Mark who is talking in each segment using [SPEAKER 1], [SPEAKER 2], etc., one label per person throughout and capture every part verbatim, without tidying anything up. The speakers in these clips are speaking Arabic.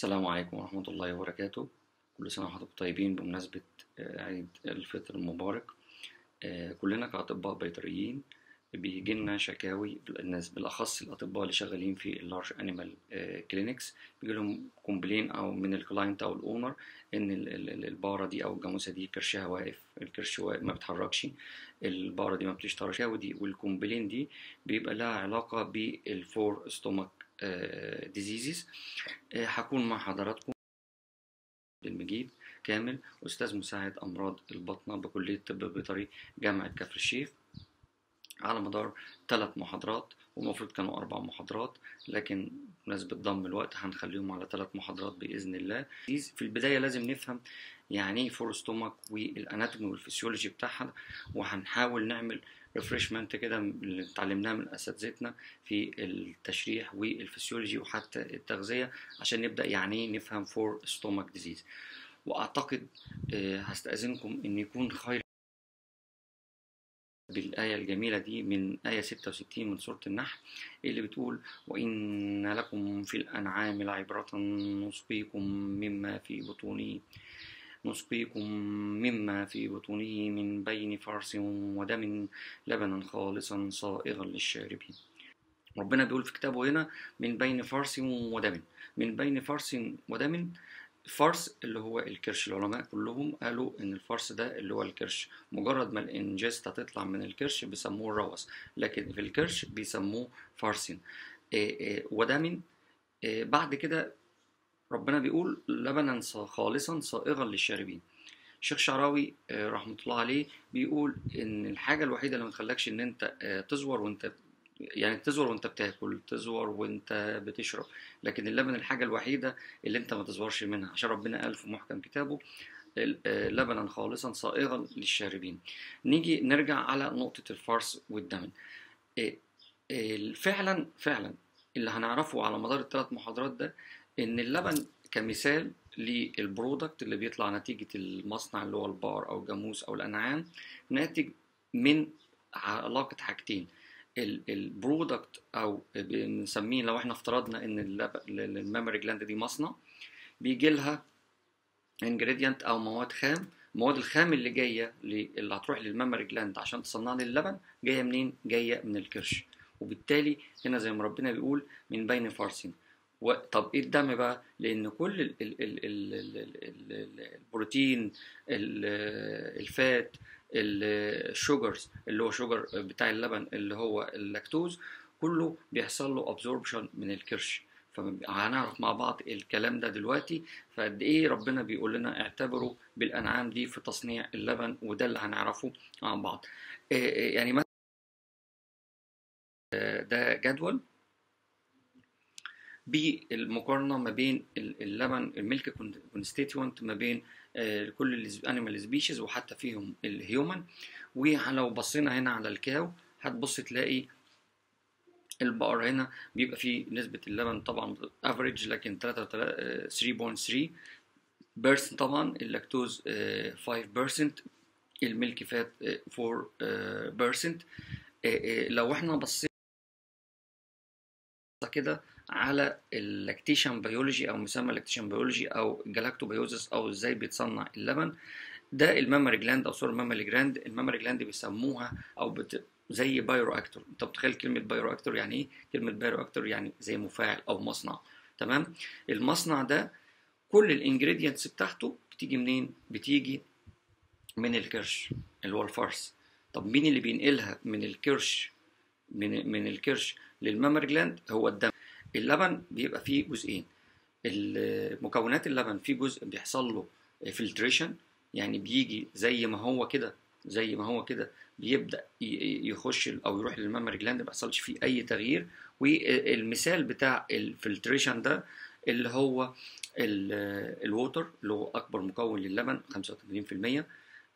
[SPEAKER 1] السلام عليكم ورحمة الله وبركاته. كل سنة وحضراتكم طيبين بمناسبة آه، عيد الفطر المبارك. آه، كلنا كأطباء بيطريين بيجيلنا شكاوي، الناس بالأخص الأطباء اللي شغالين في اللارج أنيمال كلينكس بيجيلهم كومبلين أو من الكلاينت أو الأونر إن ال- ال- البقرة دي أو الجاموسة دي كرشها واقف، الكرش واقف ما بتحركش، البقرة دي ما بتشترش. ودي والكومبلين دي بيبقى لها علاقة بالفور ستومك ديزيزز. هكون مع حضراتكم المجيد كامل، أستاذ مساعد أمراض الباطنة بكلية طب بيطري جامعة كفر الشيخ، على مدار ثلاث محاضرات، ومفروض كانوا أربع محاضرات لكن بمناسبة ضم الوقت هنخليهم على ثلاث محاضرات بإذن الله. في البداية لازم نفهم يعني إيه فورستومك والأناتومي والفسيولوجي بتاعها، وهنحاول نعمل ريفرشمنت كده اللي اتعلمناه من أساتذتنا في التشريح والفسيولوجي وحتى التغذية عشان نبدأ يعني إيه نفهم فور ستومك ديزيز. وأعتقد آه، هستأذنكم إن يكون خير بالآية الجميلة دي من آية ستة وستين من سورة النحل اللي بتقول: وإن لكم في الأنعام لعبرة نسقيكم مما في بطونه نسقيكم مما في بطونه من بين فرث ودم لبنا خالصا صائغا للشاربين. ربنا بيقول في كتابه هنا من بين فرث ودم، من بين فرث ودم. الفرث اللي هو الكرش، العلماء كلهم قالوا ان الفرث ده اللي هو الكرش، مجرد ما الانجست هتطلع من الكرش بيسموه الروث، لكن في الكرش بيسموه فرث. ودم بعد كده ربنا بيقول لبنا خالصا صائغا للشاربين. الشيخ شعراوي رحمة الله عليه بيقول ان الحاجة الوحيدة اللي ما تخلكش ان انت تزور وانت يعني تزور وانت بتاكل، تزور وانت بتشرب، لكن اللبن الحاجة الوحيدة اللي انت ما تزورش منها، عشان ربنا قال في محكم كتابه لبنا خالصا صائغا للشاربين. نيجي نرجع على نقطة الفرث والدم. فعلا فعلا اللي هنعرفه على مدار الثلاث محاضرات ده ان اللبن كمثال للبرودكت اللي بيطلع نتيجة المصنع اللي هو البقر او الجاموس او الانعام، ناتج من علاقة حاجتين. البرودكت او بنسميه لو احنا افترضنا ان المامري جلاند دي مصنع، بيجي لها انجريدينت او مواد خام، المواد الخام اللي جايه اللي هتروح للمامري جلاند عشان تصنع لي اللبن جايه منين؟ جايه من الكرش. وبالتالي هنا زي ما ربنا بيقول من بين فرث. طب ايه الدم بقى؟ لان كل ال ال ال ال ال ال البروتين، الفات، الشوجرز اللي هو شوجر بتاع اللبن اللي هو اللاكتوز، كله بيحصل له ابزوربشن من الكرش. فهنعرف مع بعض الكلام ده دلوقتي، فقد ايه ربنا بيقول لنا اعتبروا بالانعام دي في تصنيع اللبن، وده اللي هنعرفه مع بعض. يعني مثلا ده جدول بالمقارنة ما بين اللبن الميلك كونستيتوينت ما بين كل الانيمال سبيشيز وحتى فيهم الهيومن. ولو بصينا هنا على الكاو هتبص تلاقي البقر هنا بيبقى فيه نسبة اللبن طبعا افريج لكن ثلاثة فاصلة ثلاثة بيرسنت، طبعا اللاكتوز خمسة بيرسنت، الميلك فات أربعة بيرسنت. لو احنا بصينا كده على اللاكتيشن بيولوجي او مسمى اللاكتيشن بيولوجي او الجلاكتوبيوزس او ازاي بيتصنع اللبن، ده المامري جلاند او سوري المامري جلاند. المامري جلاند بيسموها او بت... زي بايرو اكتور. انت متخيل كلمه بايرو اكتور يعني ايه؟ كلمه بايرو اكتور يعني زي مفاعل او مصنع. تمام. المصنع ده كل الانجريدينتس بتاعته بتيجي منين؟ بتيجي من الكرش اللي هو الفرث. طب مين اللي بينقلها من الكرش من من الكرش للمامري جلاند؟ هو الدم. اللبن بيبقى فيه جزئين، مكونات اللبن في جزء بيحصل له فلتريشن، يعني بيجي زي ما هو كده زي ما هو كده بيبدا يخش او يروح للمامري جلاند، ما بيحصلش فيه اي تغيير. والمثال بتاع الفلتريشن ده اللي هو الووتر اللي هو اكبر مكون للبن خمسة وثمانين بالمية،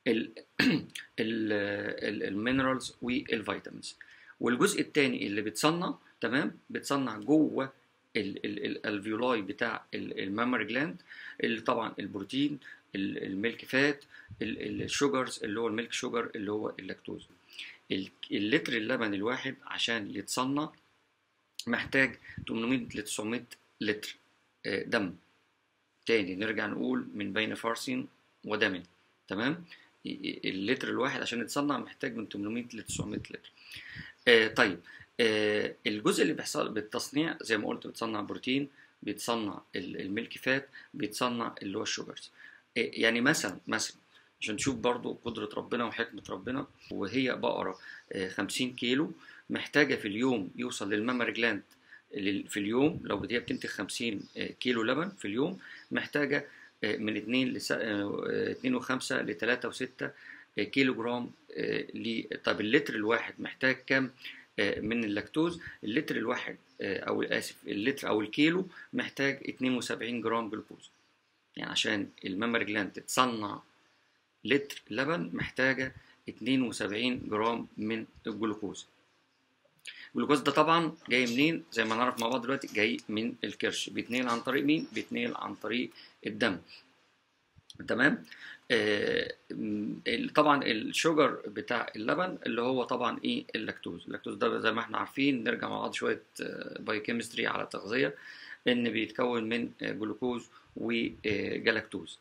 [SPEAKER 1] المينرالز والفيتامينز. والجزء الثاني اللي بيتصنع تمام بيتصنع جوه الالفيولاي بتاع المامري جلاند، اللي طبعا البروتين، الميلك فات، الشوجرز اللي هو الميلك شوجر اللي هو اللاكتوز. اللتر اللبن الواحد عشان يتصنع محتاج ثمانمائة ل تسعمائة لتر دم. تاني نرجع نقول من بين فرث ودم. تمام. اللتر الواحد عشان يتصنع محتاج من ثمانمائة ل تسعمائة لتر. آه طيب آه الجزء اللي بيحصل بالتصنيع زي ما قلت بتصنع بروتين، بيتصنع الميلك فات، بيتصنع اللي هو الشوجرز. آه يعني مثلا مثلا عشان تشوف برضو قدرة ربنا وحكمة ربنا، وهي بقرة آه خمسين كيلو محتاجة في اليوم يوصل للمامري جلاند في اليوم، لو هي بتنتج خمسين كيلو لبن في اليوم، محتاجة من اتنين وخمسة ل تلاتة وستة كيلو جرام. طب اللتر الواحد محتاج كام من اللاكتوز؟ اللتر الواحد او اسف اللتر او الكيلو محتاج اتنين وسبعين جرام جلوكوز. يعني عشان المامري جلاند تصنع لتر لبن محتاجة اتنين وسبعين جرام من الجلوكوز. الجلوكوز ده طبعا جاي منين؟ زي ما نعرف مع بعض دلوقتي، جاي من الكرش، بيتنقل عن طريق مين؟ بيتنقل عن طريق الدم. تمام. آه طبعا الشوجر بتاع اللبن اللي هو طبعا ايه؟ اللاكتوز. اللاكتوز ده زي ما احنا عارفين، نرجع مع بعض شويه بايوكيمستري على التغذيه، ان بيتكون من جلوكوز وجلاكتوز.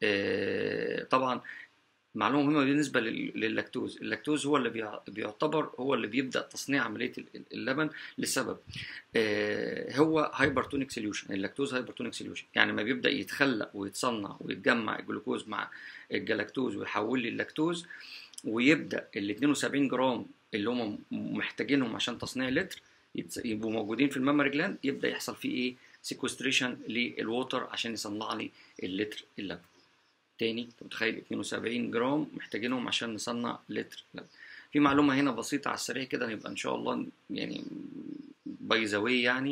[SPEAKER 1] آه طبعا معلومة مهمة بالنسبة لللاكتوز، اللاكتوز هو اللي بيعتبر هو اللي بيبدأ تصنيع عملية اللبن لسبب آه هو هايبرتونيك سوليوشن. اللاكتوز هايبرتونيك سوليوشن، يعني ما بيبدأ يتخلق ويتصنع ويتجمع الجلوكوز مع الجلاكتوز ويحول لي اللاكتوز، ويبدأ ال اتنين وسبعين جرام اللي هم محتاجينهم عشان تصنيع لتر يبقوا موجودين في المامري جلاند، يبدأ يحصل فيه ايه؟ سيكوستريشن للووتر عشان يصنع لي اللتر اللبن. تاني انت متخيل اتنين وسبعين جرام محتاجينهم عشان نصنع لتر لبن. في معلومه هنا بسيطه على السريع كده نبقى ان شاء الله يعني باي ذا واي، يعني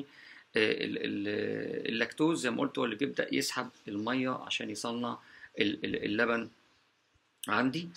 [SPEAKER 1] اللاكتوز زي ما قلت هو اللي بيبدا يسحب الميه عشان يصنع اللبن عندي.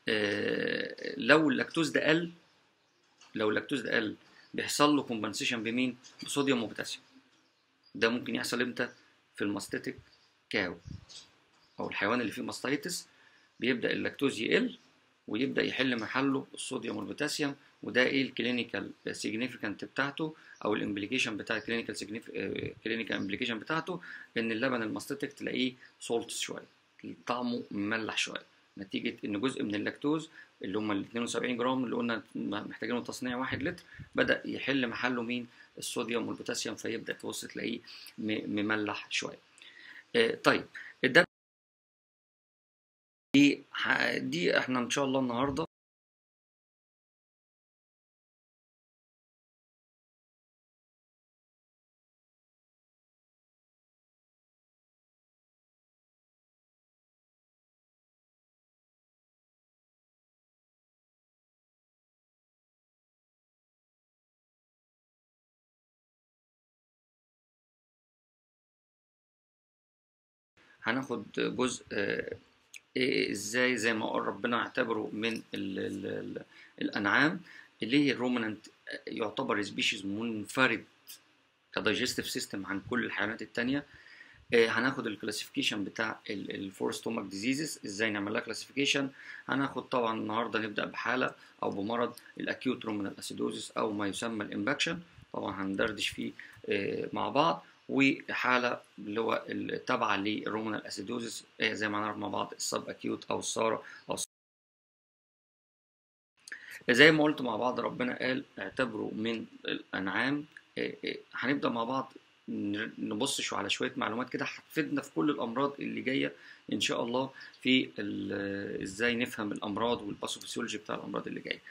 [SPEAKER 1] لو اللاكتوز ده قل لو اللاكتوز ده قل بيحصل له كومبنسيشن بمين؟ بصوديوم وبوتاسيوم. ده ممكن يحصل امتى؟ في الماستيتيك كاو او الحيوان اللي فيه ماستيتس، بيبدا اللاكتوز يقل ويبدا يحل محله الصوديوم والبوتاسيوم. وده ايه الكلينيكال سيجنيفيكانت بتاعته او الامبليكيشن بتاع الكلينيكال كلينيكال امبليكيشن بتاعته، ان اللبن الماستيتك تلاقيه سولتس شويه، طعمه مملح شويه، نتيجه ان جزء من اللاكتوز اللي هم ال اتنين وسبعين جرام اللي قلنا محتاجينه تصنيع واحد لتر بدا يحل محله مين؟ الصوديوم والبوتاسيوم، فيبدا تبص تلاقيه مملح شويه. طيب ده دي دي احنا ان شاء الله النهارده هناخد جزء إيه ازاي زي ما قال ربنا اعتبره من ال ال ال الانعام اللي هي الرومننت، يعتبر سبيشيز منفرد كدايجستيف سيستم عن كل الحيوانات التانية. هناخد الكلاسيفيكيشن بتاع الفور ستومك ديزيزز، ازاي نعمل لها كلاسيفيكيشن. هناخد طبعا النهارده نبدا بحاله او بمرض الاكيوت رومنال اسيدوزيس او ما يسمى الامباكشن، طبعا هندردش فيه مع بعض، وحاله اللي هو التابعه للرومنال اسيدوزيس زي ما هنعرف مع بعض السب اكيوت او السارة او زي ما قلت مع بعض. ربنا قال اعتبروا من الانعام. هنبدا مع بعض نبص شو على شويه معلومات كده هتفيدنا في كل الامراض اللي جايه ان شاء الله، في ازاي نفهم الامراض والباثوفيسيولوجي بتاع الامراض اللي جايه.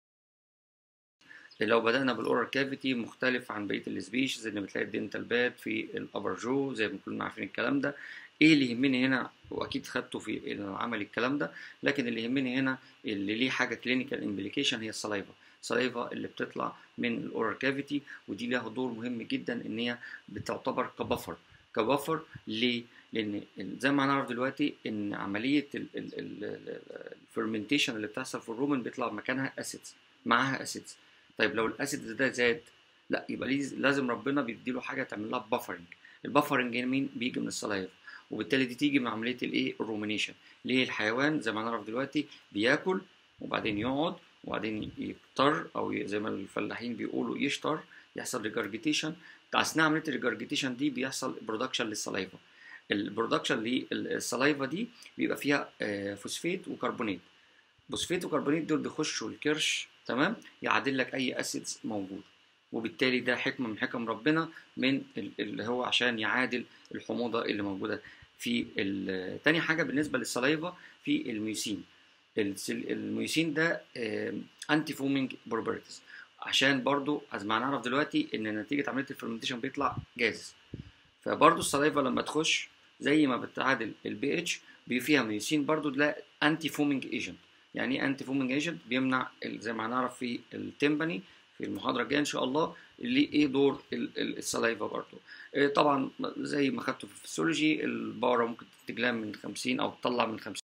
[SPEAKER 1] لو بدأنا بالأورال كافيتي مختلف عن بقية السبيشيز، اللي بتلاقي الدنتال باد في الأبر جو زي ما كلنا عارفين الكلام ده. إيه اللي يهمني هنا، وأكيد خدته في العمل الكلام ده، لكن اللي يهمني هنا اللي ليه حاجة كلينيكال امبليكيشن هي السلايفا. السلايفا اللي بتطلع من الأورال كافيتي، ودي لها دور مهم جدا إن هي بتعتبر كبفر. كبفر ليه؟ لأن زي ما هنعرف دلوقتي إن عملية الفرمنتيشن اللي بتحصل في الرومن بيطلع مكانها أسيدز، معاها أسيدز. طيب لو الاسيد ده زاد، لا يبقى لازم ربنا بيديله حاجه تعمل لها بافرنج. البافرنج مين؟ بيجي من السلايف، وبالتالي دي تيجي من عمليه الايه؟ الرومينيشن. ليه؟ الحيوان زي ما نعرف دلوقتي بياكل وبعدين يقعد وبعدين يضطر او زي ما الفلاحين بيقولوا يشطر، يحصل ريجرجيتيشن. اثناء عمليه الريجرجيتيشن دي بيحصل برودكشن للسلايفا. البرودكشن للسلايفا دي بيبقى فيها فوسفات وكربونات. فوسفات وكربونات دول بيخشوا الكرش، تمام، يعادل لك اي اسيدز موجود، وبالتالي ده حكمه من حكم ربنا من اللي هو عشان يعادل الحموضه اللي موجوده في. تاني حاجه بالنسبه للسلايفا في الميوسين. الميوسين ده انتي فومينج بروبرتيز، عشان برضو از ما هنعرف دلوقتي ان نتيجه عمليه الفرمنتيشن بيطلع جاز. فبرضو السلايفا لما تخش زي ما بتعادل البي اتش فيها ميوسين برضو ده انتي فومينج ايجنت. يعني ايه انتي فومينج ايجنت؟ بيمنع زي ما هنعرف في التمباني في المحاضره الجايه ان شاء الله اللي ايه دور السلايفا برضو. طبعا زي ما خدته في الفسيولوجي البارة ممكن تنتج لها من خمسين او تطلع من خمسين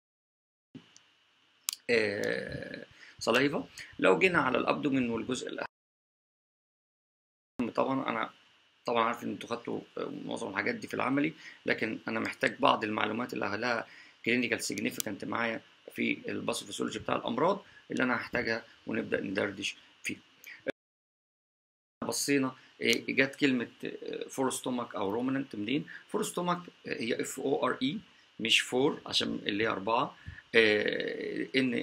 [SPEAKER 1] سلايفا. لو جينا على الابدومين والجزء الاهم، طبعا انا طبعا عارف ان انتوا خدتوا معظم الحاجات دي في العملي، لكن انا محتاج بعض المعلومات اللي لها كلينيكال سيجنيفيكانت معايا في الباثوفيسيولوجي بتاع الامراض اللي انا هحتاجها ونبدا ندردش فيه. بصينا جت كلمه فورستومك او رومننت منين؟ فورستومك هي اف او ار اي مش فور عشان اللي هي اربعه. ان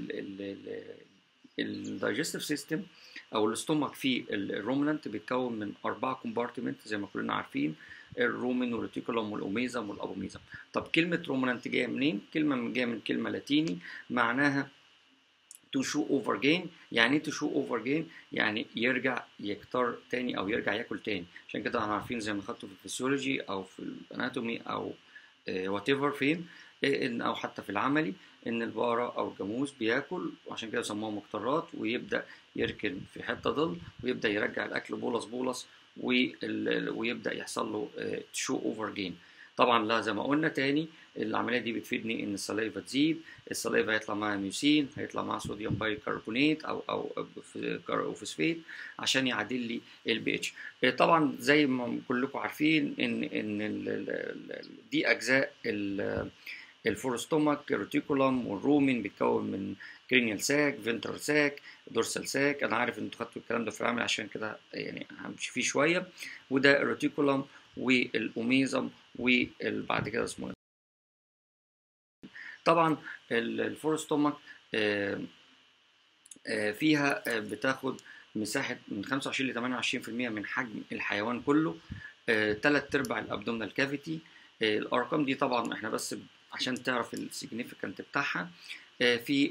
[SPEAKER 1] الدايجستيف سيستم او الاستومك في الرومننت بيتكون من اربعه كومبارتمنت زي ما كلنا عارفين، الرومن والريتيكولوم والاوميزم والابوميزم. طب كلمه رومننت جايه منين؟ كلمه جايه من كلمه لاتيني معناها to show over gain. يعني ايه to show over gain؟ يعني يرجع يكتر تاني او يرجع ياكل تاني. عشان كده احنا عارفين زي ما خدته في الفسيولوجي او في الاناتومي او وات ايفر فين، ان او حتى في العملي، ان البقره او الجاموس بياكل وعشان كده سموها مقترات، ويبدا يركن في حته ظل ويبدا يرجع الاكل بولص بولص ويبدا يحصل له شو اوفر جين. طبعا لا زي ما قلنا تاني العمليه دي بتفيدني ان السلايفا تزيد، السلايفا هيطلع معاها ميوسين، هيطلع معاها صوديوم بايكربونات او او فوسفات عشان يعادل لي البي اتش. طبعا زي ما كلكم عارفين ان ان دي اجزاء الفورستومك، الريتيكولوم والرومين بيتكون من كرينيال ساك، فينترال ساك، دورسال ساك. انا عارف ان انتوا خدتوا الكلام ده في العمل عشان كده يعني همشي فيه شويه. وده الريتيكولوم والاوميزم وبعد كده اسمه طبعا الفورستومك فيها بتاخد مساحه من خمسة وعشرين ل ثمانية وعشرين بالمية من حجم الحيوان كله، ثلاث ارباع الابدومينال كافيتي. الارقام دي طبعا احنا بس عشان تعرف السيجنيفيكانت بتاعها، في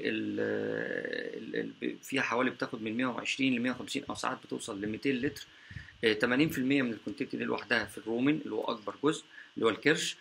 [SPEAKER 1] فيها حوالي بتاخد من مية وعشرين ل مية وخمسين او ساعات بتوصل ل مئتين لتر. ثمانين بالمية من الكونتنت دي لوحدها في الرومن اللي هو اكبر جزء اللي هو الكرش،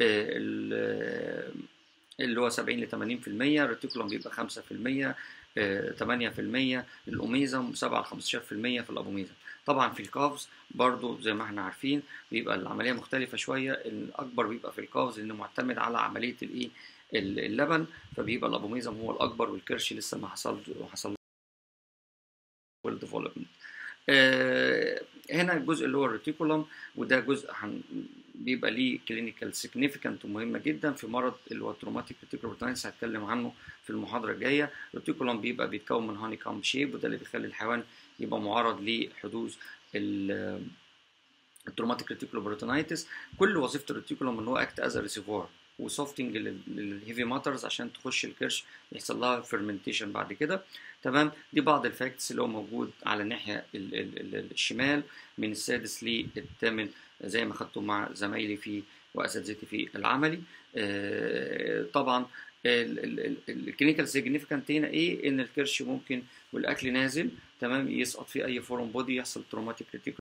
[SPEAKER 1] اللي هو سبعين ل ثمانين بالمية. الريتيكولوم بيبقى خمسة بالمية، ثمانية بالمية للاوميزم، سبعة ل خمستاشر بالمية في الابوميزم. طبعا في الكافز برضو زي ما احنا عارفين بيبقى العمليه مختلفه شويه، الاكبر بيبقى في الكافز لانه معتمد على عمليه الايه اللبن، فبيبقى الابوميزم هو الاكبر والكرش لسه ما حصل ما حصل الديفلوبمنت. آه هنا الجزء اللي هو الريتيكولوم، وده جزء بيبقى ليه كلينيكال سيجنيفيكانت ومهمه جدا في مرض اللي هو التروماتيك ريتيكولار بروتينايتس، هتكلم عنه في المحاضره الجايه. الريتيكولوم بيبقى بيتكون من هاني كامب شيب، وده اللي بيخلي الحيوان يبقى معرض لحدوث التروماتيك ريتيكولار بروتينايتس. كل وظيفه الريتيكولوم ان هو اكت از ريسيفوار وسوفتنج للهيفي ماترز عشان تخش الكرش يحصل لها فيرمنتيشن بعد كده، تمام. دي بعض الفاكتس اللي هو موجود على الناحيه الشمال من السادس للثامن زي ما خدته مع زمايلي في واساتذتي في العملي. آه طبعا الكلينيكال سيجنيفيكانت هنا ايه؟ ان الكرش ممكن والاكل نازل تمام يسقط في اي فورم بودي يحصل تروماتيك ريتيكولار.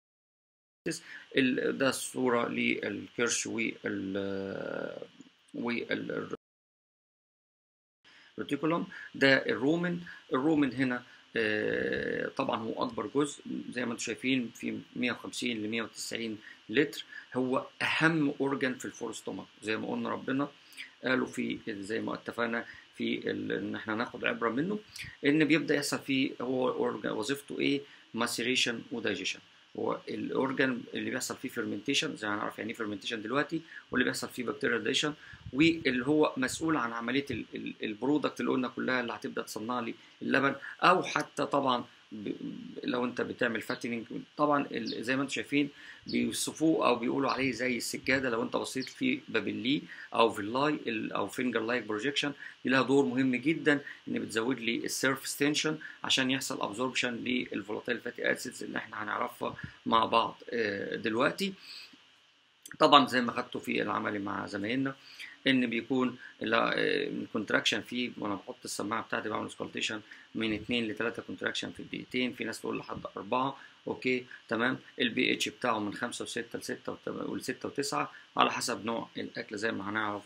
[SPEAKER 1] ده الصوره للكرش وال وال ريتيكولوم. ده الرومن. الرومن هنا آه طبعا هو اكبر جزء زي ما انتم شايفين في مية وخمسين ل مية وتسعين لتر. هو اهم اورجان في الفورستومك زي ما قلنا ربنا قالوا في زي ما اتفقنا في ان احنا ناخد عبره منه، ان بيبدا يحصل فيه هو وظيفته ايه؟ ماسيريشن ودايجيشن. هو الاورجان اللي بيحصل فيه فيرمنتيشن زي ما هنعرف يعني ايه فيرمنتيشن دلوقتي، واللي بيحصل فيه بكتيريال دايجيشن، واللي هو مسؤول عن عمليه البرودكت اللي قلنا كلها اللي هتبدا تصنع لي اللبن، او حتى طبعا ب... لو انت بتعمل فاتنينج طبعا ال... زي ما انتم شايفين بيوصفوه او بيقولوا عليه زي السجاده. لو انت بصيت في بابلي او فيلاي ال... او فينجر لايك بروجيكشن، دي لها دور مهم جدا ان بتزود لي السيرفس تنشن عشان يحصل ابزوربشن للفولاتيل فاتي اسيدز اللي احنا هنعرفها مع بعض دلوقتي. طبعا زي ما خدته في العملي مع زمايلنا ان بيكون الكونتراكشن فيه، وانا بحط السماعه بتاعتي بعمل سكالتيشن من اتنين ل تلاتة كونتراكشن في الدقيقتين، في ناس تقول لحد أربعة. اوكي تمام. البي اتش بتاعه من خمسة وستة ل ستة ولستة وتسعة على حسب نوع الاكل زي ما هنعرف.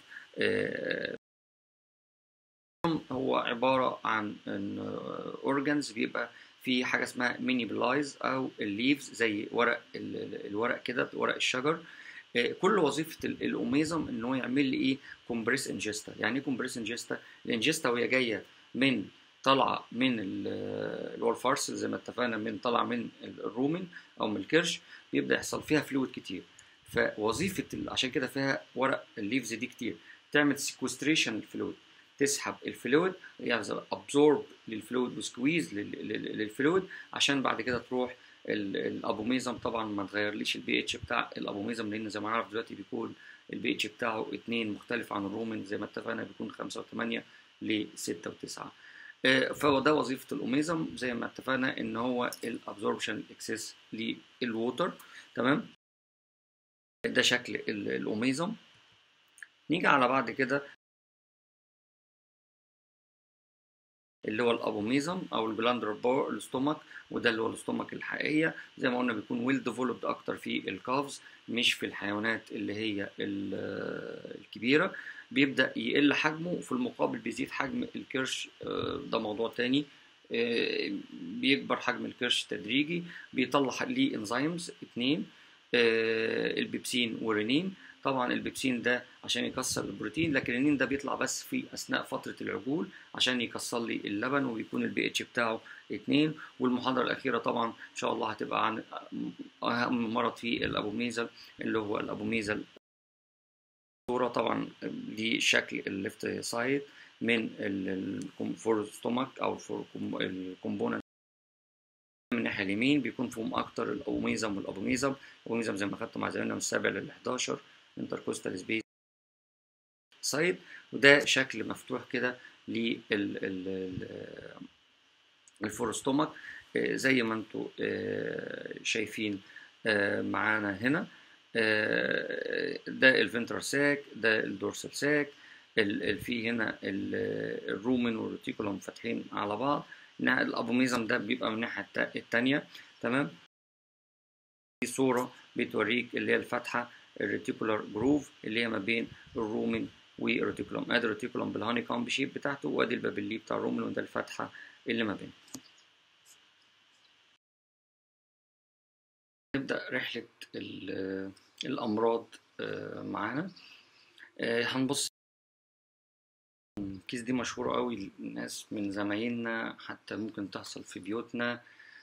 [SPEAKER 1] هو عباره عن اورجانز بيبقى في حاجه اسمها ميني بلايز او الليفز زي ورق الورق كده، ورق الشجر. كل وظيفه الاوميزم ان هو يعمل لي ايه؟ كومبريس انجستا. يعني ايه كومبريس انجستا؟ الانجستا وهي جايه من طالعه من اللي هو الفارسل زي ما اتفقنا، من طالعه من الرومن او من الكرش، بيبدا يحصل فيها فلويد كتير. فوظيفه عشان كده فيها ورق الليفز دي كتير، تعمل سيكوستريشن الفلويد، تسحب الفلويد، يعني ابزورب للفلويد وسكويز للفلويد عشان بعد كده تروح الابوميزم. طبعا ما تغيرليش البي اتش بتاع الابوميزم، لان زي ما نعرف دلوقتي بيكون البي اتش بتاعه اتنين مختلف عن الرومن زي ما اتفقنا، بيكون خمسة وتمانية ل ستة وتسعة. فهو ده وظيفه الاوميزم زي ما اتفقنا ان هو الابزوربشن اكسس للووتر. تمام. ده شكل الاوميزم. نيجي على بعد كده اللي هو الابوميزم او الجلاندر بور الاستومك، وده اللي هو الاستومك الحقيقيه. زي ما قلنا بيكون ويل ديفلوبد اكتر في الكافز مش في الحيوانات اللي هي الكبيره. بيبدا يقل حجمه وفي المقابل بيزيد حجم الكرش، ده موضوع تاني. بيكبر حجم الكرش تدريجي، بيطلع ليه انزيمز اتنين، البيبسين والرينين. طبعا البيبسين ده عشان يكسر البروتين، لكن الرينين ده بيطلع بس في اثناء فتره العجول عشان يكسر لي اللبن، وبيكون البي اتش بتاعه اتنين. والمحاضره الاخيره طبعا ان شاء الله هتبقى عن اهم مرض في الابوميزل اللي هو الابوميزل. صوره طبعا دي شكل الليفت سايد من الفور ستومك او الكومبوننت. من الناحيه اليمين بيكون فيهم اكتر الاوميزم والابوميزم. الاوميزم زي ما خدته مع زميلنا من السابع لل حداشر انتركوستال سبيس سايد، وده شكل مفتوح كده للفورستومك زي ما انتم شايفين معانا هنا. ده الفنترال ساك، ده الدورسال ساك، في هنا الرومن والريتيكولوم فاتحين على بعض. الابوميزم ده بيبقى من الناحيه الثانيه. تمام. دي صوره بتوريك اللي هي الفتحه الريتيكولار جروف اللي هي ما بين الرومن والريتيكولوم. ادي الريتيكولوم بالهاني كامب شيب بتاعته، وادي البابلي بتاع الرومن، وده الفتحه اللي ما بين. نبدا رحله الامراض معانا. هنبص الكيس دي مشهوره قوي، الناس من زمايلنا حتى ممكن تحصل في بيوتنا،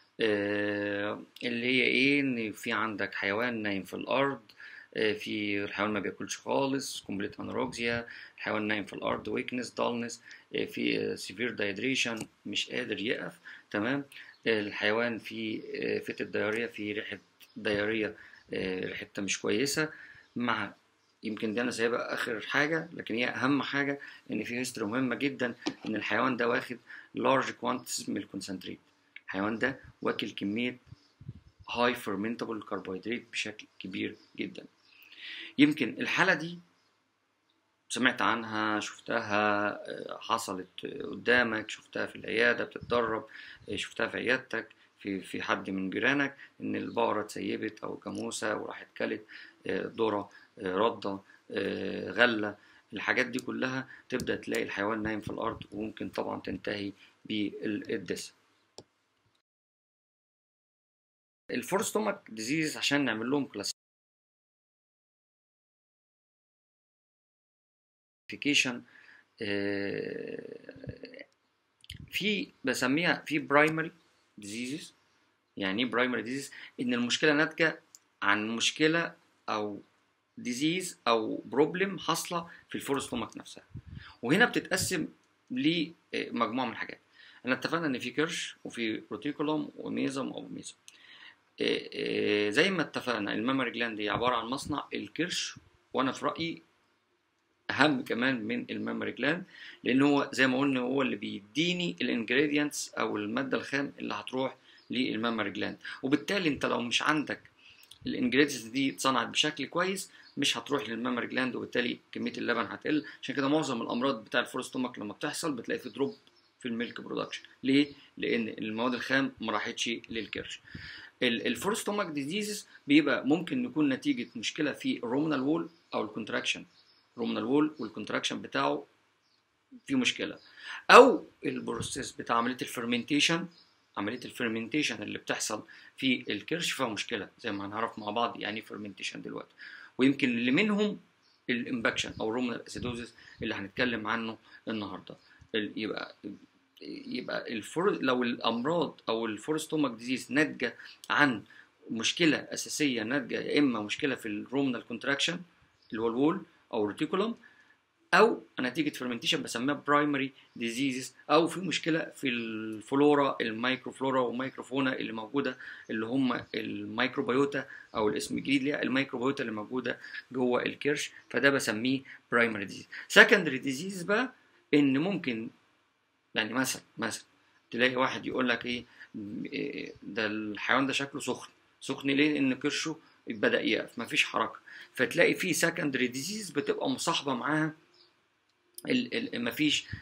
[SPEAKER 1] اللي هي ايه؟ ان في عندك حيوان نايم في الارض، في الحيوان ما بياكلش خالص كومبليت انوروكسيا، الحيوان نايم في الارض ويكنس دالنس، في سيفير دايدريشن مش قادر يقف. تمام. الحيوان في فتة ديارية، في ريحة ديارية ريحتها مش كويسة. مع يمكن دي انا سايبها اخر حاجه، لكن هي اهم حاجه ان في هيستوري مهمه جدا ان الحيوان ده واخد لارج كوانتيتيز من الكونسنتريت. الحيوان ده واكل كميه هاي فيرمنتابل كربوهيدرات بشكل كبير جدا. يمكن الحاله دي سمعت عنها، شفتها، حصلت قدامك، شفتها في العياده بتتدرب، شفتها في عيادتك، في في حد من جيرانك ان البقره اتسيبت او جاموسه وراحت كلت ذره، رده، غله. الحاجات دي كلها تبدا تلاقي الحيوان نايم في الارض، وممكن طبعا تنتهي بالدس. الفور ستومك ديزيز عشان نعمل لهم كلاسيفيكيشن في بسميها في برايمري ديزيزز. يعني ايه برايمري ديزيز؟ ان المشكله ناتجه عن مشكله او ديزيز او بروبلم حاصله في الفور ستومك نفسها. وهنا بتتقسم لمجموعه من الحاجات. احنا اتفقنا ان في كرش وفي روتيكولوم وميزم وابوميزم. زي ما اتفقنا المامري جلاند هي عباره عن مصنع الكرش، وانا في رايي اهم كمان من المامري جلاند، لان هو زي ما قلنا هو اللي بيديني الانجريدينتس او الماده الخام اللي هتروح للمامري جلاند. وبالتالي انت لو مش عندك الانجريدينتس دي اتصنعت بشكل كويس مش هتروح للمامري جلاند، وبالتالي كميه اللبن هتقل. عشان كده معظم الامراض بتاع الفور ستومك لما بتحصل بتلاقي في دروب في الميلك برودكشن. ليه؟ لان المواد الخام ما راحتش للكرش. الفور ستومك ديزيز بيبقى ممكن يكون نتيجه مشكله في الرومنال وول او الكونتراكشن، الرومنال وول والكونتراكشن بتاعه في مشكله، او البروسيس بتاع عمليه الفرمنتيشن، عمليه الفرمنتيشن اللي بتحصل في الكرش فيها مشكله، زي ما هنعرف مع بعض يعني ايه فرمنتيشن دلوقتي. ويمكن اللي منهم الامباكشن او الرومنال اسيدوزيس اللي هنتكلم عنه النهارده. يبقى يبقى الفور لو الامراض او الفور ستومك ديزيز ناتجه عن مشكله اساسيه، ناتجه يا اما مشكله في الرومنال كونتراكشن اللي هو الوول او الريتيكولوم، او نتيجه فيرمنتيشن بسميها برايمري ديزيزز، او في مشكله في الفلورا المايكروفلورا والمايكروفونا اللي موجوده اللي هم الميكروبيوتا او الاسم الجديد ليها الميكروبيوتا اللي موجوده جوه الكرش، فده بسميه برايمري ديزيز. سكندري ديزيز بقى ان ممكن يعني مثلا مثلا تلاقي واحد يقول لك ايه ده الحيوان ده شكله سخن، سخن ليه؟ لان كرشه بدا يقف مفيش حركه، فتلاقي في سكندري ديزيز بتبقى مصاحبه معاها مفيش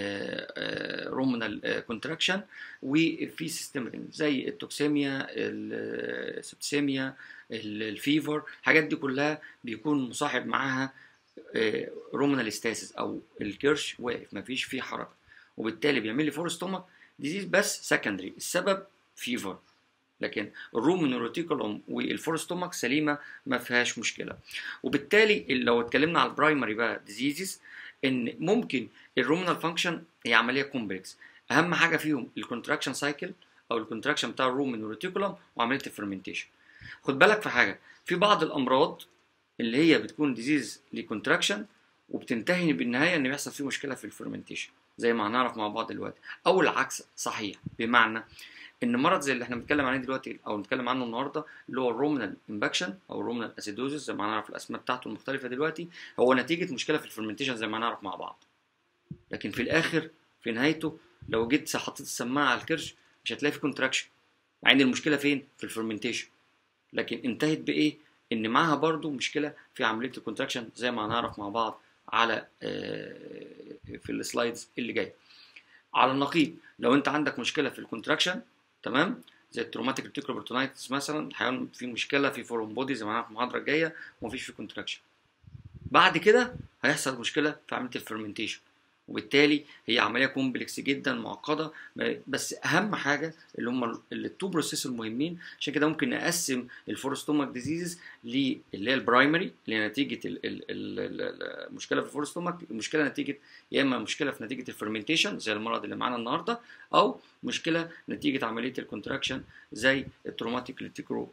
[SPEAKER 1] رومنال كونتراكشن وفي سيستم زي التوكسيميا، السبسيميا، الفيفر، الحاجات دي كلها بيكون مصاحب معاها رومنال ستاسيس او الكرش واقف مفيش فيه حركه، وبالتالي بيعمل لي فور ستومك ديزيز بس سكندري، السبب فيفر، لكن الرومن روتيكولوم والفور ستومك سليمه ما فيهاش مشكله. وبالتالي لو اتكلمنا على البرايمري بقى ديزيزز ان ممكن الرومنال فانكشن هي عمليه كومبلكس، اهم حاجه فيهم الكونتراكشن سايكل او الكونتراكشن بتاع الرومن روتيكولوم وعمليه الفرمنتيشن. خد بالك في حاجه، في بعض الامراض اللي هي بتكون ديزيز لكونتراكشن وبتنتهي بالنهايه ان بيحصل فيه مشكله في الفرمنتيشن زي ما هنعرف مع بعض دلوقتي، او العكس صحيح، بمعنى ان مرض زي اللي احنا بنتكلم عليه دلوقتي او بنتكلم عنه النهارده اللي هو الرومنال امباكشن او الرومنال اسيدوزيس زي ما هنعرف الاسماء بتاعته المختلفه دلوقتي، هو نتيجه مشكله في الفرمنتيشن زي ما هنعرف مع بعض. لكن في الاخر في نهايته لو جيت حطيت السماعه على الكرش مش هتلاقي في كونتراكشن، مع ان المشكله فين؟ في الفرمنتيشن، لكن انتهت بايه؟ ان معاها برضو مشكله في عمليه الكونتراكشن زي ما هنعرف مع بعض على في السلايدز اللي جايه. على النقيض لو انت عندك مشكله في الكونتراكشن تمام زي التروماتيك ريتيكولار بيرتونايتس مثلا، الحيوان فيه مشكله في فورم بودي زي ما هنعرف المحاضره الجايه ومفيش فيه كونتراكشن، بعد كده هيحصل مشكله في عمليه الفرمنتيشن، وبالتالي هي عمليه كومبلكس جدا معقده، بس اهم حاجه اللي هم التو بروسيس المهمين. عشان كده ممكن نقسم الفور ستومك ديزيز اللي هي البرايمري اللي هي نتيجه المشكله في الفور ستومك، المشكله نتيجه يا اما مشكله في نتيجه الفرمنتيشن زي المرض اللي معانا النهارده، او مشكله نتيجه عمليه الكونتراكشن زي التروماتيك ريتيكولار.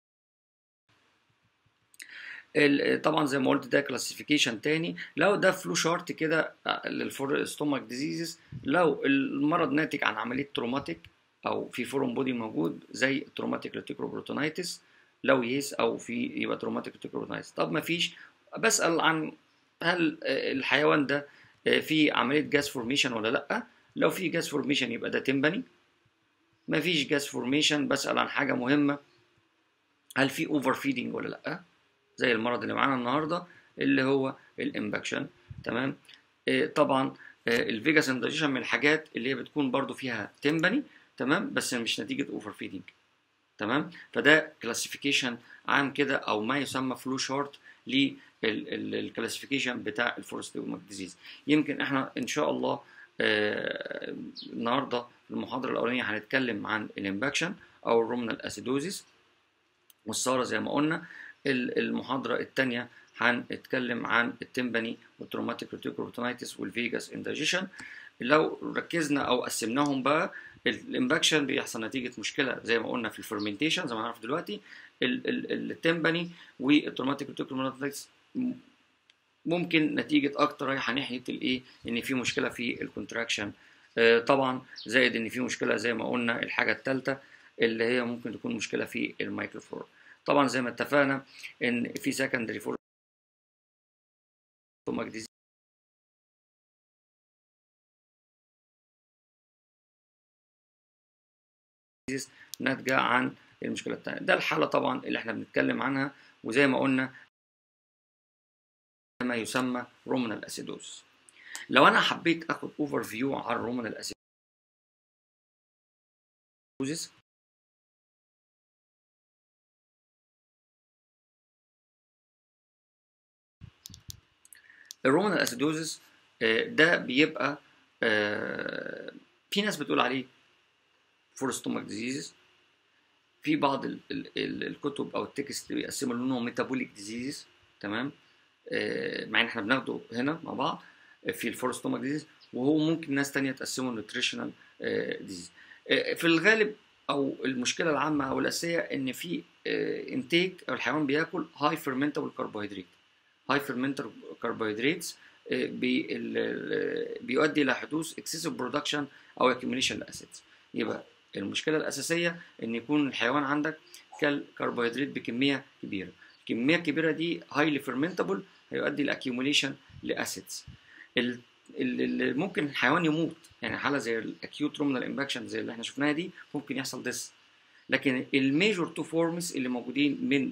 [SPEAKER 1] طبعا زي ما قلت ده كلاسيفيكيشن تاني، لو ده فلو شارت كده للفور ستومك ديزيزز، لو المرض ناتج عن عمليه تروماتيك او في فورم بودي موجود زي التروماتيك ريتيكولار بروتونايتس، لو يس او في يبقى تروماتيك ريتيكولار بروتونايتس. طب ما فيش، بسال عن هل الحيوان ده في عمليه جاز فورميشن ولا لا، لو في جاز فورميشن يبقى ده تمباني، ما فيش جاز فورميشن بسال عن حاجه مهمه، هل في اوفر فيدنج ولا لا، زي المرض اللي معانا النهارده اللي هو الامباكشن. تمام. آه طبعا آه الفيجاس اندايجيشن من الحاجات اللي هي بتكون برضو فيها تمباني، تمام، بس مش نتيجه اوفر فيدنج. تمام. فده كلاسيفيكيشن عام كده او ما يسمى فلو شارت للكلاسيفيكيشن بتاع الفور ستومك ديزيز. يمكن احنا ان شاء الله آه النهارده في المحاضره الاولانيه هنتكلم عن الامباكشن او الرومنال اسيدوزيس والساره زي ما قلنا. المحاضرة الثانية هنتكلم عن التمباني والتروماتيك ريتيكولار بروتونايتس والفيجاس اندايجيشن. لو ركزنا او قسمناهم بقى، الامباكشن بيحصل نتيجة مشكلة زي ما قلنا في الفرمنتيشن زي ما هنعرف دلوقتي. التمباني والتروماتيك ريتيكولار بروتونايتس ممكن نتيجة اكتر رايحة ناحية الايه ان في مشكلة في الكونتراكشن طبعا زائد ان في مشكله زي ما قلنا الحاجه الثالثه اللي هي ممكن تكون مشكله في الميكروفلورا. طبعا زي ما اتفقنا ان في سكندري فور ستومك ديزيز ناتجه عن المشكله الثانيه. ده الحاله طبعا اللي احنا بنتكلم عنها، وزي ما قلنا ما يسمى رومنال اسيدوز. لو انا حبيت اخد اوفر فيو عن رومنال اسيدوز، الرومنال اسيدوزس ده بيبقى في ناس بتقول عليه فور ستومك ديزيز، في بعض ال ال الكتب او التكست بيقسموا لهم ميتابوليك ديزيز، تمام، مع ان احنا بناخده هنا مع بعض في الفور ستومك ديزيز، وهو ممكن ناس تانية تقسمه نيوتريشنال ديزيز. في الغالب او المشكله العامه او الاساسيه ان في انتيك او الحيوان بياكل هاي فيرمنتابل كربوهيدرات. هاي فيرمنتابل كربوهيدراتس بيؤدي الى حدوث اكسسيف برودكشن او اكيوميليشن لاسيدز. يبقى المشكله الاساسيه ان يكون الحيوان عندك كل كربوهيدرات بكميه كبيره، الكميه الكبيره دي هايلي فيرمنتابل هيؤدي لاكيوميليشن لاسيدز. اللي ممكن الحيوان يموت، يعني حاله زي الاكيوت رومنال امباكشن زي اللي احنا شفناها دي ممكن يحصل ديس. لكن الميجور تو فورمز اللي موجودين من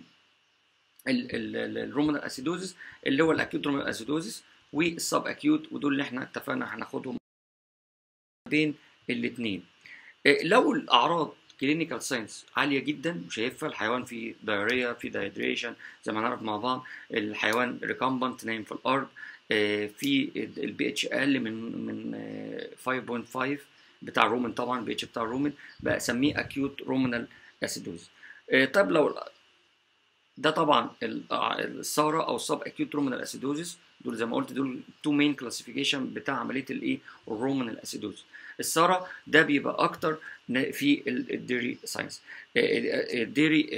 [SPEAKER 1] الرومنال اسيدوزس اللي هو الاكيوت رومنال اسيدوزس والسب اكيوت، ودول اللي احنا اتفقنا هناخدهم بين الاثنين. لو الاعراض كلينيكال ساينس عاليه جدا وشايفها الحيوان فيه دايريا، فيه دايدريشن زي ما هنعرف مع بعض، الحيوان ريكامبنت نايم في الارض، في البي اتش اقل من من خمسة فاصلة خمسة بتاع الرومن، طبعا البي اتش بتاع الرومن بسميه اكيوت رومنال اسيدوز. طب لو ده طبعا الساره او السب اكيوت رومنال اسيدوزس، دول زي ما قلت دول تو مين كلاسيفيكيشن بتاع عمليه الايه الرومنال اسيدوز. الساره ده بيبقى اكتر في الديري ساينس، الديري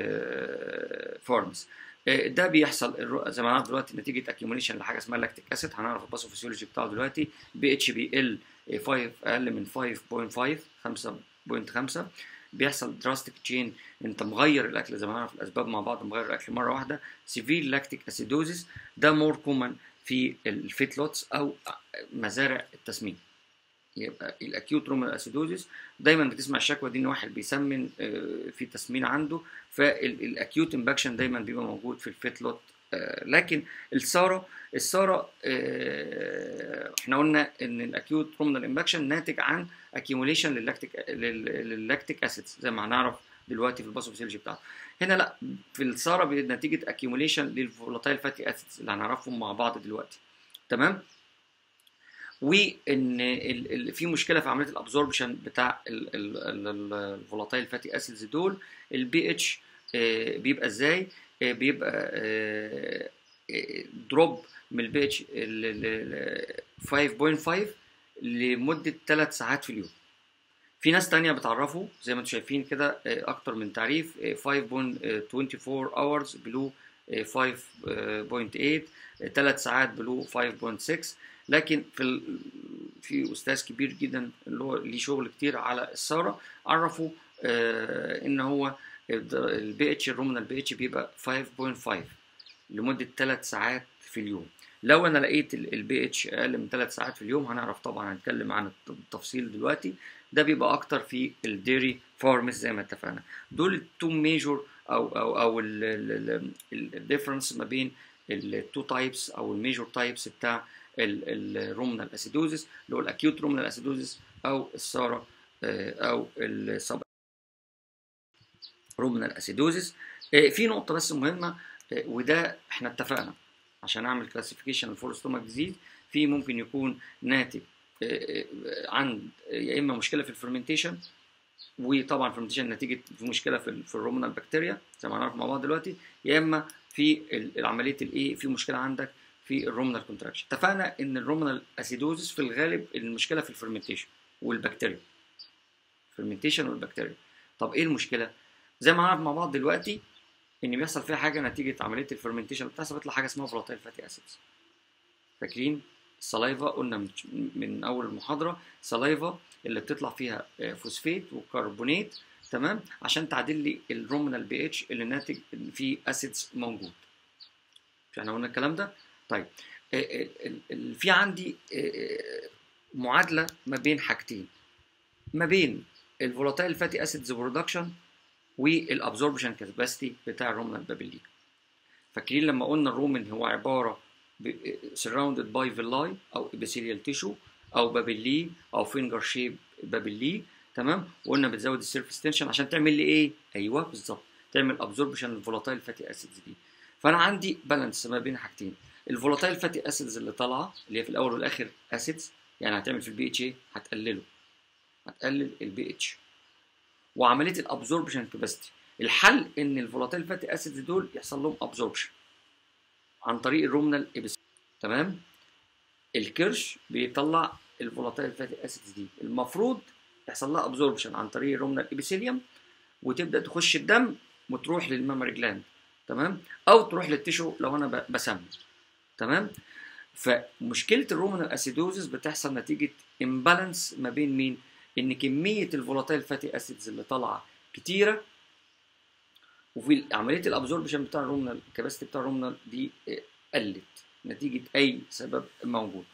[SPEAKER 1] فارمز. ده بيحصل زي ما هنعرف دلوقتي نتيجه اكيوميليشن لحاجه اسمها لاكتيك اسيد، هنعرف الباثوفيسيولوجي بتاعه دلوقتي. بي اتش بي ال خمسة اقل من خمسة فاصلة خمسة خمسة خمسة بيحصل دراستيك تشين، انت مغير الاكل زي ما نعرف الاسباب مع بعض، مغير الاكل مره واحده. سيفير لاكتيك اسيدوزيس ده مور كومن في الفيتلوتس او مزارع التسمين. يبقى الاكيوت رومنال اسيدوزيس دايما بتسمع الشكوى دي ان واحد بيسمن في تسمين عنده، فالاكيوت امباكشن دايما بيبقى موجود في الفيتلوت. لكن الساره الساره احنا قلنا ان الاكيوت رومنال امباكشن ناتج عن اكيوميليشن لللاكتيك لللاكتيك اسيدز زي ما هنعرف دلوقتي في الباثوفيسيولوجي بتاعته. هنا لا، في الساره نتيجه اكيوميليشن للفولاتايل فاتي اسيدز اللي هنعرفهم مع بعض دلوقتي، تمام. وان في مشكله في عمليه الابزوربشن بتاع الفولاتايل فاتي اسيدز دول. البي اتش بيبقى ازاي؟ بيبقى دروب من البي اتش خمسة فاصلة خمسة لمده ثلاث ساعات في اليوم. في ناس تانية بتعرفه زي ما انتم شايفين كده اكتر من تعريف، خمسة فاصلة أربعة وعشرين hours بلو خمسة فاصلة ثمانية، ثلاث ساعات بلو خمسة فاصلة ستة. لكن في ال... في استاذ كبير جدا اللي هو ليه شغل كتير على الساره عرفوا آه ان هو البي اتش الرومنال بي اتش بيبقى خمسة فاصلة خمسة لمده ثلاث ساعات في اليوم. لو انا لقيت البي اتش اقل من ثلاث ساعات في اليوم هنعرف طبعا، هنتكلم عن التفصيل دلوقتي، ده بيبقى اكتر في الديري فارمز زي ما اتفقنا. دول التو ميجور او او او الديفرنس ما بين التو تايبس او الميجور تايبس بتاع الرومنال اسيدوزيس اللي هو الاكيوت رومنال اسيدوزيس او الساره او السب رومنال اسيدوزيس. في نقطه بس مهمه، وده احنا اتفقنا عشان اعمل كلاسيفيكيشن للفور ستومك ديزيز، في ممكن يكون ناتج عن يا اما مشكله في الفرمنتيشن، وطبعا الفرمنتيشن نتيجه في مشكله في في الرومنال بكتيريا زي ما هنعرف مع بعض دلوقتي، يا اما في عمليه الايه في مشكله عندك في الرومنال كونتراكشن. اتفقنا ان الرومنال اسيدوزيس في الغالب المشكله في الفرمنتيشن والبكتيريا، الفرمنتيشن والبكتيريا. طب ايه المشكله؟ زي ما هنعرف مع بعض دلوقتي ان بيحصل فيها حاجه نتيجه عمليه الفرمنتيشن بتحصل، بيطلع حاجه اسمها فولاتايل فاتي اسيدز. فاكرين السلايفا قلنا من, من اول المحاضره، سلايفا اللي بتطلع فيها فوسفات وكربونات، تمام، عشان تعدل لي الرومينال بي اتش اللي ناتج ان فيه اسيدز موجود. مش احنا قلنا الكلام ده؟ طيب في عندي معادله ما بين حاجتين، ما بين الفولاتايل فاتي اسيدز برودكشن والابزوربشن كاباسيتي بتاع الرومينال بابيلي. فاكرين لما قلنا الرومن هو عباره surrounded by villi او epithelial tissue او بابيلي او فينجر شيب بابيلي، تمام، وقلنا بتزود السيرفيس تنشن عشان تعمل لي ايه؟ ايوه بالظبط، تعمل ابزوربشن للفولاتايل فاتي اسيدز دي. فانا عندي بالانس ما بين حاجتين، الفولاتايل فاتي اسيدز اللي طالعه اللي هي في الاول والاخر اسيدز، يعني هتعمل في البي اتش ايه؟ هتقلله، هتقلل البي اتش، وعمليه الابزوربشن كاباسيتي. الحل ان الفولاتايل فاتي اسيدز دول يحصل لهم ابزوربشن عن طريق الرومنال ابيثيليوم، تمام. الكرش بيطلع الفولاتايل فاتي اسيدز دي، المفروض يحصل لها ابزوربشن عن طريق الرومنال ابيثيليوم وتبدا تخش الدم وتروح للمامري جلاند، تمام، او تروح للتيشو لو انا بسمي، تمام. فمشكله الرومنال اسيدوزس بتحصل نتيجه امبالانس ما بين مين؟ ان كميه الفولاتايل فاتي اسيدز اللي طالعه كتيره، وفي عمليه الابزوربشن بتاع الرومنال الكباسيتي بتاع الرومنال دي قلت نتيجه اي سبب موجود.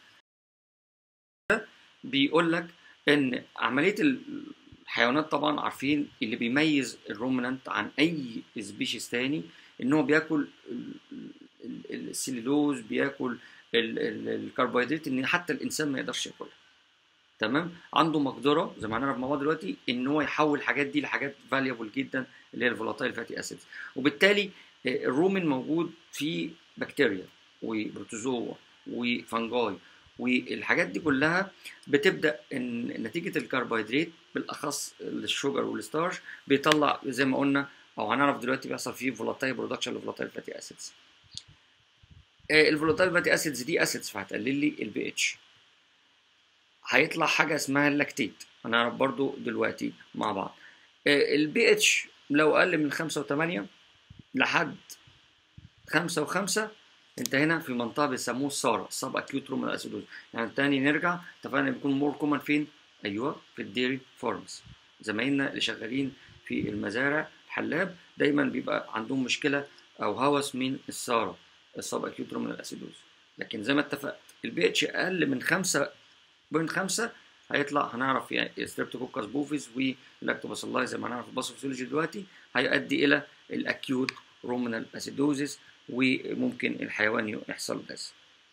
[SPEAKER 1] بيقول لك ان عمليه الحيوانات طبعا عارفين اللي بيميز الرومنانت عن اي سبيشيز تاني ان هو بياكل السليلوز، بياكل الكربوهيدرات، ان حتى الانسان ما يقدرش ياكلها، تمام. عنده مقدره زي ما هنعرف مع بعض دلوقتي ان هو يحول الحاجات دي لحاجات فاليبل جدا اللي هي الفولاتايل فاتي اسيدز. وبالتالي الرومن موجود في بكتيريا وبروتوزوا وفنجاي، والحاجات دي كلها بتبدا ان نتيجه الكربوهيدرات بالاخص الشوجر والستارش بيطلع زي ما قلنا او هنعرف دلوقتي بيحصل فيه فولاتايل برودكشن للفولاتايل فاتي اسيدز. الفولاتايل فاتي اسيدز دي اسيدز فهتقلل لي البي اتش، هيطلع حاجه اسمها اللاكتيت، هنعرف برضو دلوقتي مع بعض. البي اتش لو اقل من خمسة وثمانية لحد خمسة وخمسة انت هنا في منطقه بيسموه السارة السب اكيوت رومنال اسيدوز. يعني تاني نرجع اتفقنا بيكون مور كومن فين؟ ايوه في الديري فارمز. زمايلنا اللي شغالين في المزارع الحلاب دايما بيبقى عندهم مشكله او هوس من السارة السب اكيوت رومنال اسيدوز. لكن زي ما اتفقت البي اتش اقل من خمسة بوينت خمسة هيطلع هنعرف يعني ستريبتوكوكس بوفيس واللاكتوباسيلاي زي ما هنعرف في الباثوفيسيولوجي دلوقتي هيؤدي الى الاكيوت رومنال اسيدوزيس وممكن الحيوان يحصل بس.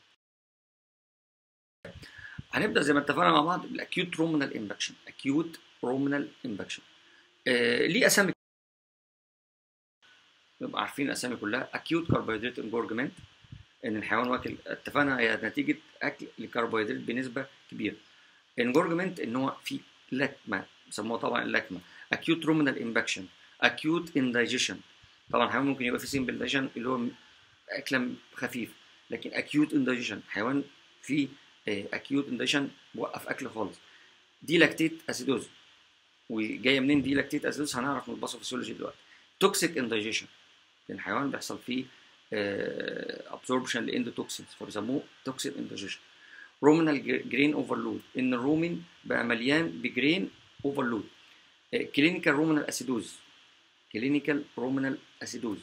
[SPEAKER 1] هنبدا زي ما اتفقنا مع بعض بالاكيوت رومنال امباكشن. اكيوت رومنال امباكشن آه ليه اسامي، نبقى عارفين الاسامي كلها. اكيوت كربوهيدرات انجورجمنت ان الحيوان واكل، اتفقنا هي نتيجه اكل الكربوهيدرات بنسبه كبيره. انجورجمنت ان هو في لكمه بيسموها طبعا اللكمه. اكيوت رومنال امباكشن، اكيوت اندايجيشن، طبعا الحيوان ممكن يبقى في سيمبل دايجيشن اللي هو اكله خفيف، لكن اكيوت اندايجيشن حيوان في اكيوت اندايجيشن وقف اكل خالص. دي لاكتيت اسيدوز، وجايه منين دي لاكتيت اسيدوز؟ هنعرف من الباثوفيسيولوجي دلوقتي. توكسيك اندايجيشن الحيوان بيحصل فيه ابزوربشن لاندوتوكسينز فبيسموه توكسيك اندايجيشن. رومنال جرين اوفرلود ان الرومن بقى مليان بجرين اوفرلود. كلينيكال رومنال اسيدوز، كلينيكال رومنال اسيدوز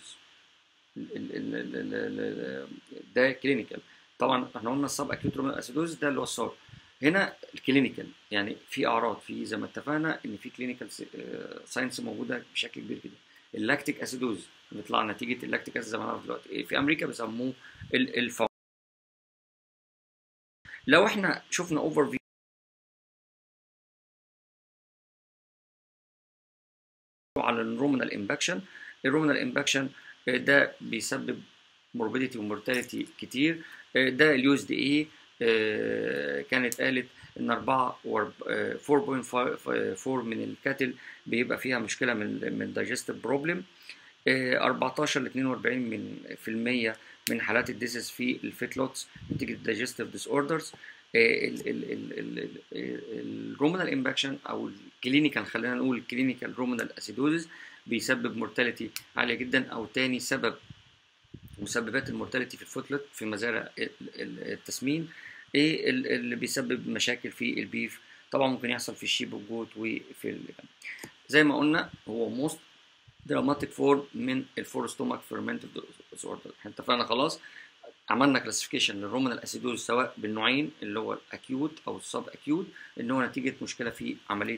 [SPEAKER 1] ده كلينيكال. طبعا احنا قلنا السب اكيوت رومنال اسيدوز ده اللي هو الصار. هنا الكلينيكال يعني في اعراض، في زي ما اتفقنا ان في كلينيكال ساينس موجوده بشكل كبير جدا. اللاكتيك اسيدوز بيطلع نتيجه اللاكتيك اسيد زي ما نعرف دلوقتي في امريكا بيسموه الفا. لو احنا شفنا اوفر فيو على الرومنال امباكشن، الرومنال امباكشن ده بيسبب موربيديتي ومورتاليتي كتير. ده اليو اس دي اي كانت قالت ان أربعة فور فاصلة أربعة من الكاتل بيبقى فيها مشكله من من دايجستيف بروبلم. أربعتاشر ل اتنين وأربعين من في المية من حالات الديسيس في الفيتلوتس نتيجه دايجستيف ديس اوردرز. الرومنال امباكشن او الكلينيكال، خلينا نقول الكلينيكال رومنال اسيدوزيس بيسبب مورتاليتي عاليه جدا. او تاني سبب مسببات المورتاليتي في الفوتلت في مزارع التسمين ايه اللي بيسبب مشاكل في البيف؟ طبعا ممكن يحصل في الشيب والجوت وفي ال... زي ما قلنا هو موست دراماتيك فورم من الفور ستومك فيرمنتيف ديسوردر. احنا اتفقنا خلاص، عملنا كلاسيفيكيشن للرومينال اسيدوز سواء بالنوعين اللي هو الاكيوت او السب اكيوت، ان هو نتيجه مشكله في عمليه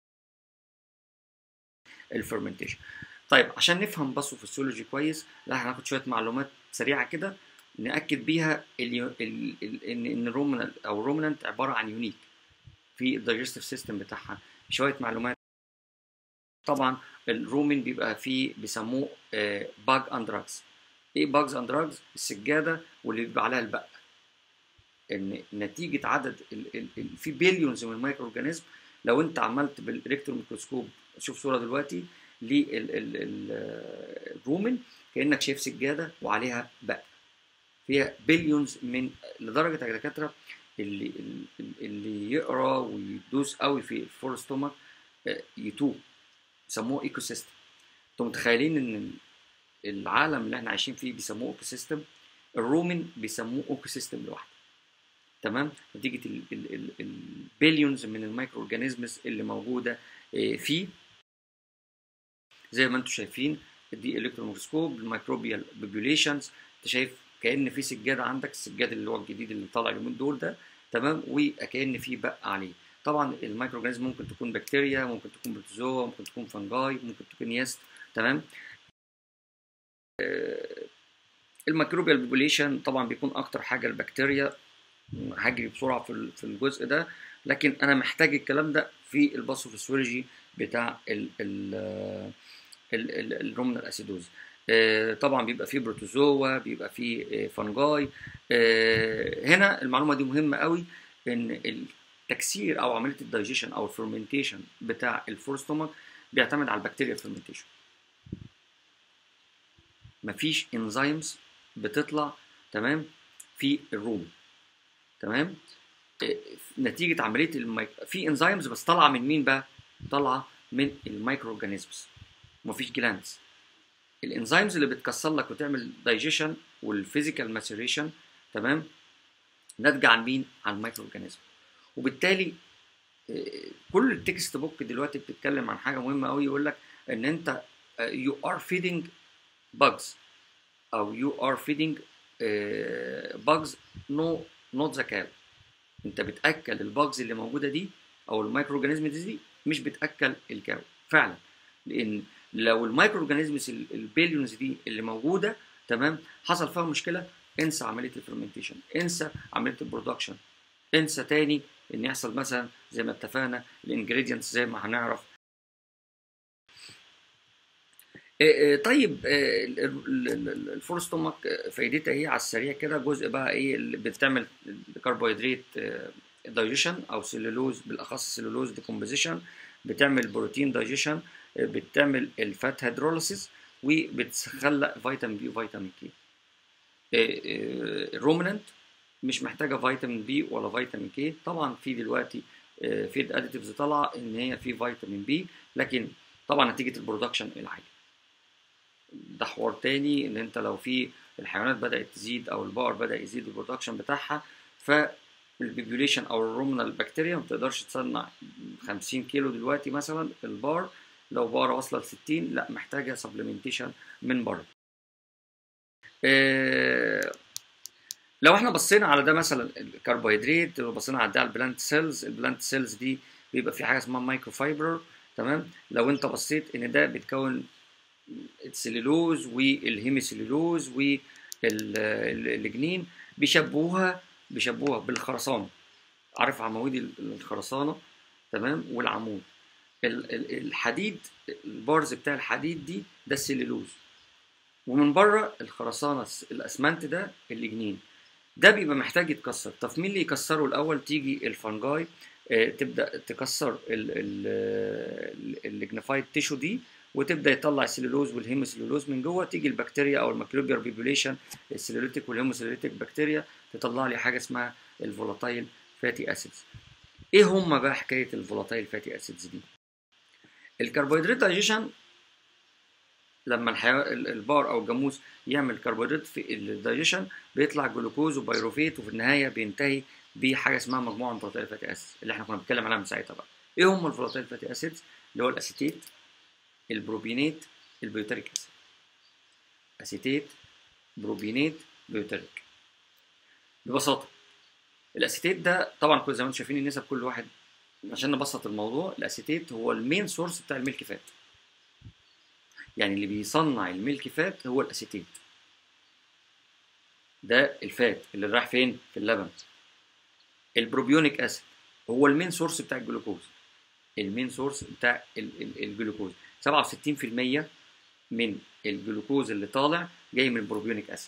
[SPEAKER 1] الفيرمنتيشن. طيب عشان نفهم باثوفيسيولوجي كويس، لا هناخد شويه معلومات سريعه كده ناكد بيها ان الرومينال او الرومينانت عباره عن يونيك في الدايجستيف سيستم بتاعها. شويه معلومات. طبعا الرومين بيبقى فيه بيسموه باج اند دراجز. ايه باجز اند دراجز؟ السجاده واللي بيبقى عليها البق. ان نتيجه عدد ال ال ال في بليونز من المايكرو اورجانيزم. لو انت عملت بالالكترون ميكروسكوب، شوف صوره دلوقتي للرومين كانك شايف سجاده وعليها بق فيها بليونز، من لدرجه يا دكاتره اللي اللي يقرا ويدوس قوي في الفور ستومك يتوب، بيسموه ايكو سيستم. انتوا متخيلين ان العالم اللي احنا عايشين فيه بيسموه ايكو سيستم؟ الرومين بيسموه ايكو سيستم لوحده. تمام؟ نتيجه البليونز من المايكرو اورجانيزمز اللي موجوده فيه. زي ما انتم شايفين دي الكترون ميكروسكوب الميكروبيال بوبيوليشنز. انت شايف كأن في سجاده عندك، السجاد اللي هو الجديد اللي طالع اليومين دول ده، تمام؟ وكأن في بق عليه. طبعا المايكرو اورجانيزم ممكن تكون بكتيريا، ممكن تكون بروتوزوا، ممكن تكون فنجاي، ممكن تكون يست. تمام؟ الميكروبيال بوبيوليشن طبعا بيكون اكتر حاجه البكتيريا. هجري بسرعه في في الجزء ده، لكن انا محتاج الكلام ده في الباثوفيسيولوجي بتاع الرومينال اسيدوز. طبعا بيبقى فيه بروتوزوا، بيبقى فيه فنجاي. هنا المعلومه دي مهمه قوي، ان التكسير او عمليه الدايجيشن او الفرمنتيشن بتاع الفور ستومك بيعتمد على البكتيريا فرمنتيشن. مفيش انزيمز بتطلع، تمام، في الروم. تمام؟ نتيجه عمليه الميك... في انزيمز بس طالعه من مين بقى؟ طالعه من المايكرو اورجانيزمز. مفيش جلاندز. الانزيمز اللي بتكسر لك وتعمل دايجيشن والفيزيكال ماتيريشن، تمام، ناتجه عن مين؟ عن المايكرو اورجانيزم. وبالتالي كل التكست بوك دلوقتي بتتكلم عن حاجه مهمه قوي، يقول لك ان انت يو ار فيدنج bugs او يو ار فيدنج bugs نو نوت ذا كاو. انت بتاكل الباجز اللي موجوده دي او المايكرو اورجانيزمز دي، مش بتاكل الكاو فعلا. لان لو المايكرو اورجانيزمز البيليونز دي اللي موجوده، تمام، حصل فيها مشكله، انسى عمليه الفرمنتيشن، انسى عمليه البرودكشن، انسى تاني ان يحصل مثلا زي ما اتفقنا الانجريدينتس زي ما هنعرف. طيب الفور ستومك فايدتها ايه على السريع كده؟ جزء بقى ايه اللي بتعمل كربوهيدرات دايجيشن او سيلولوز، بالاخص السيلولوز ديكومبوزيشن، بتعمل بروتين دايجيشن، بتعمل الفات هيدروليسيس، وبتخلق فيتامين بي وفيتامين كي. الرومينانت مش محتاجه فيتامين بي ولا فيتامين كي. طبعا في دلوقتي فيد اديتيفز طالعه ان هي في فيتامين بي، لكن طبعا نتيجه البرودكشن العالي ده حوار تاني. ان انت لو في الحيوانات بدات تزيد او البقر بدا يزيد البرودكشن بتاعها، فالبيبيوليشن او الرومينال بكتيريا ما تقدرش تصنع خمسين كيلو دلوقتي مثلا البار. لو بقره واصله ل ستين، لا محتاجه سبلمنتيشن من بره. إيه لو احنا بصينا على ده مثلا الكربوهيدرات، لو بصينا على ده على البلانت سيلز، البلانت سيلز دي بيبقى في حاجه اسمها مايكرو فايبر. تمام؟ لو انت بصيت ان ده بيتكون السليلوز والهيميسليلوز والجنين، بيشبهوها بيشبهوها بالخرسانه. عارف عواميد الخرسانه؟ تمام؟ والعمود الحديد، البارز بتاع الحديد دي ده السليلوز، ومن بره الخرسانه الاسمنت ده الجنين. ده بيبقى محتاج يتكسر. طب مين اللي يكسره الاول؟ تيجي الفنجاي آه تبدا تكسر الليجنيفايد تيشو دي، وتبدا يطلع السليلوز والهيموسليلوز من جوه. تيجي البكتيريا او الميكروبيال بيبوليشن، السليلوتيك والهيموسليلوتيك بكتيريا، تطلع لي حاجه اسمها الفولاتايل فاتي اسيدز. ايه هم بقى حكايه الفولاتايل فاتي اسيدز دي؟ الكربوهيدرات دايجيشن، لما الحيوان البار او الجاموس يعمل كربوهيدرات في الدايجيشن، بيطلع جلوكوز وبيروفيت، وفي النهايه بينتهي بحاجه اسمها مجموعه من فولاتايل فاتي اسيدز اللي احنا كنا بنتكلم عليها من ساعتها بقى. ايه هم الفولاتايل فاتي اسيدز؟ اللي هو الاسيتيت، البروبينيت، البيوتريك اسيد. اسيتيت، بروبينيت، بيوتريك. ببساطه الاسيتيت ده طبعا كل زي ما انتم شايفين النسب كل واحد، عشان نبسط الموضوع الاسيتيت هو المين سورس بتاع الميلك فات، يعني اللي بيصنع الميلك فات هو الاسيتيت، ده الفات اللي رايح فين؟ في اللبن. البروبيونيك اسيد هو المين سورس بتاع الجلوكوز، المين سورس بتاع الجلوكوز. سبعة وستين في المية من الجلوكوز اللي طالع جاي من البروبيونيك اسيد،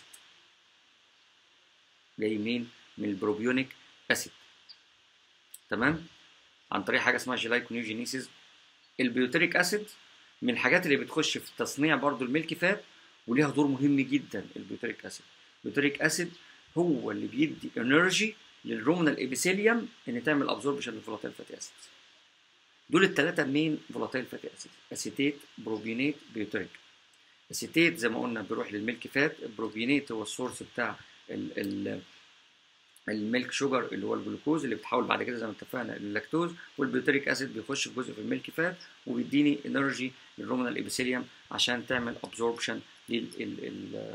[SPEAKER 1] جاي منين؟ من البروبيونيك اسيد، تمام؟ عن طريق حاجه اسمها جلايكونيوجينيسيس. البيوتريك اسيد من الحاجات اللي بتخش في تصنيع برضو الميلك فات وليها دور مهم جدا. البيوتريك اسيد البيوتريك اسيد هو اللي بيدي انرجي للرومنال ابيثيليوم ان تعمل ابزوربشن للفولاتايل فاتي اسيد. دول الثلاثه مين فولاتايل فاتي اسيد: اسيتيت، بروبينيت، بيوتريك. اسيتيت زي ما قلنا بيروح للميلك فات، البروبينيت هو السورس بتاع ال ال الميلك شوجر اللي هو الجلوكوز اللي بيتحول بعد كده زي ما اتفقنا للاكتوز، والبيوتريك اسيد بيخش في جزء في الميلك فات وبيديني انرجي للرومنال ابيثيليوم عشان تعمل ابزوربشن لل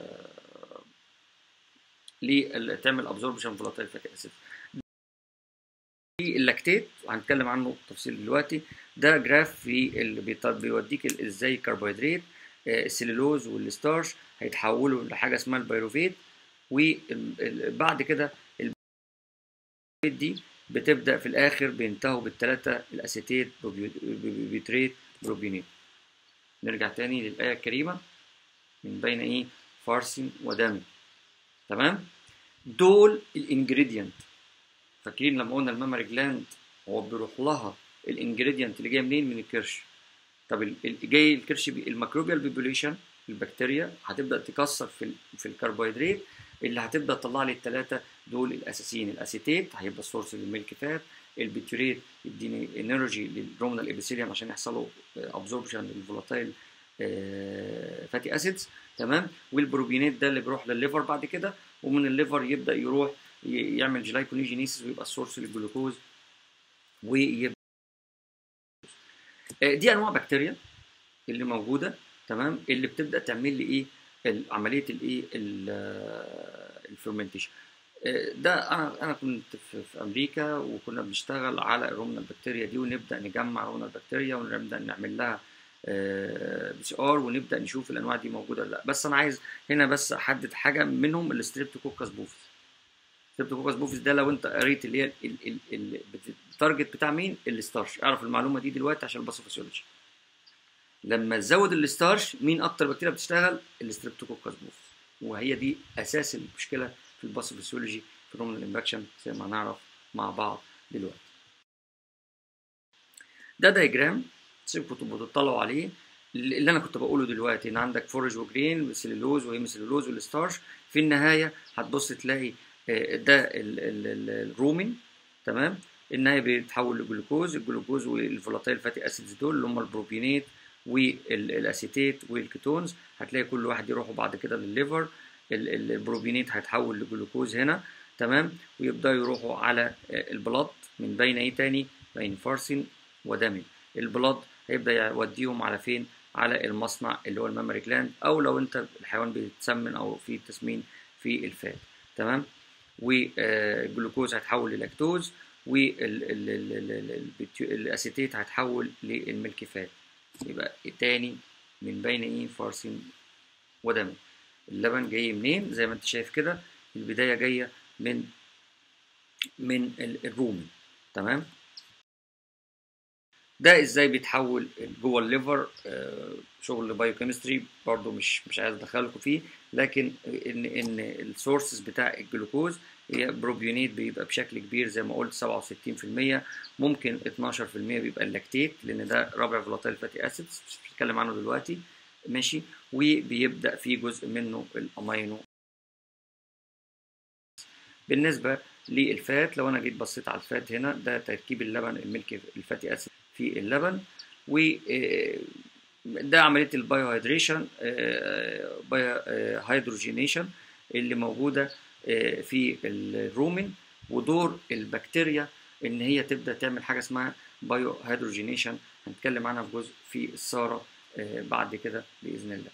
[SPEAKER 1] لل تعمل ابزوربشن فولاتايل فاتي اسيد. اللاكتيت هنتكلم عنه تفصيل دلوقتي، ده جراف في اللي بيوديك ازاي الكربوهيدرات السليلوز والستارش هيتحولوا لحاجه اسمها البيروفيت، وبعد كده البيروفيت دي بتبدا في الاخر بينتهوا بالثلاثه الاسيتيت، بيوتريت، بروبينيت. نرجع تاني للايه الكريمه: من بين ايه؟ فرث ودم. تمام؟ دول الانجريدينت. فاكرين لما قلنا المامري جلاند هو بيروح لها الانجريدينت اللي جاي منين؟ من الكرش. طب جاي الكرش الميكروبيال بيبوليشن، البكتيريا هتبدا تكسر في في الكربوهيدرات اللي هتبدا تطلع لي الثلاثه دول الاساسيين. الاسيتيت هيبقى السورس للميلك فات، البيتوريت يديني انرجي للرومنال ابيثيليوم عشان يحصلوا ابزوربشن للفولاتايل فاتي اسيدز، تمام؟ والبروبينات ده اللي بيروح للليفر بعد كده، ومن الليفر يبدا يروح يعمل جلايكونيجينيسيس ويبقى السورس للجلوكوز ويبقى دي انواع بكتيريا اللي موجوده، تمام؟ اللي بتبدا تعمل لي ايه؟ عمليه الايه؟ الفيرمنتيشن. ده انا انا كنت في, في امريكا وكنا بنشتغل على الرومنال بكتيريا دي، ونبدا نجمع رومنال بكتيريا ونبدا نعمل لها بي سي ار ونبدا نشوف الانواع دي موجوده ولا لا. بس انا عايز هنا بس احدد حاجه منهم: الستريبتوكوكس بوفيس. الستريبتوكوكس بوفيس ده لو انت قريت اللي هي التارجت بتاع مين؟ الستارش. اعرف المعلومه دي دلوقتي عشان الباثوفيسيولوجي. لما تزود الستارش مين اكتر بكتيريا بتشتغل؟ الستريبتوكوكس بوفيس، وهي دي اساس المشكله في الباثوفيسيولوجي في الرومنال انفكشن زي ما هنعرف مع بعض دلوقتي. ده دايجرام كنتوا بتطلعوا عليه اللي انا كنت بقوله دلوقتي، ان عندك فورج وجرين والسليلوز وهيموسيلولوز والستارش. في النهايه هتبص تلاقي ده الرومين، تمام؟ النهايه بيتحول لجلوكوز، الجلوكوز والفولاتايل فاتي اسيدز دول اللي هم البروبينات والاسيتيت والكيتونز، هتلاقي كل واحد يروحوا بعد كده للليفر. البروبينات هيتحول لجلوكوز هنا، تمام؟ ويبداوا يروحوا على البلاد من بين ايه تاني؟ بين فرث ودم. البلاد هيبدا يوديهم على فين؟ على المصنع اللي هو المامري جلاند، او لو انت الحيوان بيتسمن او في تسمين في الفات، تمام؟ والجلوكوز هيتحول للاكتوز، والاسيتيت هيتحول للميلك فات. يبقى تاني من بين ايه؟ فرث ودم. اللبن جاي منين؟ زي ما انت شايف كده البدايه جايه من من الرومي، تمام؟ ده ازاي بيتحول جوه الليفر؟ آه شغل بايوكيمستري برضو مش مش عايز ادخلكم فيه، لكن ان ان السورسز بتاع الجلوكوز هي بروبيونيت بيبقى بشكل كبير زي ما قلت سبعة وستين في المية، ممكن اتناشر في المية بيبقى اللاكتيت لان ده رابع فولاتايل فاتي اسيدز مش بنتكلم عنه دلوقتي، ماشي؟ وبيبدا في جزء منه الامينو. بالنسبه للفات، لو انا جيت بصيت على الفات هنا، ده تركيب اللبن الميلك الفاتي اسيد في اللبن، و ده عمليه البايو هيدريشن بايو هيدروجينيشن اللي موجوده في الرومين ودور البكتيريا ان هي تبدا تعمل حاجه اسمها بايو هيدروجينيشن، هنتكلم عنها في جزء في الساره بعد كده باذن الله.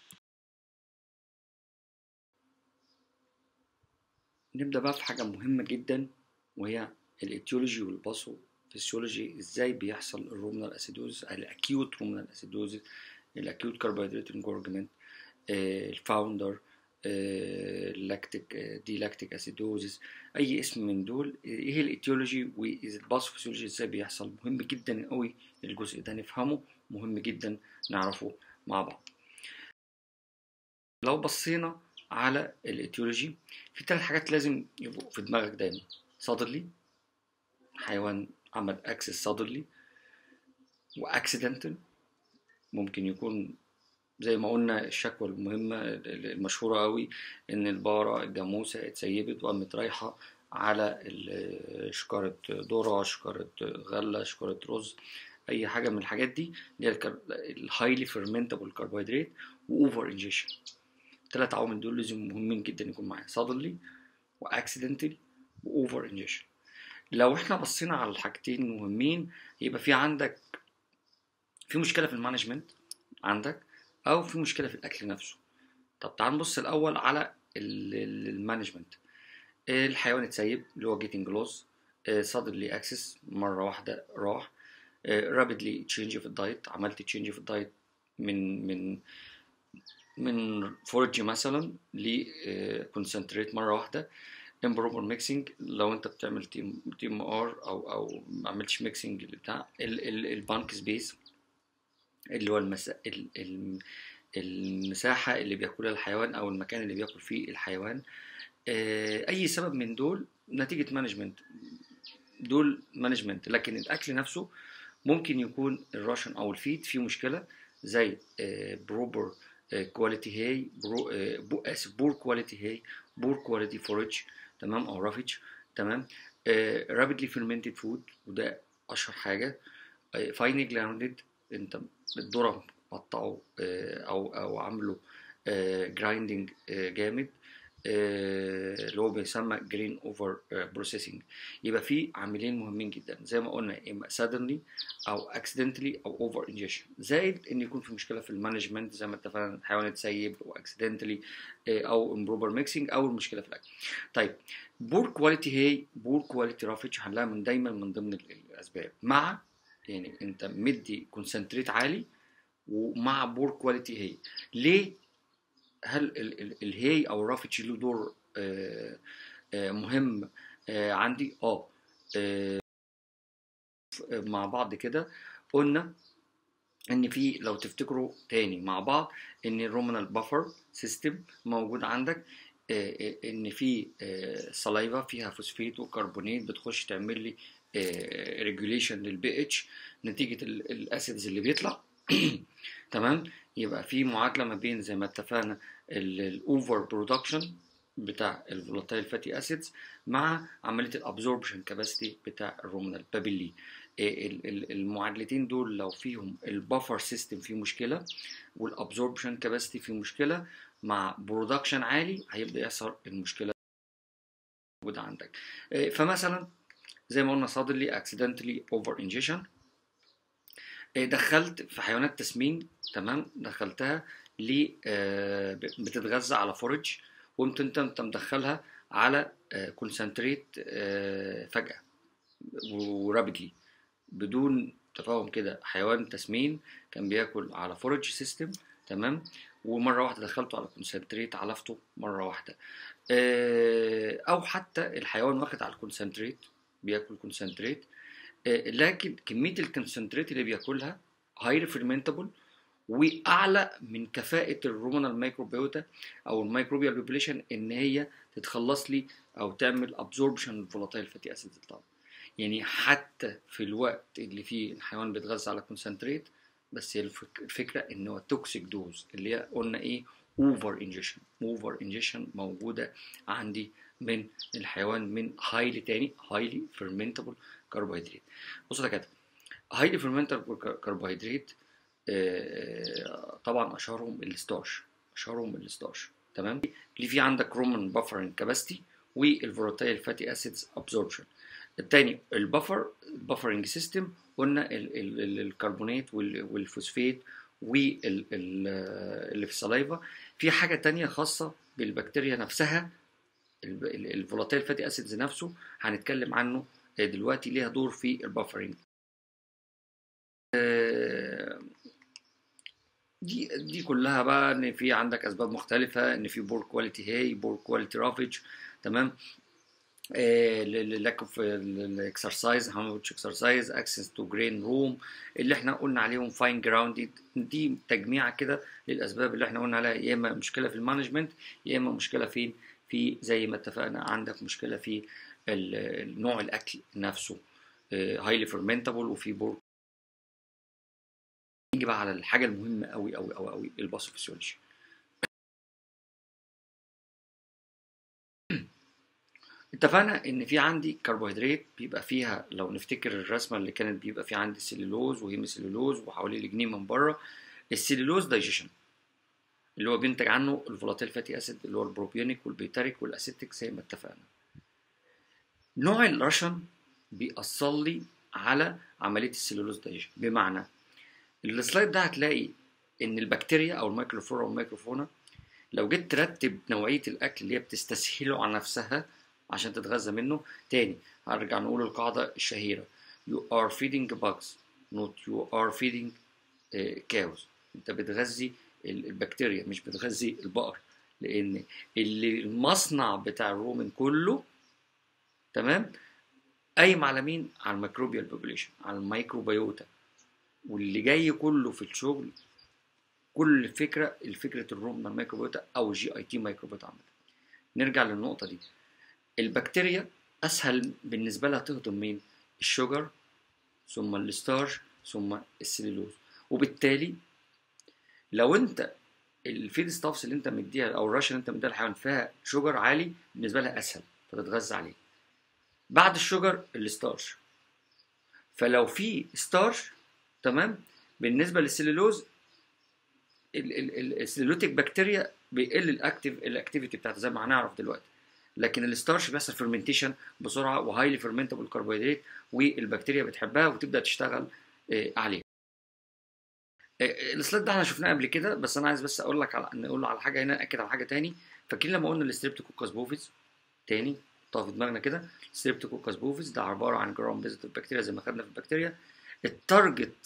[SPEAKER 1] نبدا بقى في حاجه مهمه جدا، وهي الايتيولوجي والباثو فيسيولوجي. ازاي بيحصل الرومنال اسيدوزس، الاكيوت رومنال اسيدوزس، الاكيوت كربوهيدرات انجورجمنت، الفاوندر، اللاكتيك دي لاكتيك اسيدوزس، اي اسم من دول. ايه الايتيولوجي والباثو فيسيولوجي، ازاي بيحصل؟ مهم جدا قوي الجزء ده نفهمه، مهم جدا نعرفه مع بعض. لو بصينا على الايتيولوجي، في ثلاث حاجات لازم يبقوا في دماغك دايما. صادرلي، حيوان عمل اكسس صادرلي، واكسيدنتال، ممكن يكون زي ما قلنا الشكوى المهمة المشهورة قوي ان البقرة الجاموسة اتسيبت وقامت رايحة على شكارة ذرة، شكارة غلة، شكارة رز، اي حاجة من الحاجات دي اللي هي الهايلي فيرمنتابل كربوهيدرات واوفر انجيشن. الثلاث عوامل دول لازم مهمين جدا يكون معايا، صادرلي واكسيدنتالي واوفر انجيشن. لو احنا بصينا على الحاجتين مهمين، يبقى في عندك في مشكلة في المانجمنت عندك، او في مشكله في الاكل نفسه. طب تعال نبص الاول على المانجمنت. الحيوان اتسيب اللي هو جيتنج لوز، suddenly access مره واحده راح، rapidly change في الدايت، عملت تشينج في الدايت من من من فورج مثلا ل كونسنتريت مره واحده. improper mixing، لو انت بتعمل تيم تيم ار او او ما عملتش ميكسنج بتاع البانك سبيس اللي هو المسا... المساحة اللي بياكلها الحيوان أو المكان اللي بياكل فيه الحيوان. أي سبب من دول نتيجة مانجمنت، دول مانجمنت. لكن الأكل نفسه ممكن يكون الراشن أو الفيد فيه مشكلة، زي بروبر كواليتي هاي، برو اسف بور كواليتي هاي، بور كواليتي فورج، تمام، أو رافج، تمام. رابيدلي فيرمنتد فود، وده أشهر حاجة. فايني جراوندد، انت الذرة قطعه او او عامله جرايندنج جامد، اللي هو بيسمى جرين اوفر بروسيسنج. يبقى في عاملين مهمين جدا زي ما قلنا، اما suddenly او accidentally او اوفر انجيشن، زائد ان يكون في مشكله في المانجمنت زي ما اتفقنا، الحيوان اتسيب واكسيدنتلي او امبروبر ميكسنج او المشكله في الاكل. طيب بور كواليتي هي، بور كواليتي رافج، هنلاقيها من دايما من ضمن الاسباب، مع يعني انت مدي كونسنتريت عالي ومع بور كواليتي هي. ليه؟ هل الهي او الرافج له دور آآ آآ مهم آآ عندي؟ اه مع بعض كده قلنا ان في، لو تفتكروا تاني مع بعض، ان الرومنال بافر سيستم موجود عندك، ان في سلايفا فيها فوسفيت وكربونات بتخش تعمل لي ريجوليشن للبي اتش نتيجه الاسيدز اللي بيطلع تمام. يبقى في معادله ما بين زي ما اتفقنا الاوفر برودكشن بتاع الفولاتايل فاتي اسيدز مع عمليه الابزوربشن كاباسيتي بتاع الرومنال بابيلي. المعادلتين دول لو فيهم البافر سيستم فيه مشكله والابزوربشن كاباسيتي فيه مشكله مع برودكشن عالي، هيبدا يحصل المشكله موجوده عندك. فمثلا زي ما قلنا suddenly accidentally over ingestion، دخلت في حيوانات تسمين، تمام، دخلتها ل بتتغذى على فورج، وقمت انت انت مدخلها على كونسنتريت فجاه ورابيدلي بدون تفاهم كده. حيوان تسمين كان بياكل على فورج سيستم، تمام، ومره واحده دخلته على كونسنتريت علفته مره واحده. او حتى الحيوان واخد على الكونسنتريت بياكل كونسنتريت، لكن كميه الكونسنتريت اللي بياكلها هايلي فيرمنتابل واعلى من كفاءه الرومنال مايكروبيوتا او الميكروبيال بوبوليشن ان هي تتخلص لي او تعمل ابزوربشن الفولاتايل فاتي اسيدز طبعا. يعني حتى في الوقت اللي فيه الحيوان بيتغذى على كونسنتريت، بس هي الفكره ان هو توكسيك دوز اللي هي قلنا ايه، اوفر انجيشن. اوفر انجيشن موجوده عندي من الحيوان من هايلي تاني هايلي فيرمنتابل كربوهيدرات. بصوا كده، هايلي فيرمنتابل كربوهيدرات طبعا اشهرهم الستارش، اشهرهم الستارش، تمام. اللي في عندك رومان بافرنج كاباسيتي والفولاتايل فاتي اسيدز ابزوربشن. التاني البفر بفرنج سيستم، قلنا ال ال ال الكربونات والفوسفات واللي في السلايفا. في حاجه تانية خاصه بالبكتيريا نفسها، الفولاتايل فاتي اسيدز نفسه هنتكلم عنه دلوقتي، ليها دور في البفرنج. دي دي كلها بقى ان في عندك اسباب مختلفه، ان في بور كواليتي هاي، بور كواليتي رافج، تمام، lack of exercise how much exercise access to green room اللي احنا قلنا عليهم fine grounded. دي تجميعة كده للأسباب اللي احنا قلنا عليها، يا إما مشكلة في المانجمنت، يا إما مشكلة فين في زي ما اتفقنا عندك مشكلة في نوع الأكل نفسه highly fermentable وفي بور. نيجي بقى على الحاجة المهمة أوي أوي أوي أوي، الباثوفيسيولوجي. اتفقنا ان في عندي كربوهيدرات بيبقى فيها، لو نفتكر الرسمه اللي كانت بيبقى في عندي سيلولوز وهيمي سيلولوز وحواليه الجنين من بره. السيلولوز دايجيشن اللي هو بينتج عنه الفولاتيل فاتي اسيد اللي هو البروبيونيك والبيتاريك والاسيتيك زي ما اتفقنا. نوع الرشن بيأثر لي على عمليه السيلولوز دايجيشن، بمعنى السلايد ده هتلاقي ان البكتيريا او الميكروفلورا والميكروفونا لو جيت ترتب نوعيه الاكل اللي هي بتستسهله على نفسها عشان تتغذى منه. تاني هرجع نقول القاعدة الشهيرة you are feeding bugs not you are feeding cows. انت بتغذي البكتيريا مش بتغذي البقر، لان اللي المصنع بتاع الرومن كله تمام قايم على مين؟ على الميكروبيال بوبوليشن، على الميكروبيوتا، واللي جاي كله في الشغل كل فكرة الفكرة الرومن الميكروبيوتا او جي اي تي ميكروبيوتا عامة. نرجع للنقطة دي، البكتيريا اسهل بالنسبه لها تهضم مين؟ الشوجر ثم الستارش ثم السليلوز. وبالتالي لو انت الفيد ستافس اللي انت مديها او الراشن اللي انت مديها للحيوان فيها شوجر عالي، بالنسبه لها اسهل فتتغذى عليه. بعد الشوجر الستارش، فلو في ستارش تمام بالنسبه للسليلوز السليلوتيك بكتيريا بيقل الاكتيف الاكتيفيتي بتاعتها زي ما هنعرف دلوقتي. لكن الستارش بيحصل فيرمنتيشن بسرعه وهايلي فيرمنتبل كربوهيدرات والبكتيريا بتحبها وتبدا تشتغل عليها. السلايد ده احنا شفناه قبل كده، بس انا عايز بس اقول لك على نقول على حاجه هنا، اكد على حاجه تاني. فاكرين لما قلنا الستريبتوكوكس بوفيز؟ تاني طاف في دماغنا كده، الستريبتوكوكس بوفيز ده عباره عن جرام بيزيتيف بكتيريا زي ما خدنا في البكتيريا. التارجت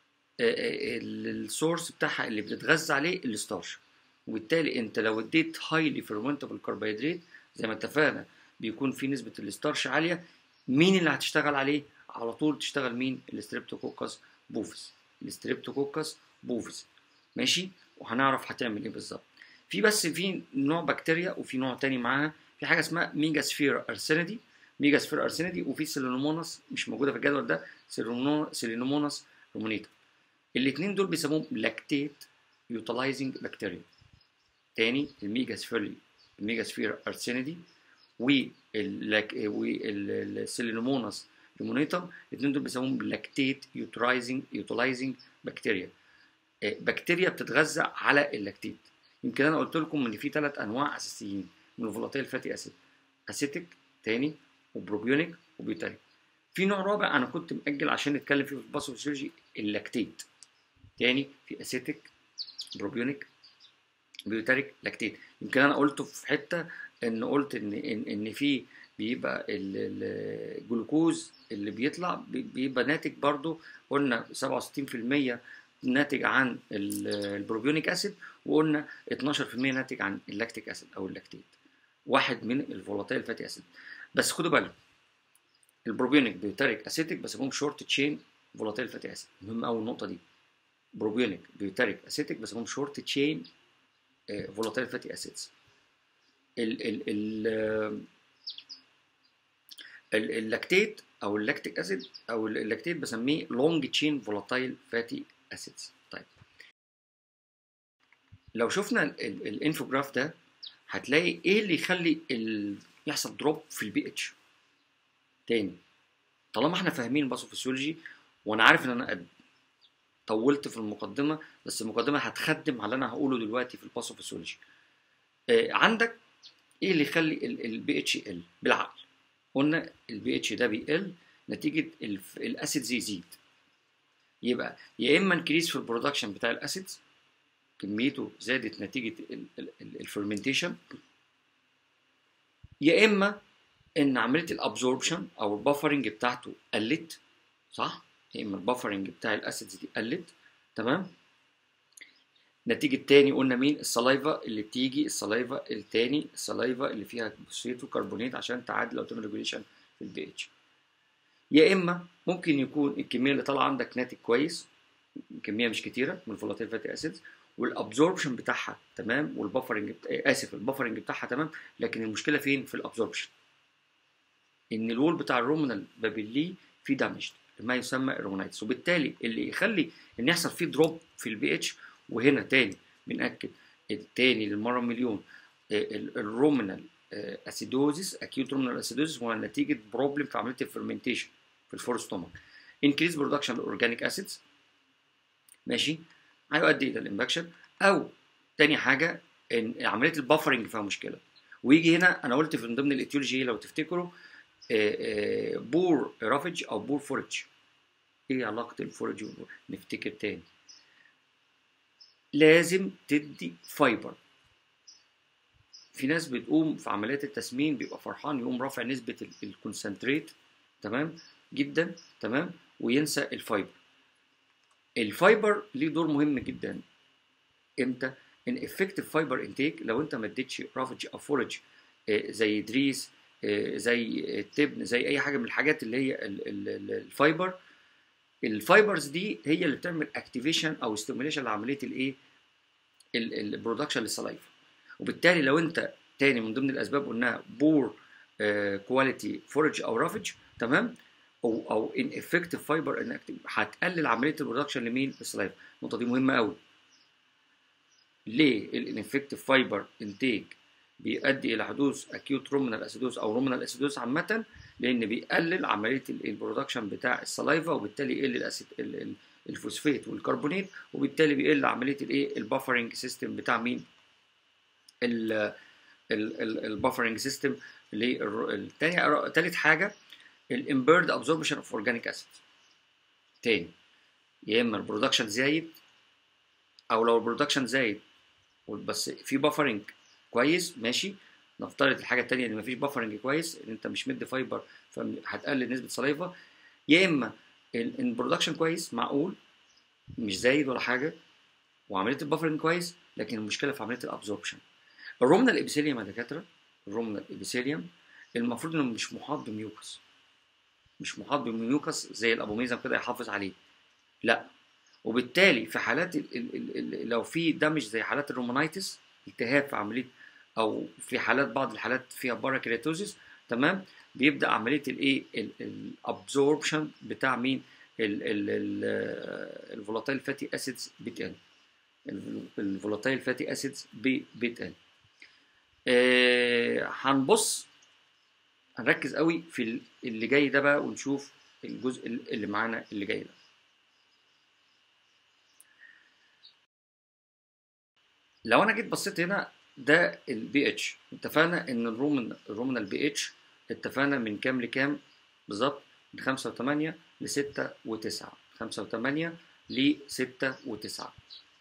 [SPEAKER 1] السورس بتاعها اللي بتتغذى عليه الستارش، وبالتالي انت لو اديت هايلي فيرمنتبل كربوهيدرات زي ما اتفقنا بيكون في نسبه الستارش عاليه، مين اللي هتشتغل عليه؟ على طول تشتغل مين؟ الستريبتوكوكس بوفيز، الستريبتوكوكس بوفيز ماشي. وهنعرف هتعمل ايه بالظبط. في بس في نوع بكتيريا وفي نوع تاني معاها، في حاجه اسمها ميجاسفير ارسينيدي، ميجاسفير ارسينيدي، وفي سيلينوموناس مش موجوده في الجدول ده، سيلينوموناس رومونيتا. الاثنين دول بيسموهم لاكتيت يوتيلايزنج بكتيريا. تاني الميجاسفير الميجاسفير ارسينيدي والسيلينوموناس رومونيتا، الاثنين دول بيسموهم لاكتيت يوتيلايزنج يوتيلايزنج بكتيريا. بكتيريا بتتغذى على اللاكتيت. يمكن انا قلت لكم ان في ثلاث انواع اساسيين من الفولاتيل فاتي اسيد، اسيتيك تاني وبروبيونيك وبيوتاريك. في نوع رابع انا كنت مأجل عشان نتكلم فيه في الباثوفيسيولوجي، اللاكتيت. تاني في اسيتيك بروبيونيك بيوتاريك لاكتيت. يمكن انا قلته في حته ان قلت ان ان, إن في بيبقى الجلوكوز اللي بيطلع بيبقى ناتج برضو، قلنا سبعة وستين بالمية ناتج عن البروبيونيك اسيد، وقلنا اتناشر بالمية ناتج عن اللاكتيك اسيد او اللاكتيت، واحد من الفولاتيل فاتي اسيد. بس خدوا بالكم البروبيونيك بيوتاريك اسيتيك بسموهم شورت تشين فولاتيل فاتي اسيد، مهم قوي النقطه دي. بروبيونيك بيوتاريك اسيتيك بسموهم شورت تشين فولاتيل فاتي اسيدز. ال ال ال اللاكتيت او اللاكتيك اسيد او اللاكتيت بسميه لونج تشين فولاتيل فاتي اسيدز. طيب لو شفنا الانفوجراف ده هتلاقي ايه اللي يخلي ال... يحصل دروب في البي اتش. تاني طالما احنا فاهمين الباثوفيسيولوجي، وانا عارف ان انا طولت في المقدمه بس المقدمه هتخدم على اللي انا هقوله دلوقتي في الباثوفيسيولوجي. آه عندك ايه اللي يخلي البي اتش يقل؟ بالعقل. قلنا البي اتش ده بيقل نتيجه الاسيدز يزيد، يبقى يا اما انكريز في البرودكشن بتاع الاسيدز، كميته زادت نتيجه الفرمنتيشن، يا اما ان عمليه الابزوربشن او البفرنج بتاعته قلت، صح؟ يا اما البفرنج بتاع الاسيدز دي قلت، تمام؟ نتيجة تاني قلنا مين؟ السلايفا اللي بتيجي، السلايفا التاني، السلايفا اللي فيها فوسفات وكربونات عشان تعادل او تعمل ريجوليشن في البي اتش. يا اما ممكن يكون الكميه اللي طالعه عندك ناتج كويس، كميه مش كتيره من الفولاتيل فاتي اسيدز، والابزوربشن بتاعها تمام، والبفرنج بتا... اسف البفرنج بتاعها تمام، لكن المشكله فين؟ في الابزوربشن. ان الوول بتاع الرومنال بابيلي فيه دامج، ما يسمى الرومنايتس، وبالتالي اللي يخلي ان يحصل فيه دروب في البي اتش. وهنا تاني بنأكد التاني للمره مليون، الرومنال اسيدوزيس، اكيوت رومنال اسيدوزيس، هو نتيجه بروبلم في عمليه الفرمنتيشن في الفورستومك. انكريز برودكشن الاورجانيك اسيدز، ماشي، هيؤدي الى الامباكشن. او تاني حاجه ان عمليه البافرنج فيها مشكله. ويجي هنا انا قلت من ضمن الايتيولوجي لو تفتكروا بور رافج او بور فورج. ايه علاقه الفورج والبور؟ نفتكر تاني، لازم تدي فايبر. في ناس بتقوم في عمليات التسمين بيبقى فرحان يقوم رافع نسبه الكونسنتريت تمام جدا، تمام، وينسى الفايبر. الفايبر ليه دور مهم جدا. امتى؟ ان افكتيف فايبر انتيك، لو انت ما اديتش رافج او فورج زي دريس، زي التبن، زي اي حاجه من الحاجات اللي هي الفايبر، الفايبرز دي هي اللي بتعمل اكتيفيشن او ستيميوليشن لعمليه الايه؟ البرودكشن للسلايفا. وبالتالي لو انت تاني من ضمن الاسباب قلناها بور كواليتي فورج او رافج، تمام، او او ان افكتيف فايبر انكتيف، هتقلل عمليه البرودكشن لمين؟ للسلايفا. النقطه دي مهمه قوي. ليه الانفكتيف فايبر انتيك بيؤدي الى حدوث اكيوت رومنال اسيدوز او رومنال اسيدوز عامه؟ لان بيقلل عمليه البرودكشن بتاع السلايفا، وبالتالي يقل الاسيد الفوسفات والكربونات، وبالتالي بيقل عمليه الايه؟ البافرنج سيستم بتاع مين؟ البافرنج سيستم. اللي الثاني ثالث حاجه الامبيرد ابزوربشن اوف اورجانيك اسيد. تاني، يا اما البرودكشن زايد، او لو البرودكشن زايد بس في بافرنج كويس، ماشي، نفترض الحاجه الثانيه ان مفيش بافرنج كويس، ان انت مش مدي فايبر فهتقلل نسبه سلايفا. يا اما البرودكشن كويس معقول مش زايد ولا حاجه، وعمليه البافرنج كويس، لكن المشكله في عمليه الابزوربشن. الرومنال ابيثيليوم يا دكاتره، الرومنال ابيثيليوم المفروض انه مش محاط بميوكس، مش محاط بميوكس زي الابوميزم كده يحافظ عليه، لا. وبالتالي في حالات ال ال ال لو في دمج زي حالات الرومانيتس، التهاب في عمليه، او في حالات بعض الحالات فيها باراكرياتوزيس، تمام، بيبدا عمليه الايه؟ الابزوربشن بتاع مين؟ الفولاتايل فاتي اسيدز بتقل، الفولاتايل فاتي اسيدز بتقل. آه هنبص هنركز قوي في اللي جاي ده بقى، ونشوف الجزء اللي معانا اللي جاي ده. لو انا جيت بصيت هنا، ده البي اتش، اتفقنا ان الرومن الرومنال بي اتش اتفقنا من كام لكام بالظبط؟ من خمسة وثمانية لستة وتسعة، خمسة وثمانية لستة وتسعة.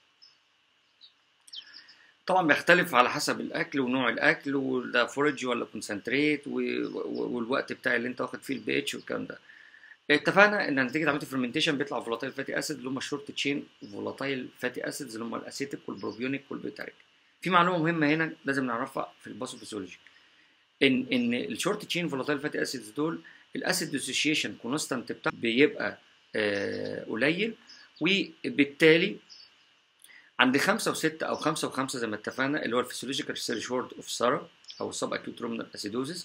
[SPEAKER 1] طبعا بيختلف على حسب الاكل ونوع الاكل، وده فورج ولا كونسنتريت، والوقت بتاع اللي انت واخد فيه البي اتش والكلام ده. اتفقنا ان نتيجه عمليه الفرمنتيشن بيطلع فولاتايل فاتي اسيد اللي هم الشورت تشين فولاتايل فاتي اسيدز اللي هم الاسيتيك والبروبيونيك والبيتاريك. في معلومه مهمه هنا لازم نعرفها في الباثوفيسيولوجي، ان ان الشورت تشين فولاتايل فاتي اسيدز دول الاسيد ديسوسيشن كونستانت بتاعه بيبقى آه قليل، وبالتالي عند خمسة وستة او خمسة وخمسة زي ما اتفقنا اللي هو الفسيولوجيكال ثريشولد اوف سارا او السب اكيوت رومنال اسيدوزيس،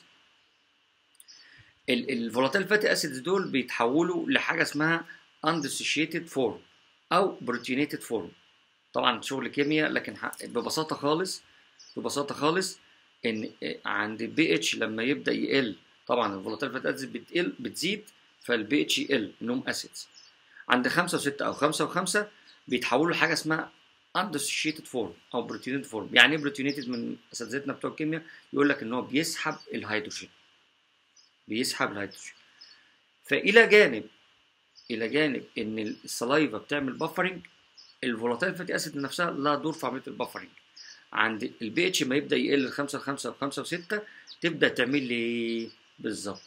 [SPEAKER 1] الفولاتيل فاتي اسيدز دول بيتحولوا لحاجه اسمها اندسوشيتد فورم او بروتينيتد فورم. طبعا شغل كيمياء، لكن ببساطه خالص ببساطه خالص ان عند البي اتش لما يبدا يقل، طبعا الفولاتيل فاتي اسيدز بتقل بتزيد، فالبي اتش يقل انهم اسيدز. عند خمسة وستة او خمسة وخمسة بيتحولوا لحاجه اسمها اندسوشيتد فورم او بروتينيتد فورم. يعني ايه بروتينيتد؟ من اساتذتنا بتوع الكيمياء يقول لك ان هو بيسحب الهيدروجين، بيسحب الهيدروجين. فالى جانب الى جانب ان السلايفا بتعمل بافرنج، الفولاتايل فاتي اسيد نفسها لها دور في عمليه البافرنج. عند البي اتش ما يبدا يقل ل خمسة ل خمسة و5 و6 تبدا تعمل لي بالظبط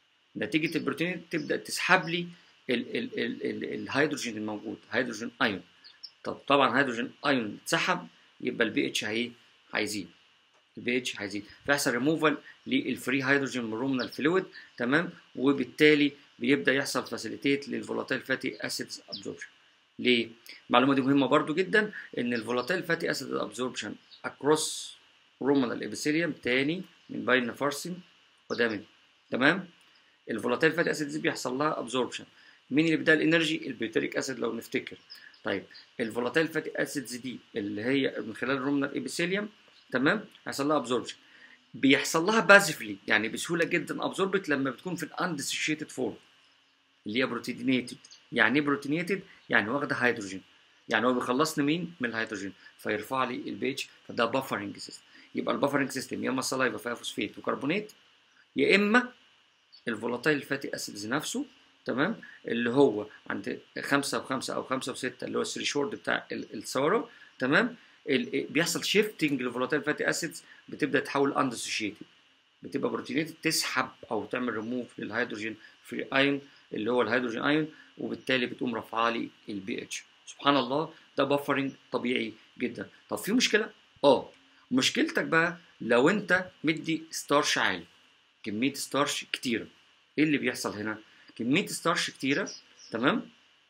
[SPEAKER 1] نتيجه البروتين، تبدا تسحب لي ال ال ال ال الهيدروجين الموجود، هيدروجين ايون. طب طبعا هيدروجين ايون اتسحب يبقى البي اتش هي هيزيد، البي اتش هيزيد، فيحصل ريموفال للفري هيدروجين من الرومنال فلويد. تمام، وبالتالي بيبدا يحصل فاسيليتيت للفولاتايل فاتي اسيدز ابزوربشن. ليه؟ المعلومه دي مهمه برضو جدا، ان الفولاتايل فاتي اسيد ابزوربشن اكروس رومنال ابيثيليوم تاني من باين فارسين قدام. تمام، الفولاتايل فاتي اسيدز بيحصل لها ابزوربشن. مين اللي بيديها الانرجي؟ البيوتريك اسيد لو نفتكر. طيب الفولاتايل فاتي اسيدز دي اللي هي من خلال الرومنال ابيثيليوم، تمام، هيحصل لها ابزوربشن. بيحصل لها بازفلي، يعني بسهوله جدا ابزوربت لما بتكون في الاندسوشيتد فورم اللي هي بروتينيتد. يعني ايه بروتينيتد؟ يعني واخده هيدروجين، يعني هو بيخلصني مين؟ من الهيدروجين، فيرفع لي البي اتش. فده بافرنج سيستم. يبقى البافرنج سيستم يا اما السلايفا فيها فوسفيت وكربونات، يا اما الفولاتايل فاتي اسيدز نفسه، تمام، اللي هو عند خمسة و5 او خمسة و6 اللي هو الثريشولد بتاع الثوره. تمام، بيحصل شيفتنج للفولاتايل فاتي اسيدز، بتبدا تحول اندسوشيتد، بتبقى بروتينيتد، تسحب او تعمل ريموف للهيدروجين فري ايون اللي هو الهيدروجين ايون، وبالتالي بتقوم رافعه لي البي اتش. سبحان الله، ده بافرنج طبيعي جدا. طب في مشكله؟ اه، مشكلتك بقى لو انت مدي ستارش عالي، كميه ستارش كتيره. ايه اللي بيحصل هنا؟ كميه ستارش كتيره، تمام،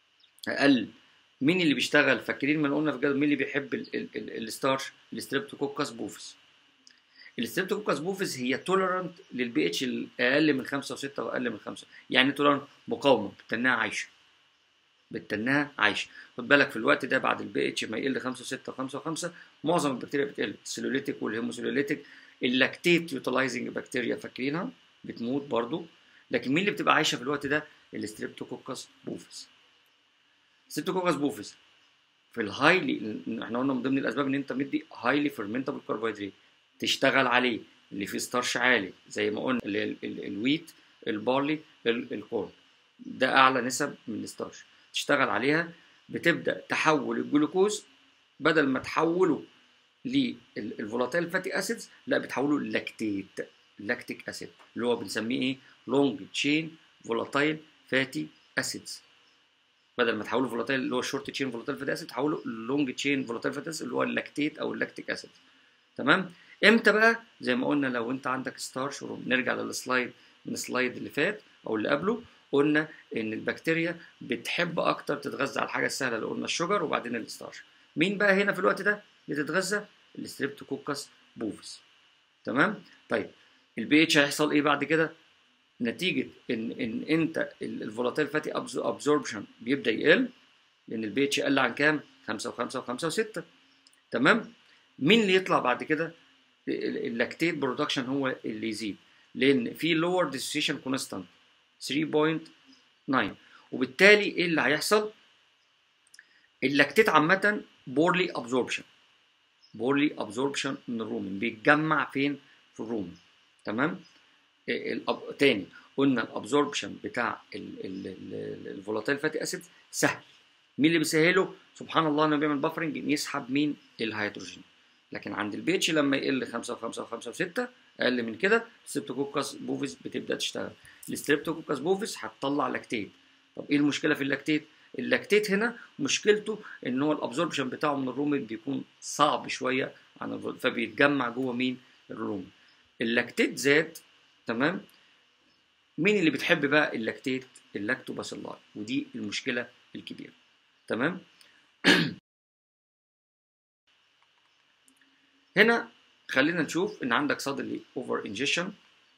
[SPEAKER 1] اقل. مين اللي بيشتغل؟ فاكرين ما قلنا في الجدول مين اللي بيحب الستارش؟ الستريبتوكوكس بوفيس. الستريبتوكوكس بوفيس هي تولرانت للبي اتش الاقل من خمسة و6 واقل من خمسة. يعني تولرانت مقاومه، بتنها عايشه، بتنها عايشه. خد بالك في الوقت ده بعد البي اتش ما يقل خمسة و6 و5 و5 معظم البكتيريا بتقل، السيلوليتيك والهيموسيلوليتيك. اللاكتيت يوتيلايزنج بكتيريا فاكرينها بتموت برضو. لكن مين اللي بتبقى عايشه في الوقت ده؟ الستريبتوكوكس بوفيس. الستريبتوكوكس بوفيس في الهايلي، احنا قلنا من ضمن الاسباب ان انت مدي هايلي فيرمنتابل كربوهيدرات تشتغل عليه، اللي فيه ستارش عالي زي ما قلنا اللي الويت، البارلي، الكورن، ده اعلى نسب من الستارش. تشتغل عليها بتبدا تحول الجلوكوز، بدل ما تحوله للفولاتايل فاتي اسيدز لا بتحوله للاكتيت، اللاكتيك اسيد اللي هو بنسميه ايه؟ لونج تشين فولاتايل فاتي اسيدز. بدل ما تحوله فولاتايل اللي هو الشورت تشين فولاتايل فاتي اسيد تحوله لونج تشين فولاتايل فاتي اسيد اللي هو اللاكتيت او اللاكتيك اسيد. تمام، امتى بقى؟ زي ما قلنا لو انت عندك ستارش، نرجع للسلايد من السلايد اللي فات او اللي قبله، قلنا ان البكتيريا بتحب اكتر تتغذى على الحاجه السهله اللي قلنا الشجر وبعدين الستارش. مين بقى هنا في الوقت ده بتتغذى؟ الستريبتوكوكس بوفيس. تمام، طيب البي اتش هيحصل ايه بعد كده؟ نتيجه ان ان انت الفولاتايل فاتي ابزوربشن بيبدا يقل، لان البي اتش قل عن كام؟ خمسة و5 و5 و6. تمام، مين اللي يطلع بعد كده؟ اللاكتيت برودكشن هو اللي يزيد، لان في لور ديسوسيشن كونستانت ثلاثة فاصلة تسعة، وبالتالي ايه اللي هيحصل؟ اللاكتيت عامه بورلي ابزوربشن، بورلي ابزوربشن من الرومن، بيتجمع فين؟ في الرومن. تمام، الأب... تاني قلنا الابزوربشن بتاع الفولاتايل فاتي اسيد سهل. مين اللي بيسهله؟ سبحان الله انه بيعمل بافرنج، يسحب مين؟ الهيدروجين. لكن عند البي اتش لما يقل خمسة و5 و5 و6 اقل من كده الستريبتوكوكس بوفيس بتبدا تشتغل. الستريبتوكوكس بوفيس هتطلع لاكتيت. طب ايه المشكله في اللاكتيت؟ اللاكتيت هنا مشكلته ان هو الابزوربشن بتاعه من الرومن بيكون صعب شويه عن الفول... فبيتجمع جوه مين؟ الرومن. اللاكتيت زاد، تمام، مين اللي بتحب بقى اللاكتيت؟ اللاكتوباسيلاي، ودي المشكله الكبيره. تمام، هنا خلينا نشوف ان عندك صدر اوفر انجيشن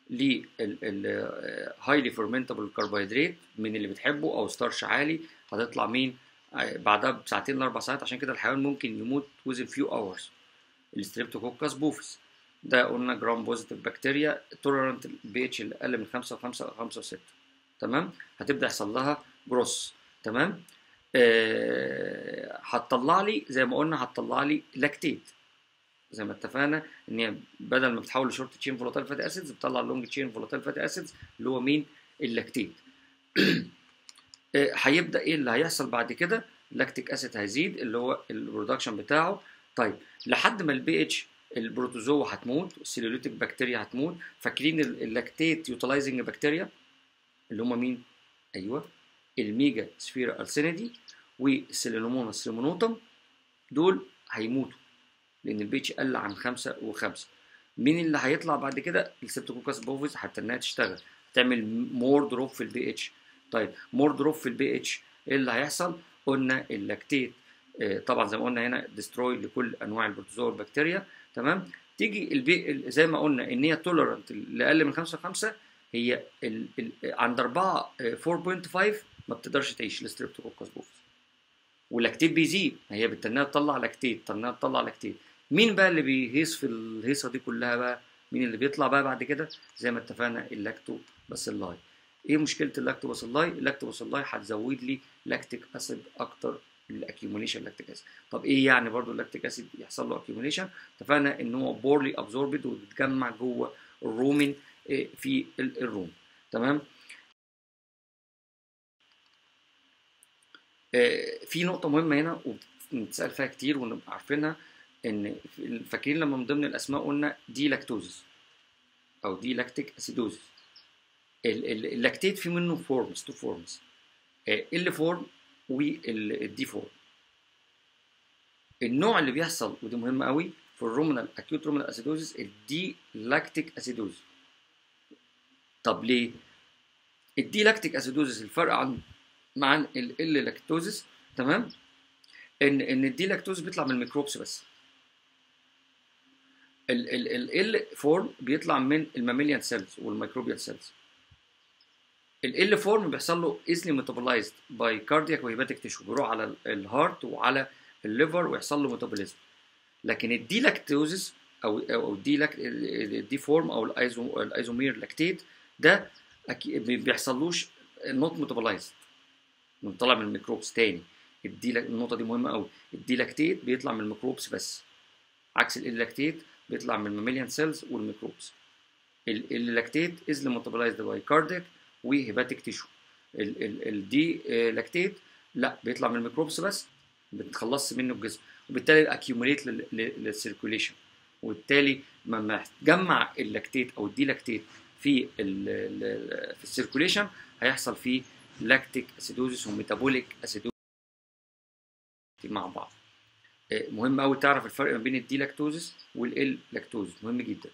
[SPEAKER 1] للهايلي فيرمنتابل كربوهيدرات من اللي بتحبه او ستارش عالي، هتطلع مين؟ بعدها بساعتين لاربع ساعات، عشان كده الحيوان ممكن يموت within few hours. الستريبتوكوكس بوفيس ده قلنا جرام بوزيتيف بكتيريا تولرانت البي اتش اللي اقل من خمسة و5 و5 و6. تمام، هتبدا يحصل لها جروس. تمام، آه، هتطلع لي زي ما قلنا، هتطلع لي لاكتيت زي ما اتفقنا ان هي بدل ما بتحول لشورت تشين فولاتيل فاتي اسيدز بتطلع لونج تشين فولاتيل فاتي اسيدز اللي هو مين؟ اللاكتيت. هيبدا ايه اللي هيحصل بعد كده؟ لاكتيك اسيد هيزيد اللي هو البرودكشن بتاعه. طيب لحد ما البي اتش البروتوزوا هتموت، السيلوليتيك بكتيريا هتموت. فاكرين اللاكتيت يوتيلايزنج بكتيريا اللي هم مين؟ ايوه الميجا سفيرا السينيدي والسيلينوموناس سيمونوتم، دول هيموتوا لان البي اتش قل عن خمسة وخمسة. مين اللي هيطلع بعد كده؟ السيبتوكوكاس بوفيس، هتنها تشتغل تعمل مور دروب في البي اتش. طيب مور دروب في البي اتش ايه اللي هيحصل؟ قلنا اللاكتيت آه طبعا زي ما قلنا هنا ديستروي لكل انواع البروتوزوا والبكتيريا. تمام. تيجي البي زي ما قلنا ان هي تولرنت لاقل من خمسة وخمسة، هي ال ال عند أربعة أربعة فاصلة خمسة ما بتقدرش تعيش الستريبتوكوكاس بوفيس، واللاكتيت بيزيد، هي بتنها تطلع لاكتيت تنها تطلع لاكتيت. مين بقى اللي بيهيص في الهيصه دي كلها بقى؟ مين اللي بيطلع بقى بعد كده؟ زي ما اتفقنا اللاكتو باسيلاي. ايه مشكله اللاكتو باسيلاي؟ اللاكتو باسيلاي هتزود لي لاكتيك اسيد اكتر، الاكيوميليشن لاكتيك اسيد. طب ايه يعني برضو اللاكتيك اسيد يحصل له اكيوميليشن؟ اتفقنا ان هو بورلي ابزوربد وبيتجمع جوه الرومن في الروم. تمام. في نقطه مهمه هنا وبنتسال فيها كتير ونبقى عارفينها، ان فاكرين لما من ضمن الاسماء قلنا دي لاكتوزس او دي لاكتيك اسيدوزس. اللاكتيت في منه فورمز، تو فورمز، ال فورم والدي فورم. النوع اللي بيحصل ودي مهمه قوي في الرومنال اكيوت رومنال اسيدوزس الدي لاكتيك اسيدوزس. طب ليه؟ الدي لاكتيك اسيدوزس الفرق عن مع ال لاكتوزس، تمام، ان ان الدي لاكتوز بيطلع من الميكروبس بس. ال ال فورم بيطلع من الماميليان سيلز والميكروبيال سيلز. ال فورم بيحصل له ايزلي ميتابولايزد باي كاردياك وهيباتيك تيشو، بيروح على الهارت وعلى الليفر ويحصل له ميتابوليزم. لكن الدي لاكتوزس او او الدي لاك الدي فورم او الايزو الايزومير لاكتيت ده ما بيحصلوش نوت ميتابولايزد، طالع من الميكروبس تاني. الدي النقطه دي مهمه قوي، الدي لاكتيت بيطلع من الميكروبس بس، عكس اللاكتيت بيطلع من الماميليان سيلز والميكروبس. اللاكتيت از ميتابولايزد باي كاردياك وهيباتيك تيشو. الدي لاكتيت لا بيطلع من الميكروبس بس، بتخلص منه الجسم، وبالتالي اكيوميليت للسيركوليشن، وبالتالي لما تجمع اللاكتيت او الدي لاكتيت في ال في السيركوليشن هيحصل فيه لاكتيك اسيدوزيس وميتابوليك اسيدوزيس مع بعض. مهم قوي تعرف الفرق ما بين الدي لاكتوزس والال لاكتوز، مهم جدا.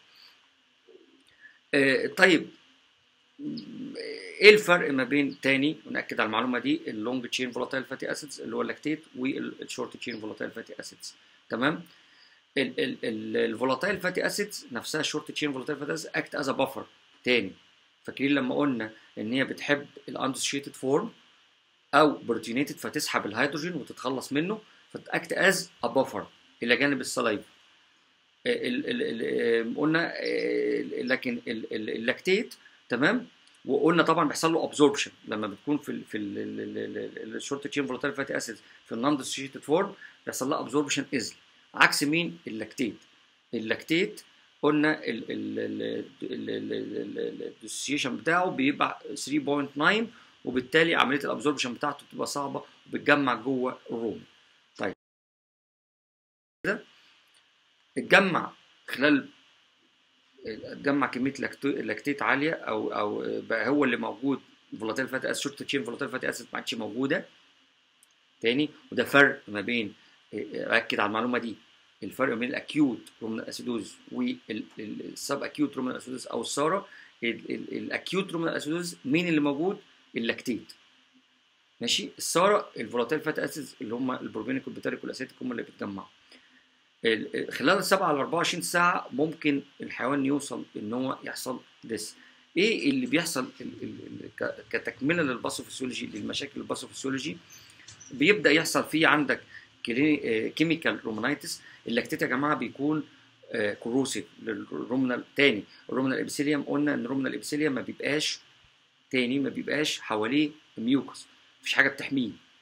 [SPEAKER 1] طيب ايه الفرق ما بين تاني ونأكد على المعلومه دي اللونج تشين فولاتيل فاتي اسيدز اللي هو اللاكتيت والشورت تشين فولاتيل فاتي اسيدز. تمام. الفولاتيل فاتي اسيدز نفسها الشورت تشين فولاتيل فاتي اسيدز اكت از بافر تاني. فاكرين لما قلنا ان هي بتحب الاندوسيشيتد فورم او بروتينيتد فتسحب الهيدروجين وتتخلص منه، فتاكت از ا بافر الى جانب السلايف. قلنا لكن اللاكتيت تمام، وقلنا طبعا بيحصل له ابزوربشن لما بتكون في ال في الشورت تشين فولاتيل فاتي اسيدز في النون ديسوشيتد فورم، بيحصل لها ابزوربشن ايزلي، عكس مين؟ اللاكتيت. اللاكتيت قلنا الديسوشيشن بتاعه بيبقى ثلاثة فاصلة تسعة، وبالتالي عمليه الابزوربشن بتاعته بتبقى صعبه وبتجمع جوه الروم. طيب كده اتجمع خلال اتجمع كميه لاكتيت عاليه او او بقى هو اللي موجود فولاتيل فاتي اسيد، شورت تشين فولاتيل فاتي اسيد ما عادش موجوده تاني. وده فرق ما بين، اكد على المعلومه دي، الفرق بين الاكيوت رومنال اسيدوز والسب اكيوت رومنال اسيدوز او الساره. الاكيوت رومنال اسيدوز مين اللي موجود؟ اللاكتيت. ماشي. الساره الفولاتيل فاتي اسيدز اللي هم البروبينيك والبيتاريك والاسيتيك هم اللي بيتجمعوا. خلال السبعة ل أربعة وعشرين ساعة ممكن الحيوان يوصل ان هو يحصل ديس. ايه اللي بيحصل كتكمله للباثوفيسيولوجي للمشاكل الباثوفيسيولوجي؟ بيبدا يحصل فيه عندك كيميكال رومنايتس. اللاكتيت يا جماعه بيكون كوروسيف للرومنال. تاني الرومنال ابيثيليوم قلنا ان الرومنال ابيثيليوم ما بيبقاش تاني ما بيبقاش حواليه ميوكس، مفيش حاجه بتحميه.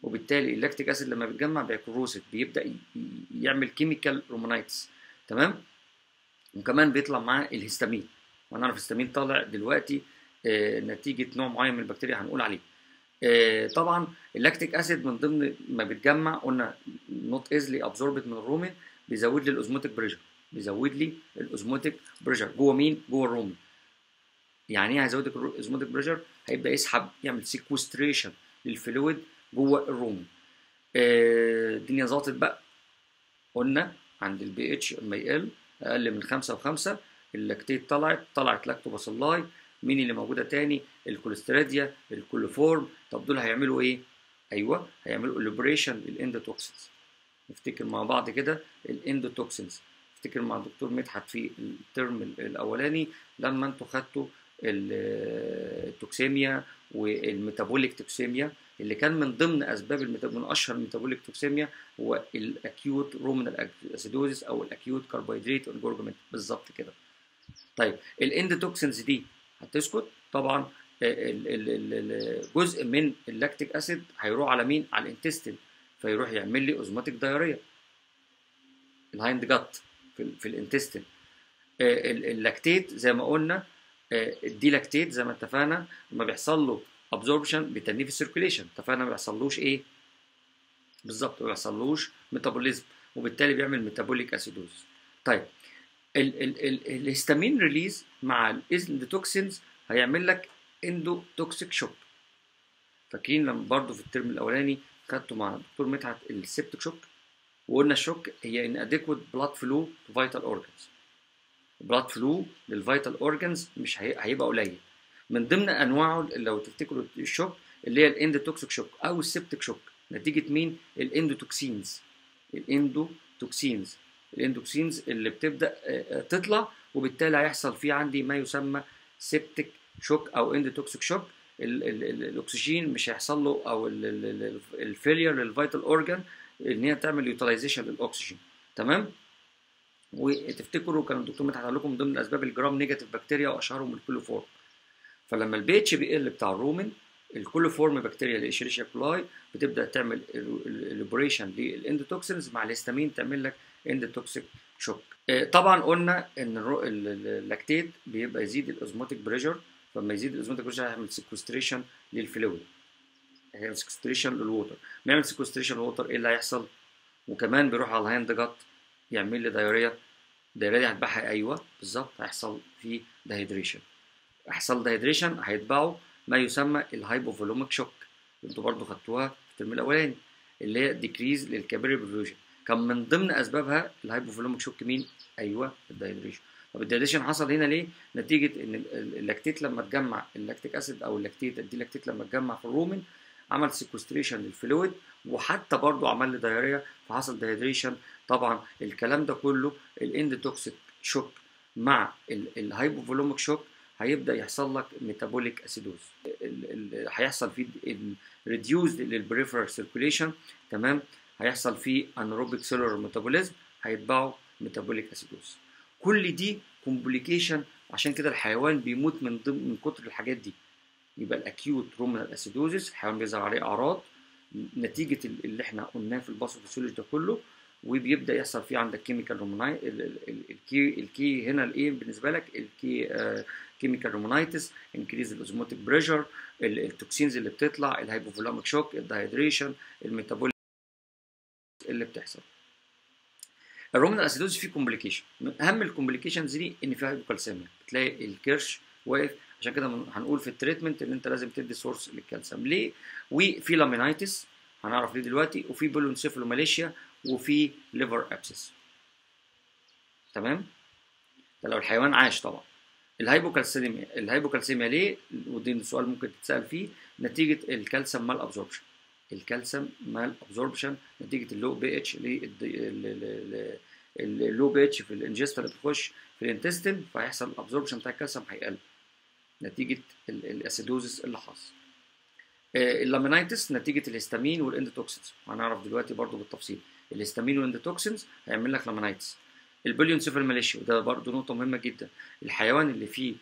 [SPEAKER 1] وبالتالي اللاكتيك اسيد لما بيتجمع بيكروسيف، بيبدا يعمل كيميكال رومونايتس. تمام. وكمان بيطلع معاه الهستامين، وهنعرف الهستامين طالع دلوقتي آه نتيجه نوع معين من البكتيريا هنقول عليه. آه طبعا اللاكتيك اسيد من ضمن ما بيتجمع قلنا نوت ايزلي ابزوربد من الرومن، بيزود لي الاوزموتيك بريشر، بيزود لي الاوزموتيك بريشر جوه مين؟ جوه الرومن. يعني ايه هيزود الاوزموتيك بريشر؟ هيبدا يسحب، يعمل سيكوستريشن للفلويد جوه الرومن. آه الدنيا ظبطت بقى، قلنا عند البي اتش اما يقل اقل من خمسة وخمسة اللاكتيت طلعت طلعت لاكتوباسيلاي. مين اللي موجوده تاني؟ الكوليستريديا، الكوليفورم. طب دول هيعملوا ايه؟ ايوه هيعملوا ليبريشن للاندوتوكسينز. نفتكر مع بعض كده الاندوتوكسينز. افتكر مع الدكتور مدحت في الترم الاولاني لما انتوا خدتوا التوكسيميا والميتابوليك توكسيميا، اللي كان من ضمن اسباب الميتاب... من اشهر الميتابوليك توكسيميا هو الاكيوت رومينال اسيدوزيس او الاكيوت كربوهيدرات انجورجمنت بالظبط كده. طيب الاندوتوكسينز دي هتسكت طبعا. جزء من اللاكتيك اسيد هيروح على مين؟ على الانتستين، فيروح يعمل لي اوزماتيك دايريا الهايند جات في, في الانتستين. اللاكتيت زي ما قلنا الدي لاكتيت زي ما اتفقنا لما بيحصل له ابزوربشن بيتنيه في السيركيليشن، اتفقنا ما بيحصلوش ايه بالظبط؟ ما بيحصلوش ميتابوليزم، وبالتالي بيعمل ميتابوليك اسيدوز. طيب الهستامين ريليز مع الاندوتوكسينز هيعمل لك اندوتوكسيك شوك. فاكرين لما برضه في الترم الاولاني خدته مع الدكتور مدحت السيبتيك شوك، وقلنا الشوك هي ان اديكوت بلاد فلو تو فيتال اورجانز. بلاد فلو للفيتال اورجانز مش هيبقى قليل. من ضمن انواعه لو تفتكروا الشوك اللي هي الاندوتوكسيك شوك او السيبتيك شوك، نتيجه مين؟ الاندوتوكسينز. الاندوتوكسينز الاندوتوكسينز اللي بتبدا تطلع، وبالتالي هيحصل فيه عندي ما يسمى سيبتيك شوك او اندوتوكسيك شوك. الاكسجين مش هيحصل له، او الفيلير للفيتال اورجان ان هي تعمل يوتيلايزيشن للاكسجين. تمام. وتفتكروا كان الدكتور مدحت قال لكم من ضمن الاسباب الجرام نيجاتيف بكتيريا واشهرهم الكوليفورم. فلما البي اتش بيقل بتاع الرومن، الكوليفورم بكتيريا الاشيريشيا كولاي بتبدا تعمل ليبريشن للاندوتوكسينز مع الهستامين تعمل لك اندوتوكسيك شوك. طبعا قلنا ان اللاكتيت بيبقى يزيد الاوزموتيك بريشر، فلما يزيد الاوزموتيك بريشر هيعمل سيكوستريشن للفلويد، هيعمل سيكوستريشن للووتر. ما يعمل سيكوستريشن للووتر ايه اللي هيحصل؟ وكمان بيروح على الهاند جات يعمل لي دايريا. الدايريا دي هتبقى ايوه بالظبط هيحصل فيه دايهيدريشن. هيحصل دايهيدريشن هيتبعه ما يسمى الهايبوفولوميك شوك، انتوا برضو خدتوها في الترم الاولاني، اللي هي ديكريز للكابيلاري برفيوجن. كان من ضمن اسبابها الهايبوفولوميك شوك مين؟ ايوه الدايهيدريشن. طب الدايهيدريشن حصل هنا ليه؟ نتيجه ان اللاكتيت لما اتجمع اللاكتيك اسيد او اللاكتيت الدي لاكتيت لما اتجمع في الرومن عمل سيكوستريشن للفلويد، وحتى برضو عمل لي دايريا فحصل دايهيدريشن. طبعا الكلام ده كله الاندوتوكسيك شوك مع الهايبوفولوميك شوك هيبدا يحصل لك ميتابوليك اسيدوز، هيحصل فيه ريديوز للبريفرال سيركيوليشن. تمام. هيحصل فيه انروبيك سيلولار ميتابوليزم هيتبعوا ميتابوليك اسيدوز. كل دي كومبليكيشن، عشان كده الحيوان بيموت من ضمن من كتر الحاجات دي. يبقى الاكيوت رومينال اسيدوزيس الحيوان بيظهر عليه اعراض نتيجه اللي احنا قلناه في الباثوفيسيولوجي ده كله، وبيبدا يحصل فيه عندك كيميكال روموناي الكي الكي هنا الايه بالنسبه لك الكي آه كيميكال رومونايتس، انكريز الاوزموتيك بريشر، التوكسينز اللي بتطلع، الهايبوفولوميك شوك، الدايهيدريشن، الميتابوليك اللي بتحصل. الرومينال اسيدوز فيه كومبليكيشن، من اهم الكومبليكيشنز دي ان فيها هايبوكالسيميا، بتلاقي الكرش واقف. عشان كده هنقول في التريتمنت ان انت لازم تدي سورس للكالسيوم. ليه؟ وفي لامينايتس هنعرف ليه دلوقتي، وفي بولونسيفالوماليشيا، وفي ليفر ابسس. تمام؟ ده لو الحيوان عاش طبعا. الهايبوكالسيميا الهايبوكالسيميا ليه؟ ودي سؤال ممكن تتسال فيه، نتيجه الكالسيوم مال ابزوربشن. الكالسيوم مال ابزوربشن نتيجه اللو بي اتش، اللو بي اتش في الانجستر اللي بتخش في الانتستين، فهيحصل الابزوربشن بتاع الكالسيوم هيقل نتيجه الاسيدوزس اللي حصل. اللامينايتس نتيجه الهستامين والاندوتوكسينز، هنعرف دلوقتي برضو بالتفصيل. الهستامين والاندوتوكسينز هيعمل لك لامينايتس. البوليونسيفالوماليشيا وده برضو نقطه مهمه جدا، الحيوان اللي فيه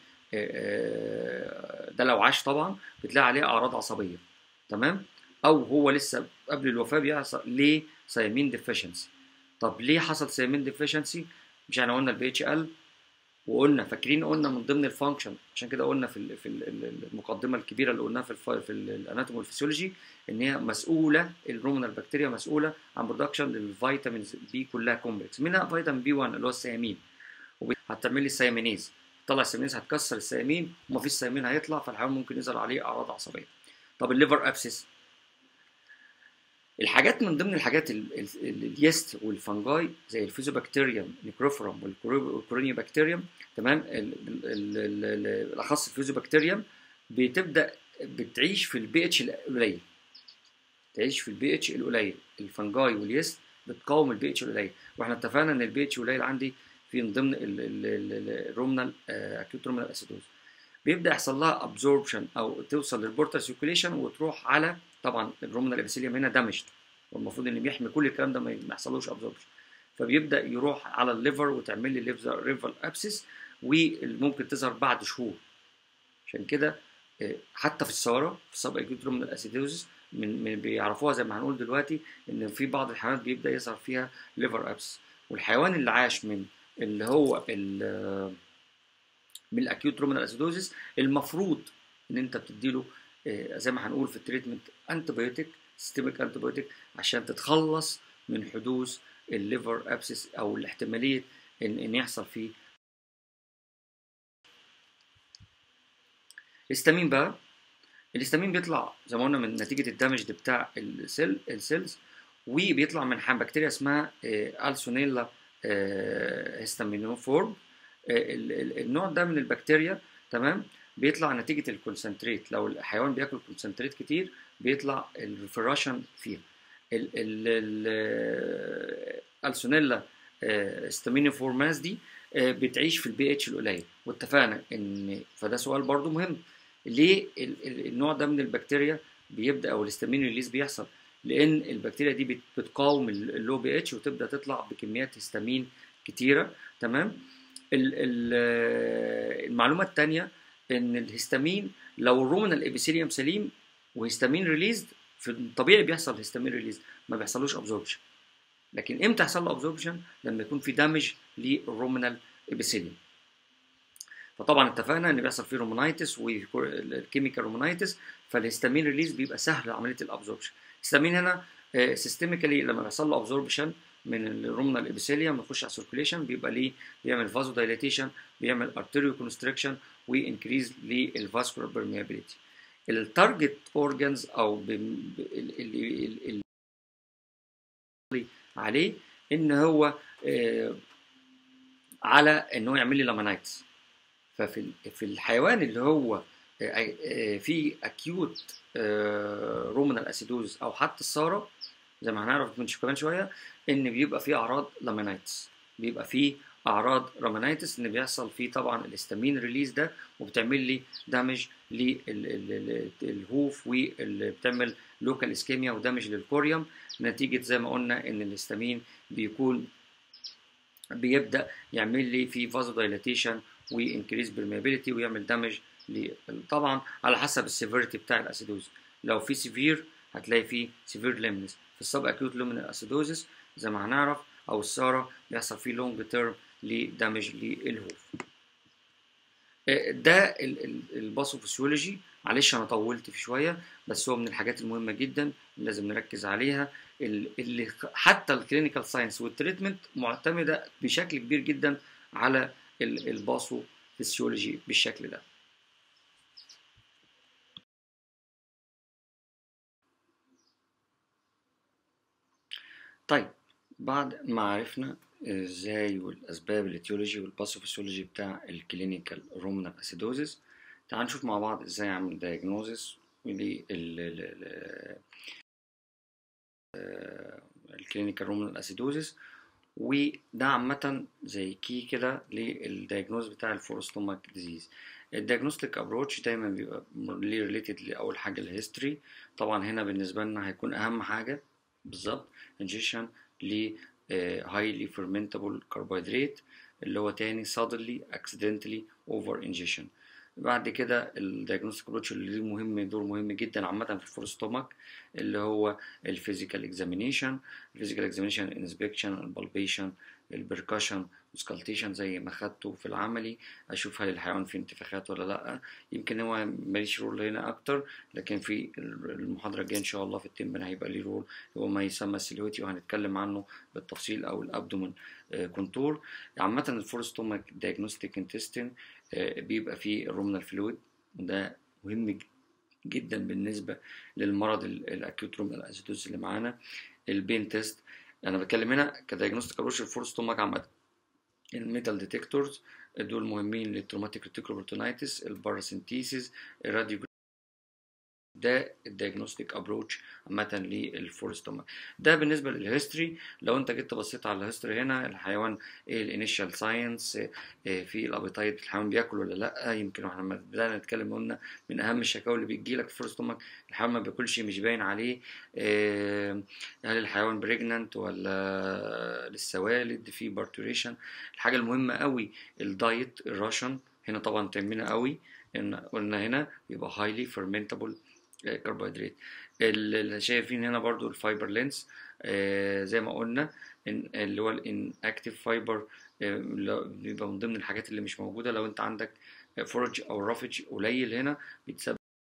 [SPEAKER 1] ده لو عاش طبعا بتلاقي عليه اعراض عصبيه. تمام. او هو لسه قبل الوفاه بيحصل ليه ثيامين ديفيشنسي. طب ليه حصل ثيامين ديفيشنسي؟ مش احنا قلنا البي اتش ال، وقلنا فاكرين قلنا من ضمن الفانكشن، عشان كده قلنا في ال في ال المقدمه الكبيره اللي قلناها في الف في الاناتومي والفسيولوجي ان هي مسؤوله، الرومنال بكتيريا مسؤوله عن برودكشن للفيتامينز بي كلها كومبلكس، منها فيتامين بي واحد اللي هو الثيامين، هتعمل لي الثيامينيز، تطلع الثيامينيز هتكسر الثيامين ومفيش ثيامين هيطلع، فالحيوان ممكن يظهر عليه اعراض عصبيه. طب الليفر ابسس، الحاجات من ضمن الحاجات اليست والفنجاي زي الفيزوبكتيريوم نيكروفورم والكورونيوبكتيريوم، تمام، بالاخص الفيزوبكتيريوم بتبدا بتعيش في البي اتش القليل، تعيش في البي اتش القليل، الفنجاي واليست بتقاوم البي اتش القليل، واحنا اتفقنا ان البي اتش قليل عندي في من ضمن الرومنال اكيوت رومنال اسيدوز، بيبدا يحصل لها ابزوربشن او توصل للبورتال سيركيوليشن وتروح على، طبعا الرومنال ابيثيليوم هنا دامجد، والمفروض ان بيحمي كل الكلام ده ما يحصلوش ابزوربشن، فبيبدا يروح على الليفر وتعمل لي ليفر ريفر ابسس، وممكن تظهر بعد شهور. عشان كده حتى في الساره في السب اكيوت رومنال اسيدوزس من, من بيعرفوها زي ما هنقول دلوقتي ان في بعض الحيوانات بيبدا يظهر فيها ليفر ابسس، والحيوان اللي عاش من اللي هو من الاكيوت رومنال اسيدوزس المفروض ان انت بتديله زي ما هنقول في التريتمنت انتيبيوتيك، سيستميك انتيبيوتيك، عشان تتخلص من حدوث الليفر ابسس او الاحتماليه ان ان يحصل فيه. الهستامين بقى، الهستامين بيطلع زي ما قلنا من نتيجه الدمج بتاع السيل السيلز، وبيطلع من بكتيريا اسمها السونيلا هيستامينوفورم. النوع ده من البكتيريا، تمام، بيطلع نتيجه الكونسنتريت، لو الحيوان بياكل كونسنتريت كتير بيطلع الريفراشن فيها. السونيلا هيستامينوفورماس دي بتعيش في البي اتش القليل، واتفقنا ان فده سؤال برضو مهم، ليه النوع ده من البكتيريا بيبدا او الهستامين ريليز بيحصل؟ لان البكتيريا دي بتقاوم اللو بي اتش وتبدا تطلع بكميات هستامين كتيره، تمام. المعلومه الثانيه ان الهستامين لو الرومنال ابيثيليوم سليم وهستامين ريليزد، في الطبيعي بيحصل هستامين ريليز، ما بيحصلوش ابزوربشن. لكن امتى يحصل له ابزوربشن؟ لما يكون في دامج للرومنال ابيثيليوم. فطبعا اتفقنا ان بيحصل فيه رومونايتس والكيميكال رومونايتس، فالهستامين ريليز بيبقى سهل عمليه الابزوربشن. الهستامين هنا سيستميكالي لما بيحصل له ابزوربشن من الرومنال ابيثيليوم يخش على السيركيوليشن بيبقى ليه، بيعمل فازو دايليتيشن، بيعمل ارتيريو كونستريكشن، وانكريز للفاسكولار بيرميابيليتي. التارجت اورجانز او اللي عليه ان هو على ان هو يعمل لي لامانايتس. ففي في الحيوان اللي هو في اكيوت رومنال اسيدوز او حتى الساره زي ما هنعرف كمان شويه ان بيبقى فيه اعراض لامانايتس، بيبقى فيه اعراض رامانايتس، ان بيحصل فيه طبعا الهستامين ريليز ده، وبتعمل لي دامج للهوف، وبتعمل لوكال اسكيميا ودامج للكوريوم، نتيجه زي ما قلنا ان الهستامين بيكون بيبدا يعمل لي في فازو دايلاتيشن وانكريز بيرميابيليتي ويعمل دامج. طبعا على حسب السيفيريتي بتاع الاسيدوز، لو في سيفير هتلاقي فيه سيفير ليمنس، في السب اكيوت لومينال اسيدوزس زي ما هنعرف او الساره بيحصل فيه لونج تيرم لدامج للهوف. ده الباثوفيسيولوجي، معلش انا طولت في شويه، بس هو من الحاجات المهمه جدا لازم نركز عليها، اللي حتى الكلينيكال ساينس والتريتمنت معتمده بشكل كبير جدا على الباثوفيسيولوجي بالشكل ده. طيب بعد ما عرفنا ازاي والاسباب الاتيولوجي والباثوفيسيولوجي بتاع الكلينيكال رومنال اسيدوزيس، تعال نشوف مع بعض ازاي اعمل دايجنوزيس للكلينيكال رومنال اسيدوزيس، وده عامة زي كي كده للدايجنوز بتاع الفورستوماك ديزيز. الدايجنوستيك ابروتش دايما بيبقى ليه ريليتد لاول حاجه الهيستوري، طبعا هنا بالنسبه لنا هيكون اهم حاجه بالظبط انجيشن ل هايلي فيرمنتابل كربوهيدرات اللي هو تاني suddenly accidentally over ingestion. بعد كده الدايجنوستيك ابروتش اللي ليه مهم دور مهم جدا عامة في الفور ستومك، اللي هو الفيزيكال اكزامينيشن. الفيزيكال اكزامينيشن، الانسبكشن، البالبيشن، البركشن، سكالتيشن زي ما خدته في العملي، اشوف هل الحيوان فيه انتفاخات ولا لا. يمكن هو ماليش رول هنا اكتر، لكن في المحاضره الجايه ان شاء الله في التمبن هيبقى ليه رول، هو ما يسمى السيلويتي، وهنتكلم عنه بالتفصيل، او الابدومن كونتور. عامه الفور ستومك دايجنوستيك انتستين بيبقى فيه الرومنال فلويد، وده مهم جدا بالنسبه للمرض الاكيوت رومنال اسيدوز اللي معانا. البين تيست، انا بتكلم هنا كدايجنوستيك ابروش الفور ستومك عامه. الميتال ديتكتورز دول مهمين للتروماتيك ريتيكولوبروتونايتس، الباراسينتيسيس، الراديو. ده الدياجنوستيك ابروتش عامه للفور ستومك. ده بالنسبه للهيستوري. لو انت جيت بصيت على الهيستوري هنا، الحيوان ايه الانيشال ساينس، في الابيتايت، الحيوان بياكل ولا لا. يمكن احنا لما بدانا نتكلم قلنا من اهم الشكاوى اللي بتجي لك في الفور ستومك الحيوان ما بياكلش، مش باين عليه. هل الحيوان بريجنانت ولا لسه والد، في بارتوريشن. الحاجه المهمه قوي الدايت، الراشن هنا طبعا تهمنا قوي، ان قلنا هنا يبقى هايلي فيرمنتابل كربوهيدرات. اللي شايفين هنا برضو الفايبر لينس، آه زي ما قلنا إن اللي هو الان اكتيف فايبر بيبقى من ضمن الحاجات اللي مش موجوده. لو انت عندك فورج او رافج قليل هنا بيتسبب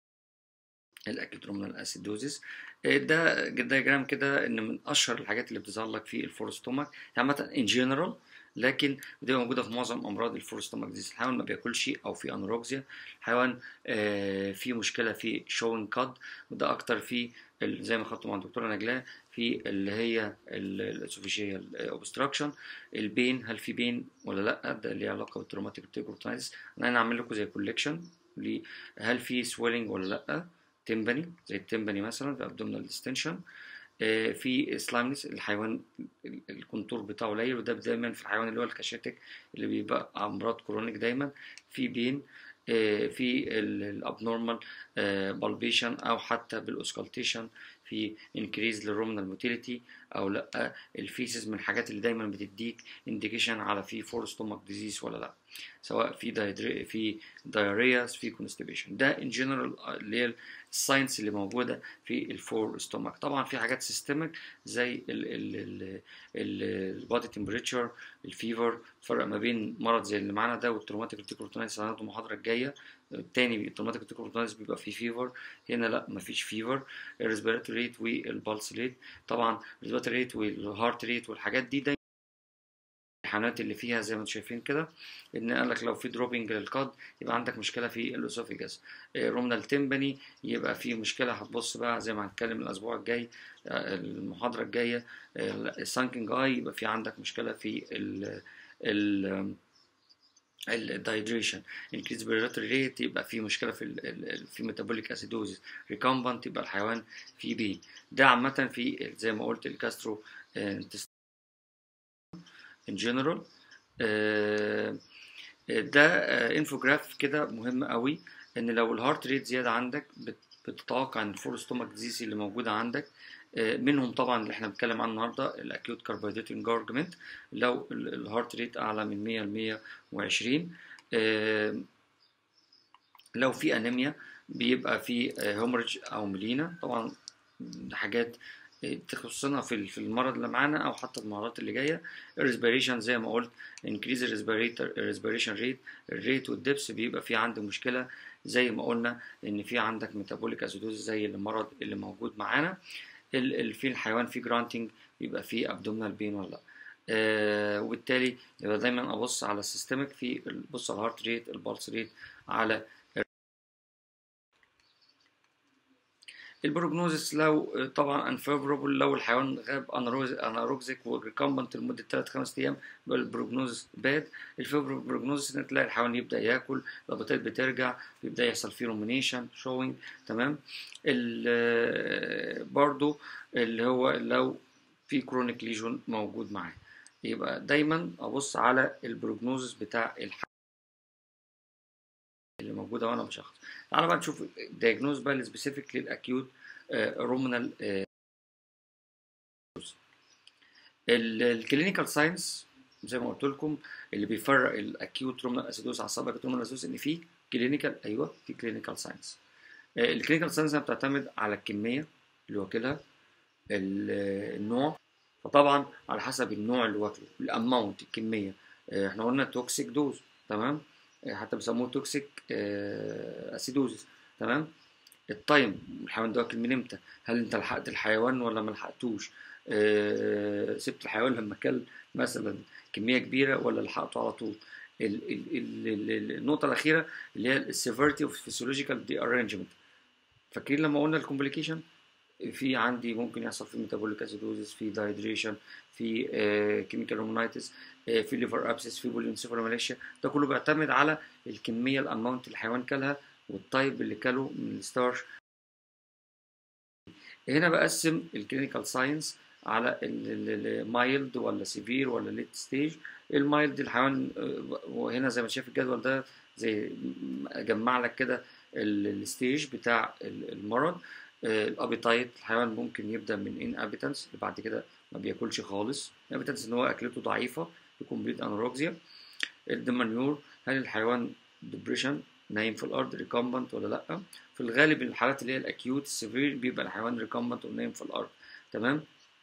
[SPEAKER 1] الاكيوت رومنال اسيدوزيس. ده دايجرام كده ان من اشهر الحاجات اللي بتظهر لك في الفور ستومك عامه ان جنرال، لكن بتبقى موجوده في معظم امراض الفور ستومك ديزيز. الحيوان ما بياكلش او في انوروكسيا، الحيوان آه في مشكله في شوينج كاد، وده اكتر في زي ما خدته مع الدكتوره نجلاء في اللي هي الاسوفيجيال اوبستراكشن. البين، هل في بين ولا لا، ده ليه علاقه بالتروماتيك ريتيكولوبروتونايتس. انا هنا اعمل لكم زي كوليكشن، هل في سويلنج ولا لا، تمبني زي التمبني مثلا في abdominal distension. آه في سلايمنس، الحيوان الكونتور بتاعه قليل، وده دايما في الحيوان اللي هو الكاشيتك اللي بيبقى امراض كرونيك دايما. في بين، آه في الابنورمال بالبيشن او حتى بالاوسكالتيشن، في انكريز للرومنال موتيليتي او لا. الفيسز من الحاجات اللي دايما بتديك انديكيشن على في فور ستومك ديزيز ولا لا، سواء في دايدري في دايريا، في كونستيبيشن. ده ان جنرال اللي هي الساينس اللي موجوده في الفور ستومك. طبعا في حاجات سيستميك زي البادي تمبريتشر، الفيفر. فرق ما بين مرض زي اللي معانا ده والتروماتيك ريتيكولوبروتونايتس هناخده المحاضره الجايه. التاني التروماتيك ريتيكولوبروتونايتس بيبقى فيه فيفر، هنا لا مفيش فيفر. الريسبيراتوري ريت والبالس ريت، طبعا الريسبيراتوري ريت والهارت ريت والحاجات دي دايما الحيوانات اللي فيها زي ما انتم شايفين كده، ان قال لك لو في دروبنج للقد يبقى عندك مشكله في الاسوفيجاس. رومنال تمبني يبقى في مشكله. هتبص بقى زي ما هنتكلم الاسبوع الجاي المحاضره الجايه، السانكينج اي يبقى في عندك مشكله في ال ال الدايدريشن. انكريز بريراتوري ريت يبقى في مشكله في ال في ميتابوليك اسيدوزيس. ريكامبانت يبقى الحيوان في بين. ده عامه في زي ما قلت الكاسترو ان جنرال. ده انفوجراف كده مهم قوي، ان لو الهارت ريت زياده عندك بتتوقع ان الفور ستومك ديزيز اللي موجوده عندك، منهم طبعا اللي احنا بنتكلم عنه النهارده الاكيوت كاربوهيدرات انجارجمنت. لو الهارت ريت اعلى من مية ل مية وعشرين، لو في انيميا بيبقى في هومرج او ميلينا. طبعا حاجات تخصنا في في المرض اللي معانا او حتى المرضات اللي جايه. الريسبيريشن زي ما قلت انكريز الريسبيريشن ريت، الريت والدبس بيبقى في عندي مشكله زي ما قلنا ان في عندك ميتابوليك اسيدوز زي المرض اللي موجود معانا. في الحيوان في جرانتنج بيبقى في ابدومينال بين ولا لا. آه وبالتالي يبقى دايما ابص على السيستمك، في بص على الهارت ريت، البلس ريت، على البروجنوزس. لو طبعا انفافوربل، لو الحيوان غاب اناروكزيك وريكامبنت لمده ثلاثة خمسة ايام يبقى البروجنوزس باد. الفيفر بروجنوزس ان تلاقي الحيوان يبدا ياكل، الابيتايت بترجع، بيبدا يحصل فيه رومينيشن شوينج. تمام. برضو اللي هو لو في كرونيك ليجون موجود معاه، يبقى دايما ابص على البروجنوزس بتاع الحيوان اللي موجوده وانا بشخص. تعالى بقى نشوف دايجنوز بقى السبيسيفيك للاكيوت رومنال. الكلينيكال ساينس زي ما قلت لكم اللي بيفرق الاكيوت رومنال اسيدوز عن السب اكيوت رومنال اسيدوز ان فيه كلينيكال، ايوه في كلينيكال ساينس. الكلينيكال ساينس بتعتمد على الكميه اللي واكلها، ال- النوع، فطبعا على حسب النوع اللي واكله، الاماونت، الكميه. آه، احنا قلنا توكسيك دوز، تمام، آه، حتى بيسموه توكسيك اسيدوزيس، تمام. التايم، الحيوان ده واكل من امتى، هل انت لحقت الحيوان ولا ما لحقتوش، آه، سبت الحيوان لما كل مثلا كميه كبيره ولا لحقته على طول. ال ال ال ال النقطه الاخيره اللي هي السيفيرتي اوف فيسيولوجيكال دي ارانجمنت. فاكرين لما قلنا الكومبليكيشن، في عندي ممكن يحصل في ميتابوليك اسيدوزيس، في دايدريشن، في كيميكال رومونايتس، في ليفر ابسس، في بولينسيفالوماليشيا. ده كله بيعتمد على الكميه، الاماونت اللي الحيوان كلها، والتايب اللي كله من الستارش. هنا بقسم الكلينيكال ساينس على المايلد ولا سيفير ولا ليت ستيج. المايلد الحيوان، وهنا زي ما شايف الجدول ده زي اجمع لك كده الستيج بتاع المرض. الابيتايت، الحيوان ممكن يبدا من ان ابيتنس، بعد كده ما بياكلش خالص. ابيتنس ان هو اكلته ضعيفه، بكمبليت انوركسيا. الدمنيور، هل الحيوان ديبريشن، نايم في الارض، ريكامبنت ولا لا. في الغالب الحالات اللي هي الاكيوت السيفير بيبقى الحيوان ريكامبنت ونايم في الارض، تمام.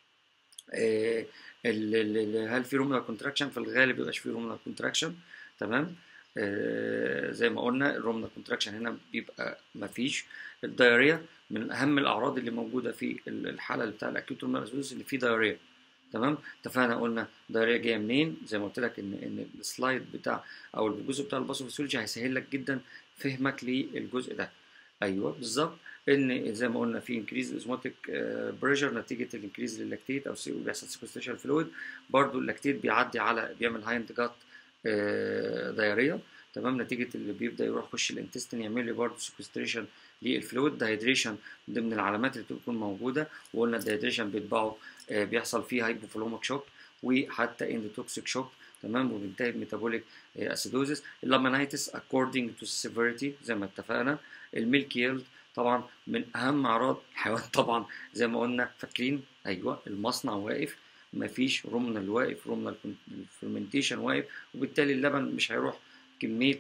[SPEAKER 1] آه ال ال هل في رومنال كونتراكشن؟ في الغالب مبيبقاش في رومنال كونتراكشن، تمام. آه زي ما قلنا الرومنال كونتراكشن هنا بيبقى مفيش. الدايريا من اهم الاعراض اللي موجوده في الحاله اللي بتاع الاكيوت رومنال اسيدوسيس، اللي فيه دايريا، تمام. اتفقنا قلنا دايريا جايه منين، زي ما قلت لك ان ان السلايد بتاع او الجزء بتاع الباثوفيسيولوجي هيسهل لك جدا فهمك للجزء ده. ايوه بالظبط، ان زي ما قلنا في انكريز اوزموتيك بريشر نتيجه الانكريز للاكتيت او بيحصل سيكوستريشن فلويد. برضو اللاكتيت بيعدي على بيعمل هايند جات دايريا، تمام، نتيجه اللي بيبدا يروح يخش الانتستين يعمل لي برضو سيكوستريشن للفلويد. دايدريشن ضمن العلامات اللي بتكون موجوده، وقلنا الدايدريشن بيتبعه بيحصل فيه هايبوفولوميك شوك وحتى اندوتوكسيك شوك، تمام، وبينتهي بميتابوليك اسيدوزيس. اللامينايتس according to severity زي ما اتفقنا. الميلك ييلد طبعا من اهم اعراض الحيوان، طبعا زي ما قلنا فاكرين، ايوه المصنع واقف، مفيش رومنال واقف، رومنال الفرمنتيشن واقف، وبالتالي اللبن مش هيروح كميه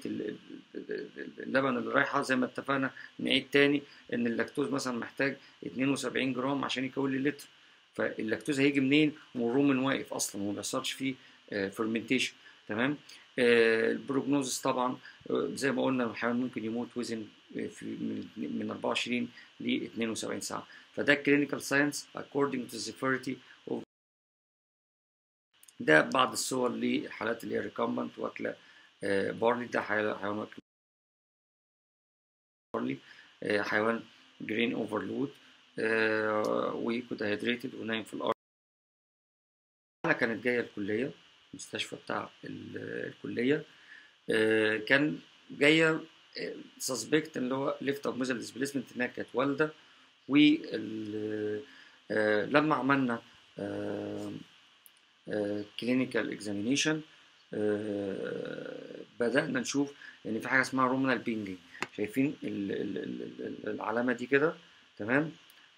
[SPEAKER 1] اللبن اللي رايحه. زي ما اتفقنا نعيد تاني ان اللاكتوز مثلا محتاج اتنين وسبعين جرام عشان يكون لي لتر، فاللاكتوز هيجي منين والرومن واقف اصلا وما بيحصلش فيه فيرمنتيشن، تمام. البروجنوزس طبعا زي ما قلنا الحيوان ممكن يموت وزن في من أربعة وعشرين ل اتنين وسبعين ساعه. فده كلينيكال ساينس according to severity of. ده بعض الصور للحالات اللي هي ريكامبنت واكله بارلي. ده حيوان واكل بارلي، حيوان جرين اوفرلود وكود هيدريتد ونايم في الارض. انا كانت جايه الكليه، المستشفى بتاع الكليه، كان جايه سسبكت اللي هو ليفت اوف ميزل ديسبيسمنت، انها كانت والده. ولما عملنا كلينيكال اكزامينيشن بدأنا نشوف ان في حاجه اسمها رومنال بينجينج. شايفين العلامه دي كده، تمام.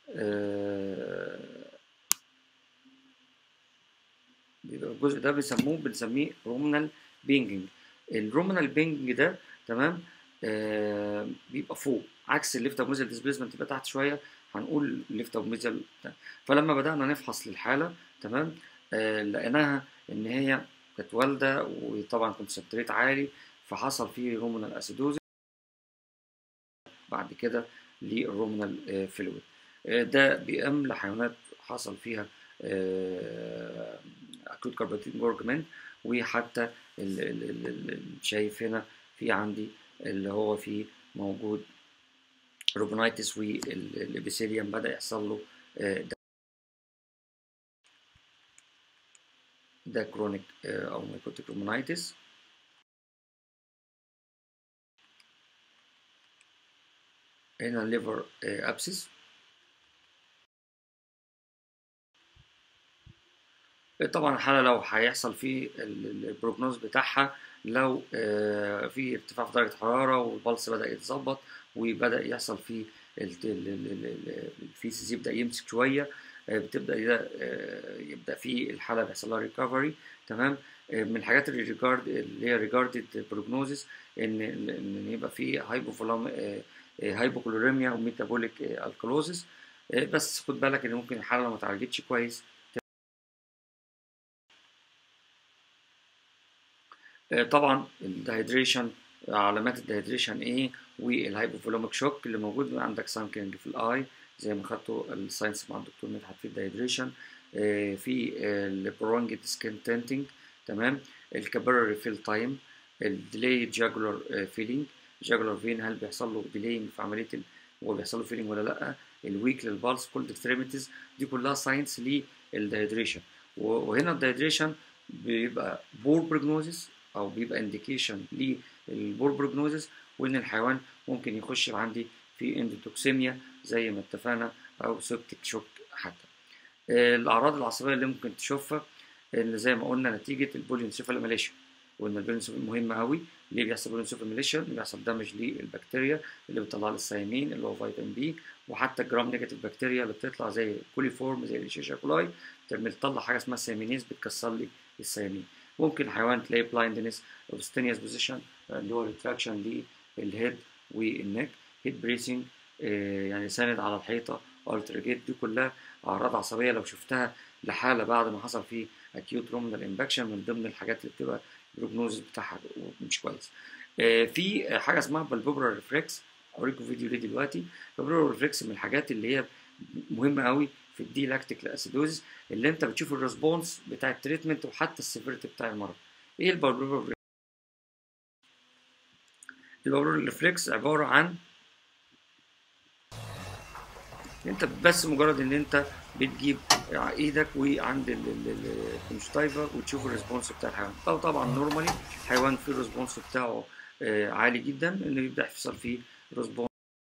[SPEAKER 1] الجزء ده بيسموه بنسميه رومنال بينجينج. الرومنال بينجينج ده، تمام، آه بيبقى فوق، عكس الليفت اوف ميزل ديسبيسمنت تبقى تحت شويه، هنقول الليفت اوف ميزل. فلما بدأنا نفحص للحاله، تمام، آه لقيناها ان هي كانت والده، وطبعا كونسنتريت عالي، فحصل فيه رومنال اسيدوز بعد كده للرومنال فلويد. آه ده بيئم لحيوانات حصل فيها اكوت كاربوتين جورجمنت. وحتى اللي شايف هنا في عندي اللي هو فيه موجود روبونايتس، والابيثيليوم بدأ يحصل له ده, ده كرونيك او مايكوتيك روبونايتس. هنا ليفر ابسس. طبعا الحالة لو هيحصل فيه البروجنوز بتاعها، لو في ارتفاع في درجة حرارة والبلس بدأ يتظبط وبدأ يحصل فيه الفيسز يبدأ يمسك شوية، بتبدأ يبدأ فيه الحالة بيحصل لها ريكفري، تمام. من الحاجات اللي ريجارد اللي هي ريجاردد بروجنوزيس ان ان يبقى في هايبوفولام هايبوكلوريميا وميتابوليك الكالوزيس. بس خد بالك ان ممكن الحاله لو ما اتعالجتش كويس. طبعا الدهيدريشن، علامات الدهيدريشن ايه، والهايبوفولوميك شوك اللي موجود عندك سانكينج في الاي زي ما خدتوا الساينس مع الدكتور مدحت في الدهيدريشن. في البرونجد سكين تنتنج، تمام، الكابيلاري فيل تايم، الديلي جاجولار فيلينج، جاجولار فين هل بيحصل له ديلينج في عمليه ال... هو بيحصل له فيلينج ولا لا، الويك للبالس، كولد اكستريميتيز، دي كلها ساينس للدهيدريشن. وهنا الدهيدريشن بيبقى بور بروجنوزيس او بيبقى انديكيشن للبور بروجنوزيس، وان الحيوان ممكن يخش عندي في اندوتوكسيميا زي ما اتفقنا او سيبتيك شوك حتى. الاعراض العصبيه اللي ممكن تشوفها ان زي ما قلنا نتيجه البولينسيفالوماليشن، وان البولينسيفال مهم قوي. ليه بيحصل بولينسيفالوماليشن؟ بيحصل دامج للبكتيريا اللي بتطلع لي الثيامين اللي هو فيتامين بي، وحتى الجرام نيجاتيف بكتيريا اللي بتطلع زي كوليفورم زي الشيشا كولاي بتطلع حاجه اسمها سيامينيز بتكسر لي الثيامين. ممكن الحيوان تلاقي بلايندنس او ستينيوس بوزيشن اللي هو ريتراكشن للهيد والنك، هيد بريسنج يعني ساند على الحيطه، الترجيت، دي كلها اعراض عصبيه لو شفتها لحاله بعد ما حصل فيه اكيوت رومنال امباكشن من ضمن الحاجات اللي بتبقى البروجنوز بتاعها مش كويس. في حاجه اسمها بالبوبرال ريفلكس، اوريكم فيديو ليه دلوقتي. بالبوبرال ريفلكس من الحاجات اللي هي مهمه قوي في الدي لاكتيك اسيدوزيس، اللي انت بتشوف الريسبونس بتاع التريتمنت وحتى السيفيريتي بتاع المرض. ايه البالبوبرال؟ البالبوبرال ريفلكس عباره عن انت بس مجرد ان انت بتجيب ايدك وعند الكونجكتيفا وتشوف الريسبونس بتاع الحيوان. طبعا طبعا نورمالي الحيوان في الريسبونس بتاعه عالي جدا، انه يبدا يحصل فيه ريسبونس.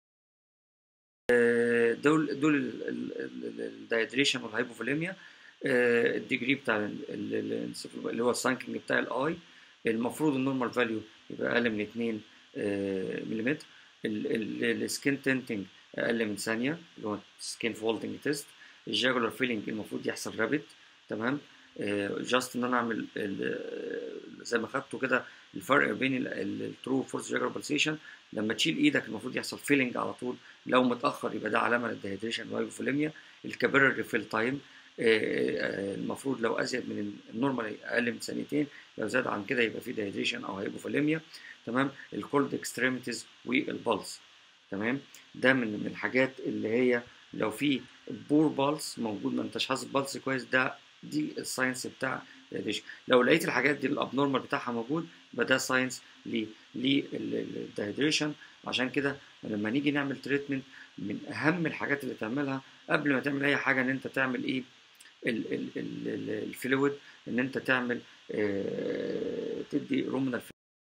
[SPEAKER 1] دول دول الدايدريشن والهايبوفوليميا. الديجري بتاع اللي هو السانكينج بتاع الاي، المفروض النورمال فاليو يبقى اقل من اتنين ملم. السكين تنتنج اقل من ثانيه اللي هو سكين فولدنج تيست. الجاجولار فيلينج المفروض يحصل رابيد، تمام. جاست ان انا اعمل زي ما خدته كده الفرق بين الترو فورس جاجولار بالسيشن، لما تشيل ايدك المفروض يحصل فيلينج على طول، لو متاخر يبقى ده علامه للدهيدريشن والهايبوفوليميا. الكابيلاري ريفيل تايم المفروض لو ازيد من النورمال اقل من ثانيتين، لو زاد عن كده يبقى في دهيدريشن او هايبوفوليميا، تمام. الكولد اكستريميتيز والبلس، تمام. ده من من الحاجات اللي هي لو في بور بالس موجود ما انتش حاسس بالس كويس، ده دي الساينس بتاع الدهيدريشن. لو لقيت الحاجات دي الابنورمال بتاعها موجود يبقى ده ساينس للدهيدريشن. عشان كده لما نيجي نعمل تريتمنت من اهم الحاجات اللي تعملها قبل ما تعمل اي حاجه ان انت تعمل ايه الفلويد، ان انت تعمل اه تدي رومنال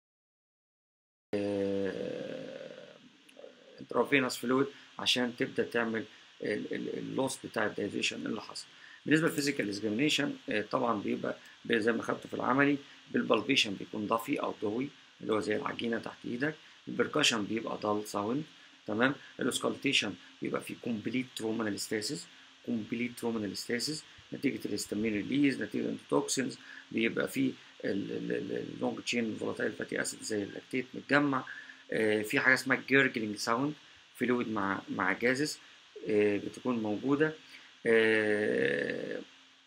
[SPEAKER 1] انترافينوس فلويد عشان تبدا تعمل اللوس بتاع الدايجيشن اللي حصل. بالنسبه للفيزيكال اكزامينيشن طبعا بيبقى زي ما خدته في العملي، بالبالبيشن بيكون ضفي او ضوي اللي هو زي العجينه تحت ايدك. البركشن بيبقى دال ساوند، تمام. الاوسكالتيشن بيبقى فيه كومبليت رومنال ستاسيس، كومبليت رومنال ستاسيس نتيجه الهستامين ريليز، نتيجه الانتوكسينز، بيبقى فيه اللونج تشين فولاتايل فاتي اسيد زي اللاكتيت متجمع. آه في حاجه اسمها جيرجلينج ساوند، فلويد مع مع جازز آه بتكون موجوده. آه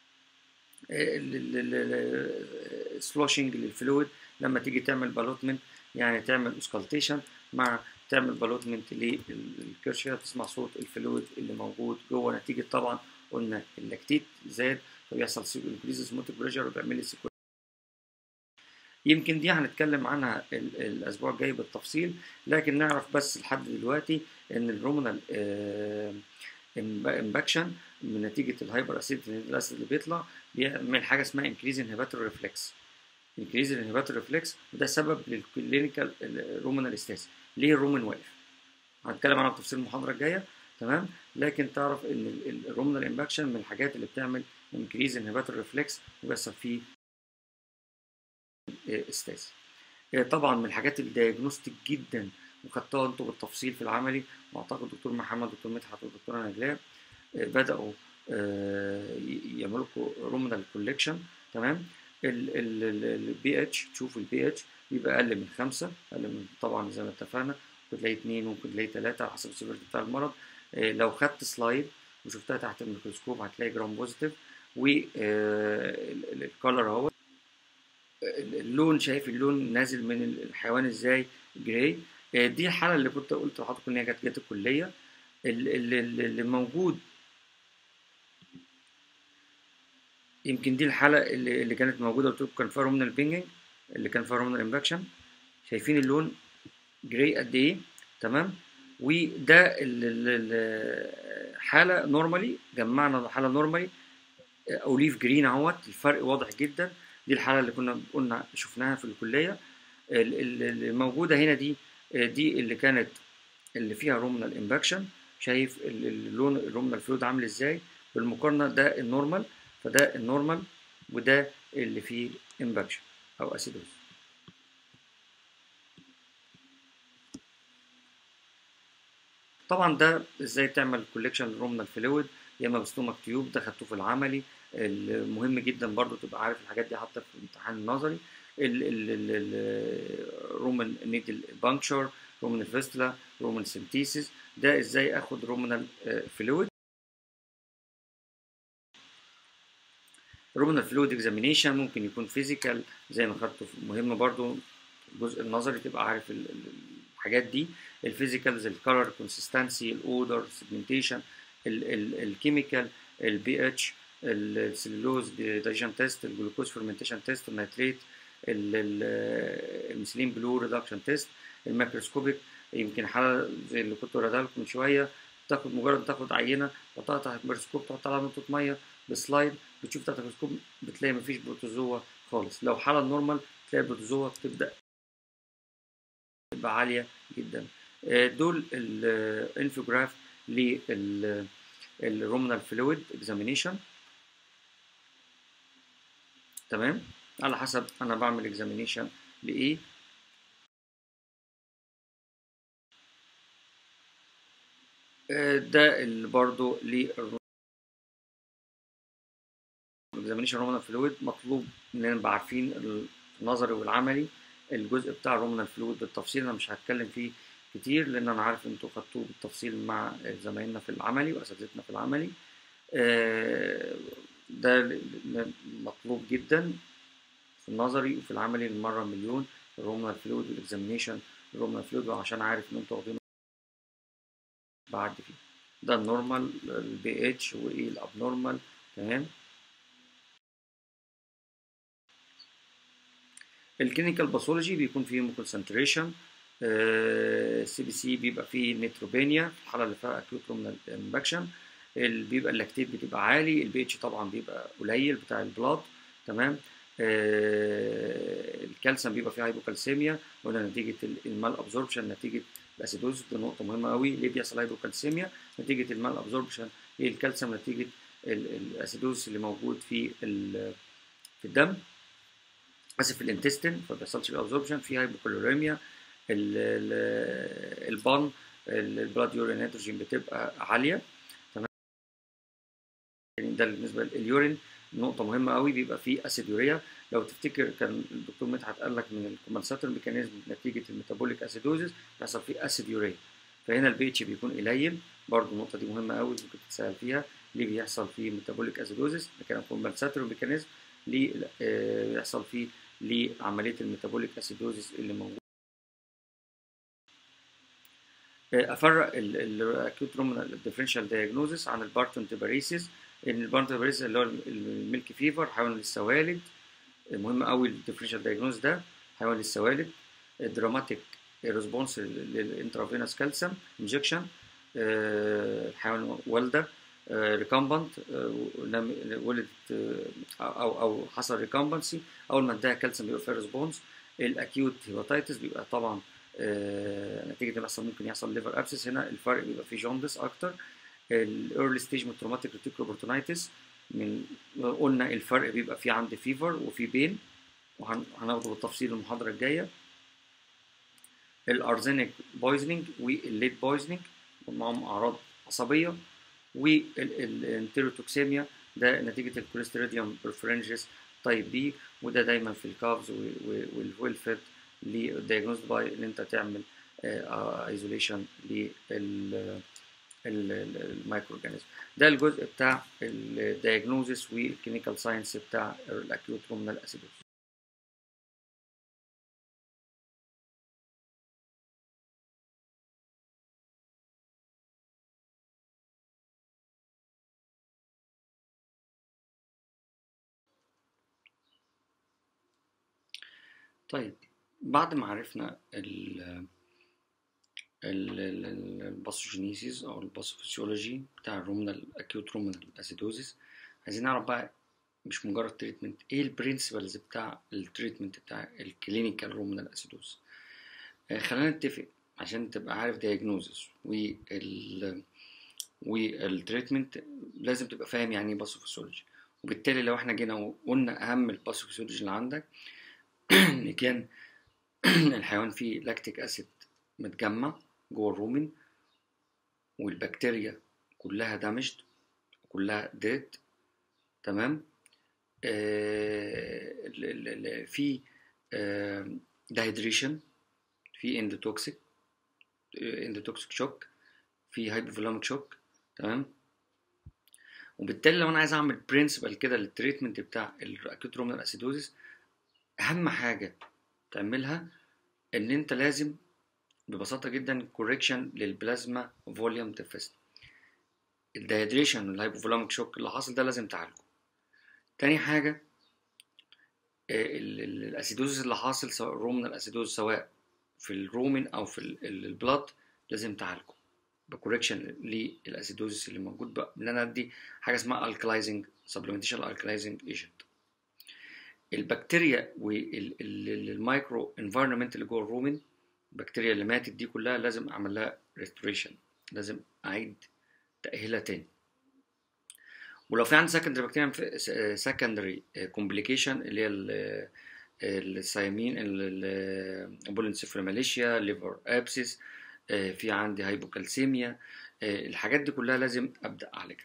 [SPEAKER 1] سلوشنج للفلويد لما تيجي تعمل بالوتمنت، يعني تعمل اوسكالتيشن مع تعمل بالوتمنت للكرشيه تسمع صوت الفلويد اللي موجود جوه، نتيجه طبعا قلنا اللاكتيت زاد فبيحصل انكريز اسموتيك بريشر وبيعمل لي سيكو. يمكن دي هنتكلم عنها الاسبوع الجاي بالتفصيل، لكن نعرف بس لحد دلوقتي ان الرومنال امباكشن من نتيجه الهايبر اسيديتي الاسيد اللي بيطلع بيعمل حاجه اسمها انكريز انهبيتور ريفلكس. انكريز الانهبيتور ريفلكس وده سبب للكلينيكال رومنال ستاس. ليه الرومن واقف؟ هنتكلم عنها بتفصيل المحاضره الجايه، تمام. لكن تعرف ان الرومنال امباكشن من الحاجات اللي بتعمل انكريز انهبيتور ريفلكس وبيحصل فيه استاس. طبعا من الحاجات الدياجنوستيك جدا وخدتوها انتوا بالتفصيل في العملي، واعتقد دكتور محمد دكتور مدحت والدكتوره نجلاء بداوا يعملوا رومنال كولكشن، تمام. البي اتش، تشوف البي اتش بيبقى اقل من خمسة، اقل من طبعا زي ما اتفقنا، ممكن تلاقي اتنين، ممكن تلاقي تلاتة على حسب السيفيرتي بتاع المرض. آه، لو خدت سلايد وشفتها تحت الميكروسكوب هتلاقي جرام بوزيتيف، والكالر اهو اللون، شايف اللون نازل من الحيوان ازاي، جراي. آه، دي الحاله اللي كنت قلت لحضرتك ان هي جت جت الكليه. اللي, اللي موجود يمكن دي الحاله اللي, اللي كانت موجوده، قلت لكم كان فيها رومنال بينجنج، اللي كان فيها رومنال امباكشن. شايفين اللون جراي قد ايه؟ تمام. وده الحاله نورمالي، جمعنا حاله نورمالي اوليف جرين اهوت، الفرق واضح جدا. دي الحاله اللي كنا قلنا شفناها في الكليه. اللي موجوده هنا دي دي اللي كانت اللي فيها رومنال امباكشن. شايف اللون الرومنال فلويد عامل ازاي بالمقارنه، ده النورمال، فده النورمال، وده اللي فيه امباكشن او اسيدوز. طبعا ده ازاي تعمل كوليكشن للرومنال فلويد، يا اما بستومك تيوب، ده خدته في العملي. المهم جدا برضو تبقى عارف الحاجات دي حتى في الامتحان النظري. الرومان نيدل بانكشر، رومان فيستلا، رومان سنتيسيس، ده ازاي اخد رومنال فلويد. رومنال فلويد اكزامينيشن ممكن يكون فيزيكال زي ما خدته، مهم برضو الجزء النظري تبقى عارف الحاجات دي. الفيزيكال زي الكالر، كونسيستنسي، الاودر، سيجمنتيشن، الكيميكال، البي اتش، السلولوز دايجن تيست، الجلوكوز فيرمنتيشن تيست، النيتريت، الميثيلين بلو ريدكشن تيست. الميكروسكوبيك يمكن حاله زي اللي كنت وريتها لكم من شويه، تاخد مجرد تاخد عينه تحطها تحت الميكروسكوب، تحط عليها نقطه ميه بسلايد، بتشوف تحت الميكروسكوب بتلاقي مفيش بروتوزوا خالص. لو حاله نورمال تلاقي البروتوزوا بتبدا تبقى عاليه جدا. دول الانفوجراف للرومنال فلويد اكزامينيشن. تمام، على حسب انا بعمل اكزامينيشن لايه. ده اللي برضو للاكزامينيشن رومنال فلويد مطلوب اننا نبقى عارفين النظري والعملي. الجزء بتاع الرومنال فلويد بالتفصيل انا مش هتكلم فيه كتير، لان انا عارف انتوا خدتوه بالتفصيل مع زمايلنا في العملي واساتذتنا في العملي. ده مطلوب جدا في النظري وفي العملي المره مليون، الرومنال فلويد والاكزامينيشن الرومنال فلويد، عشان عارف ان انتوا واخدينه بعد فيه. ده النورمال، البي اتش، وايه الابنورمال. تمام. الكلينيكال باثولوجي بيكون فيه كونسنتريشن، السي بي سي بيبقى فيه نيتروبينيا في الحاله اللي فيها اكيوت رومنال امباكشن، بيبقى اللاكتيت بتبقى عالي، البي اتش طبعا بيبقى قليل بتاع البلاد. تمام. آه الكالسيوم بيبقى فيه هايبوكالسيميا، قلنا نتيجه المال ابزوربشن نتيجه الاسيدوز، دي نقطه مهمه قوي. ليه بيحصل هايبوكالسيميا؟ نتيجه المال ابزوربشن للكالسيوم، نتيجه الاسيدوز اللي موجود في في الدم، اسف في الانتستين، فما بيحصلش الابزوربشن، في هايبوكالوريميا. البان البلاد يورين نيتروجين بتبقى عاليه. تمام. يعني ده بالنسبه لليورين، نقطه مهمه قوي، بيبقى فيه اسيدوريا. لو تفتكر كان الدكتور مدحت قال لك من الكومبنساتور ميكانيزم نتيجه الميتابوليك اسيدوزيس بيحصل فيه اسيدوريا، فهنا البي اتش بيكون قليل. برضه النقطه دي مهمه قوي ممكن تتسال فيها، ليه بيحصل فيه ميتابوليك اسيدوزيس؟ كان الكومبنساتور ميكانيزم ليه بيحصل فيه لعمليه الميتابوليك اسيدوزيس اللي موجود. افرق الاكيوت رومنال ديفرنشال دايجنوزيس عن البارتون تيباريسيس. ان البارتون تيباريسيس اللي هو الميلك فيفر، حيوان للسوالد، مهم قوي الديفرنشال دايجنوز ده، حيوان للسوالد. دراماتيك ريسبونس للانترافينوس كالسيوم انجكشن، الحيوان والده ريكامبنت، ولدت او او حصل ريكامبنسي، اول ما اداها كالسيوم بيبقى فيها ريسبونس. الاكيوت هيباتيتس بيبقى طبعا نتيجه ان يحصل ممكن يحصل ليفر ابسس، هنا الفرق بيبقى فيه جوندس اكتر. الايرلي ستيج من تروماتيك ريتيكولوبورتونايتس، من قلنا الفرق بيبقى فيه عند فيفر وفي بين، وهناخده بالتفصيل المحاضره الجايه. الارزينيك بويزنينج والليد بويزنينج معهم اعراض عصبيه، والانتيروتوكسيميا ده نتيجه الكوليستيريديوم بريفرنجس تايب بي، وده دايما في الكافز والويلفيد للدياجنوز باي ان انت تعمل ايزوليشن للمايكرو اورجانيزم. ده الجزء بتاع الدياجنوزس والكلينيكال ساينس بتاع الاكيوت رومنال اسيدوز. طيب بعد ما عرفنا ال الباثوجينيسيس او الباثوفيسيولوجي بتاع الرومنال اكيوت رومنال اسيدوزيس، عايزين نعرف بقى مش مجرد تريتمنت، ايه البرنسبلز بتاع التريتمنت بتاع الكلينيكال رومنال اسيدوز. خلينا نتفق عشان تبقى عارف دايجنوزس وال والتريتمنت لازم تبقى فاهم يعني ايه باثوفيسيولوجي. وبالتالي لو احنا جينا وقلنا اهم الباثوفيسيولوجي اللي عندك ان كان الحيوان فيه لاكتيك اسيد متجمع جوه الرومن، والبكتيريا كلها دامجد كلها ديد، تمام. آه في آه دايدريشن، في اندوتوكسيك اندوتوكسيك شوك، في هايبوفولاميك شوك، تمام. وبالتالي لو انا عايز اعمل برنسبل كده للتريتمنت بتاع الاكيوت رومنال اسيدوزيس، اهم حاجه تعملها ان انت لازم ببساطه جدا كوريكشن للبلازما فوليوم ديفيست. الدايدريشن والهايبوفولاميك شوك اللي حاصل ده لازم تعالجه. تاني حاجه الاسيدوزيس اللي حاصل سواء رومنال اسيدوز سواء في الرومن او في البلاد لازم تعالجه بكوريكشن للاسيدوزيس اللي موجود بقى ان انا ادي حاجه اسمها الكلايزنج سبلمنتيشن الكلايزنج ايجنت. البكتيريا والمايكرو انفايرمنت اللي جوه الرومن، البكتيريا اللي ماتت دي كلها لازم اعمل لها ريستوريشن، لازم اعيد تاهيلها تاني. ولو في عندي سكندري بكتيريا سكندري كومبليكيشن اللي هي السايمين البولينسيفرماليشيا ليفر ابسيس، في عندي هايبوكالسيميا، الحاجات دي كلها لازم ابدا اعالجها.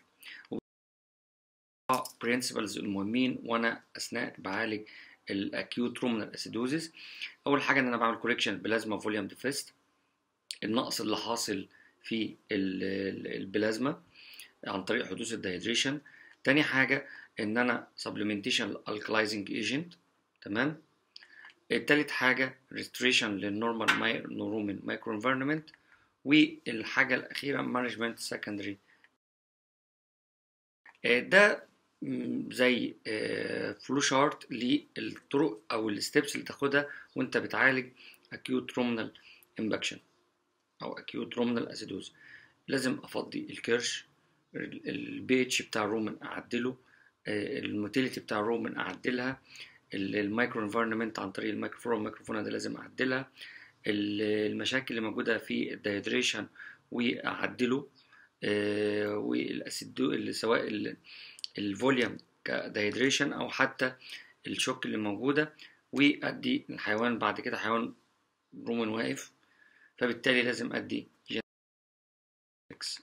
[SPEAKER 1] برنسبلز المهمين وانا اثناء بعالج الاكيوت رومنال اسيدوزيس، اول حاجه ان انا بعمل كوريكشن بلازما فوليوم ديفيست، النقص اللي حاصل في البلازما عن طريق حدوث الدايدريشن. تاني حاجه ان انا سبلمنتيشن الكلايزنج ايجنت، تمام. التالت حاجه ريستوريشن للنورمال رومن مايكرو انفايرمنت. والحاجه الاخيره مانجمنت سكندري. ده زي فلو شارت للطرق او الستبس اللي تاخدها وانت بتعالج acute رومنال امباكشن او acute رومنال اسيدوز. لازم افضي الكرش، البي اتش بتاع الرومن اعدله، الموتيليتي بتاع الرومن اعدلها، المايكرو انفايرمنت عن طريق الميكروفلورا والميكروفونا ده لازم اعدلها، المشاكل اللي موجوده في الدايدريشن واعدله، والاسيدو اللي سواء الفوليوم كدايدريشن او حتى الشوك اللي موجوده، وادي الحيوان بعد كده حيوان رومن واقف، فبالتالي لازم ادي جينكس.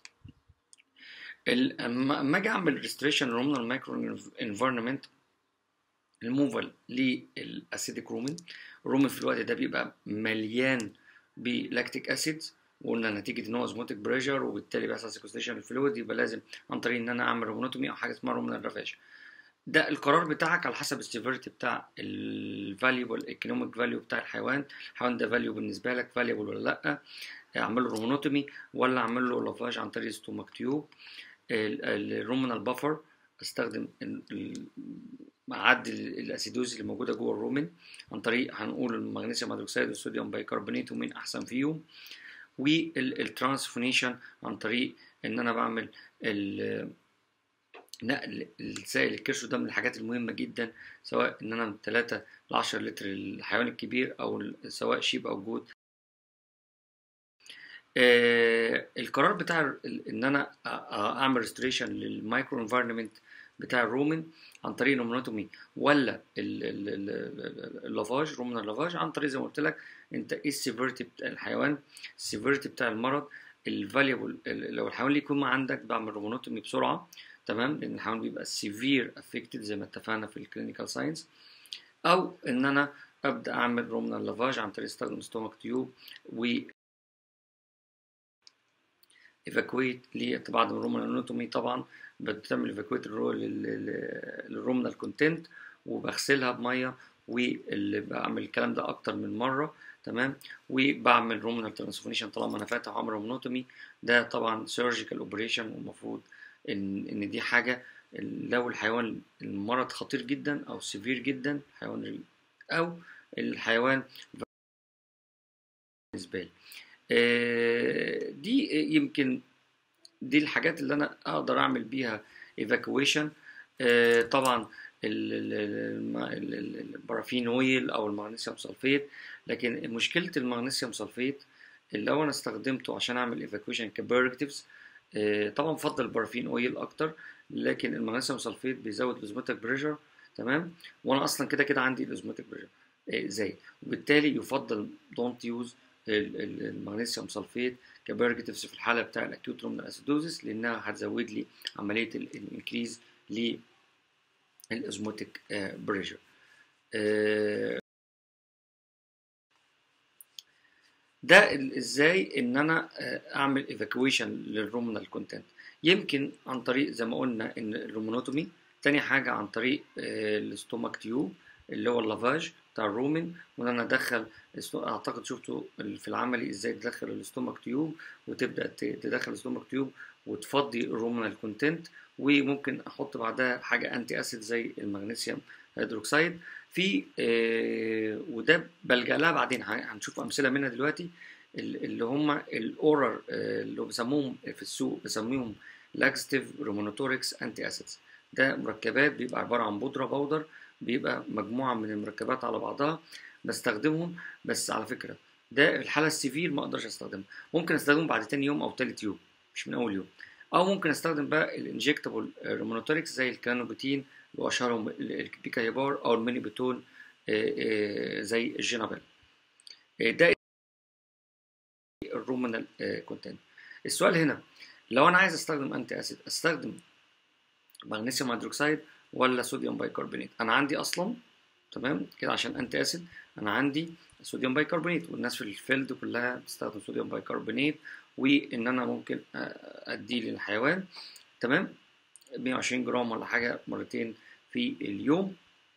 [SPEAKER 1] اما اجي اعمل ريستريشن رومنال مايكرو انفايرمنت الموفال للاسيديك رومن، الرومن في الوقت ده بيبقى مليان بلاكتيك اسيدز، وقلنا نتيجه ان هو اوزموتيك بريشر وبالتالي بيحصل سيكوستيشن الفلويد، يبقى لازم عن طريق ان انا اعمل رومونوتومي او حاجه اسمها رومنال رافاج. ده القرار بتاعك على حسب السيفيرتي بتاع الفاليبل الايكونوميك فاليو بتاع الحيوان، الحيوان ده فاليو بالنسبه لك فاليبل ولا لا، اعمل له رومونوتومي ولا اعمل له لافاج عن طريق ستومك تيوب. الرومنال بافر استخدم اعدل الاسيدوز اللي موجوده جوه الرومن عن طريق هنقول المغنيسيوم هيدروكسيد والصوديوم بايكربونات ومين احسن فيهم، والترانسفونيشن عن طريق ان انا بعمل نقل السائل الكرش. ده من الحاجات المهمه جدا، سواء ان انا من ثلاثة ل عشرة لتر الحيوان الكبير او سواء شيب او جود. آه القرار بتاع ان انا اعمل ريستوريشن للمايكرو انفايرمنت بتاع الرومن عن طريق النومونوتومي ولا اللافاج رومنال لافاج، عن طريق زي ما قلت لك انت ايه السيفيرتي بتاع الحيوان، السيفيرتي بتاع المرض، الفاليبل. لو الحيوان اللي يكون عندك بعمل رومونوتومي بسرعه تمام، لان الحيوان بيبقى سيفير افكتد زي ما اتفقنا في الكلينيكال ساينس، او ان انا ابدا اعمل رومنال لافاج عن طريق استخدام ستومك تيوب و ايفاكويت بعد الرومنال اناتومي. طبعا بتعمل ايفاكويت للرومنال كونتنت وبغسلها بميه، واللي بعمل الكلام ده اكتر من مره. تمام، وبعمل رومنال ترانسفورميشن طالما انا فاتح عمل رومنوتومي. ده طبعا سيرجيكال اوبريشن، والمفروض ان ان دي حاجه لو الحيوان المرض خطير جدا او سيفير جدا، حيوان او الحيوان بالنسبه لي. دي يمكن دي الحاجات اللي انا اقدر اعمل بيها ايفاكويشن. طبعا البارافين اويل او المغنيسيوم سلفيت، لكن مشكله المغنيسيوم سلفيت اللي لو انا استخدمته عشان اعمل ايفاكويشن كبيركتيفز، طبعا بفضل البارافين اويل اكتر، لكن المغنيسيوم سلفيت بيزود الاوزموتيك بريشر. تمام، وانا اصلا كده كده عندي الاوزموتيك بريشر زي، وبالتالي يفضل دونت يوز المغنيسيوم سلفيت كبيرجيتيفز في الحاله بتاع الاكيوت رومنال اسيدوزيس، لانها هتزود لي عمليه الانكريز للاوزموتيك بريشر. ده ازاي ان انا اعمل ايفاكويشن للرومنال كونتنت؟ يمكن عن طريق زي ما قلنا ان الرومونوتومي، تاني حاجه عن طريق الستومك تيوب اللي هو اللافاج بتاع الرومن، وان انا ادخل، اعتقد شفتوا في العملي ازاي تدخل الستومك تيوب وتبدا تدخل الستومك تيوب وتفضي الرومنال كونتنت، وممكن احط بعدها حاجه انتي اسيد زي المغنيسيوم هيدروكسيد في آه وده بلجأ لها بعدين، هنشوف امثله منها دلوقتي، اللي هم الاورر آه اللي بيسموهم في السوق بيسموهم لاكستيف رومونوتوركس انتي اسيدز. ده مركبات بيبقى عباره عن بودره باودر، بيبقى مجموعه من المركبات على بعضها بستخدمهم. بس على فكره ده الحاله السيفير ما اقدرش استخدمه، ممكن استخدمه بعد تاني يوم او تالت يوم مش من اول يوم، او ممكن استخدم بقى الانجكتابل رومونوتوركس زي الكانوبيتين واشهرهم البيكايبار او المينيبيتول زي الجينابل. ده الرومنال كونتنت. السؤال هنا، لو انا عايز استخدم انتي اسيد استخدم مغنيسيوم هيدروكسيد ولا صوديوم بايكربونات؟ انا عندي اصلا تمام كده عشان انتي اسيد انا عندي صوديوم بايكربونات، والناس في الفيلد كلها بتستخدم صوديوم بايكربونات، وان انا ممكن اديه للحيوان تمام مية وعشرين جرام ولا حاجه مرتين في اليوم.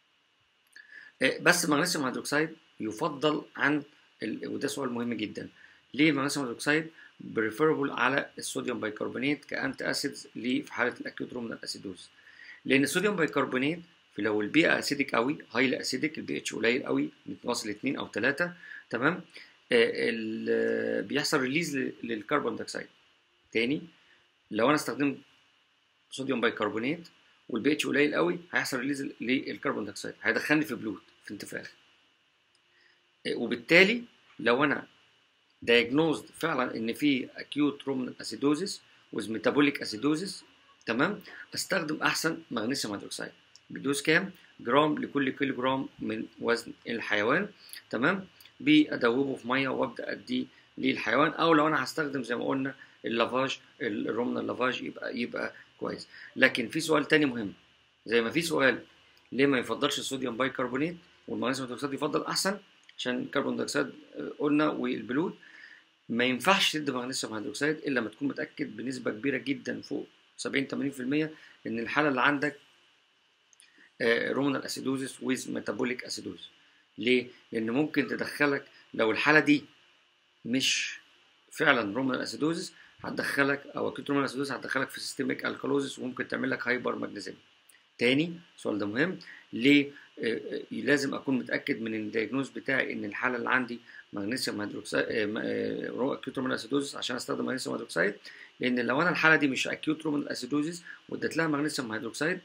[SPEAKER 1] بس المغنيسيوم هيدروكسيد يفضل عن ال... وده سؤال مهم جدا، ليه المغنيسيوم هيدروكسيد بريفيربل على الصوديوم بايكربونات كانتي اسيدز ليه في حاله الاكيوت رومنال اسيدوز؟ لان الصوديوم بايكربونات في لو البيئه اسيدك قوي، هايلي اسيدك، البي اتش قليل قوي واصل اتنين او تلاتة تمام، آه بيحصل ريليز للكربون دايوكسيد. تاني لو انا استخدمت صوديوم بايكربونات والبي اتش قليل قوي هيحصل ريليز للكربون دايوكسيد، هيدخلني في بلوت في انتفاخ. وبالتالي لو انا دايجنوزد فعلا ان في اكيوت رومنال اسيدوزيس ويز ميتابوليك اسيدوزيس تمام، استخدم احسن مغنيسيوم هيدروكسيد بدوز كام جرام لكل كيلو جرام من وزن الحيوان تمام، بادوبه في ميه وابدا اديه للحيوان. او لو انا هستخدم زي ما قلنا اللافاج الرومنال لافاج يبقى يبقى كويس. لكن في سؤال تاني مهم، زي ما في سؤال ليه ما يفضلش الصوديوم بايكربونات والمغنيسيوم هيدروكسيد يفضل احسن عشان الكربون دايوكسيد قلنا والبلود، ما ينفعش تدي مغنيسيوم هيدروكسيد الا لما تكون متاكد بنسبه كبيره جدا فوق سبعين ثمانين في المية ان الحاله اللي عندك رومنال اسيدوزيس ويز ميتابوليك اسيدوزيس. ليه؟ لان ممكن تدخلك لو الحاله دي مش فعلا رومنال اسيدوزيس هتدخلك او اكيوت رومنال اسيدوزيس هتدخلك في سيستميك الكالوزيس وممكن تعمل لك هايبر ماجنيزيم. تاني السؤال ده مهم، ليه آه لازم اكون متاكد من الدياجنوز بتاعي ان الحاله اللي عندي مغنيسيوم هيدروكسيد اكيوت رومنال اسيدوزيس عشان استخدم مغنيسيوم هيدروكسيد؟ لان لو انا الحاله دي مش اكيوت رومنال اسيدوزيس واديت لها مغنيسيوم هيدروكسيد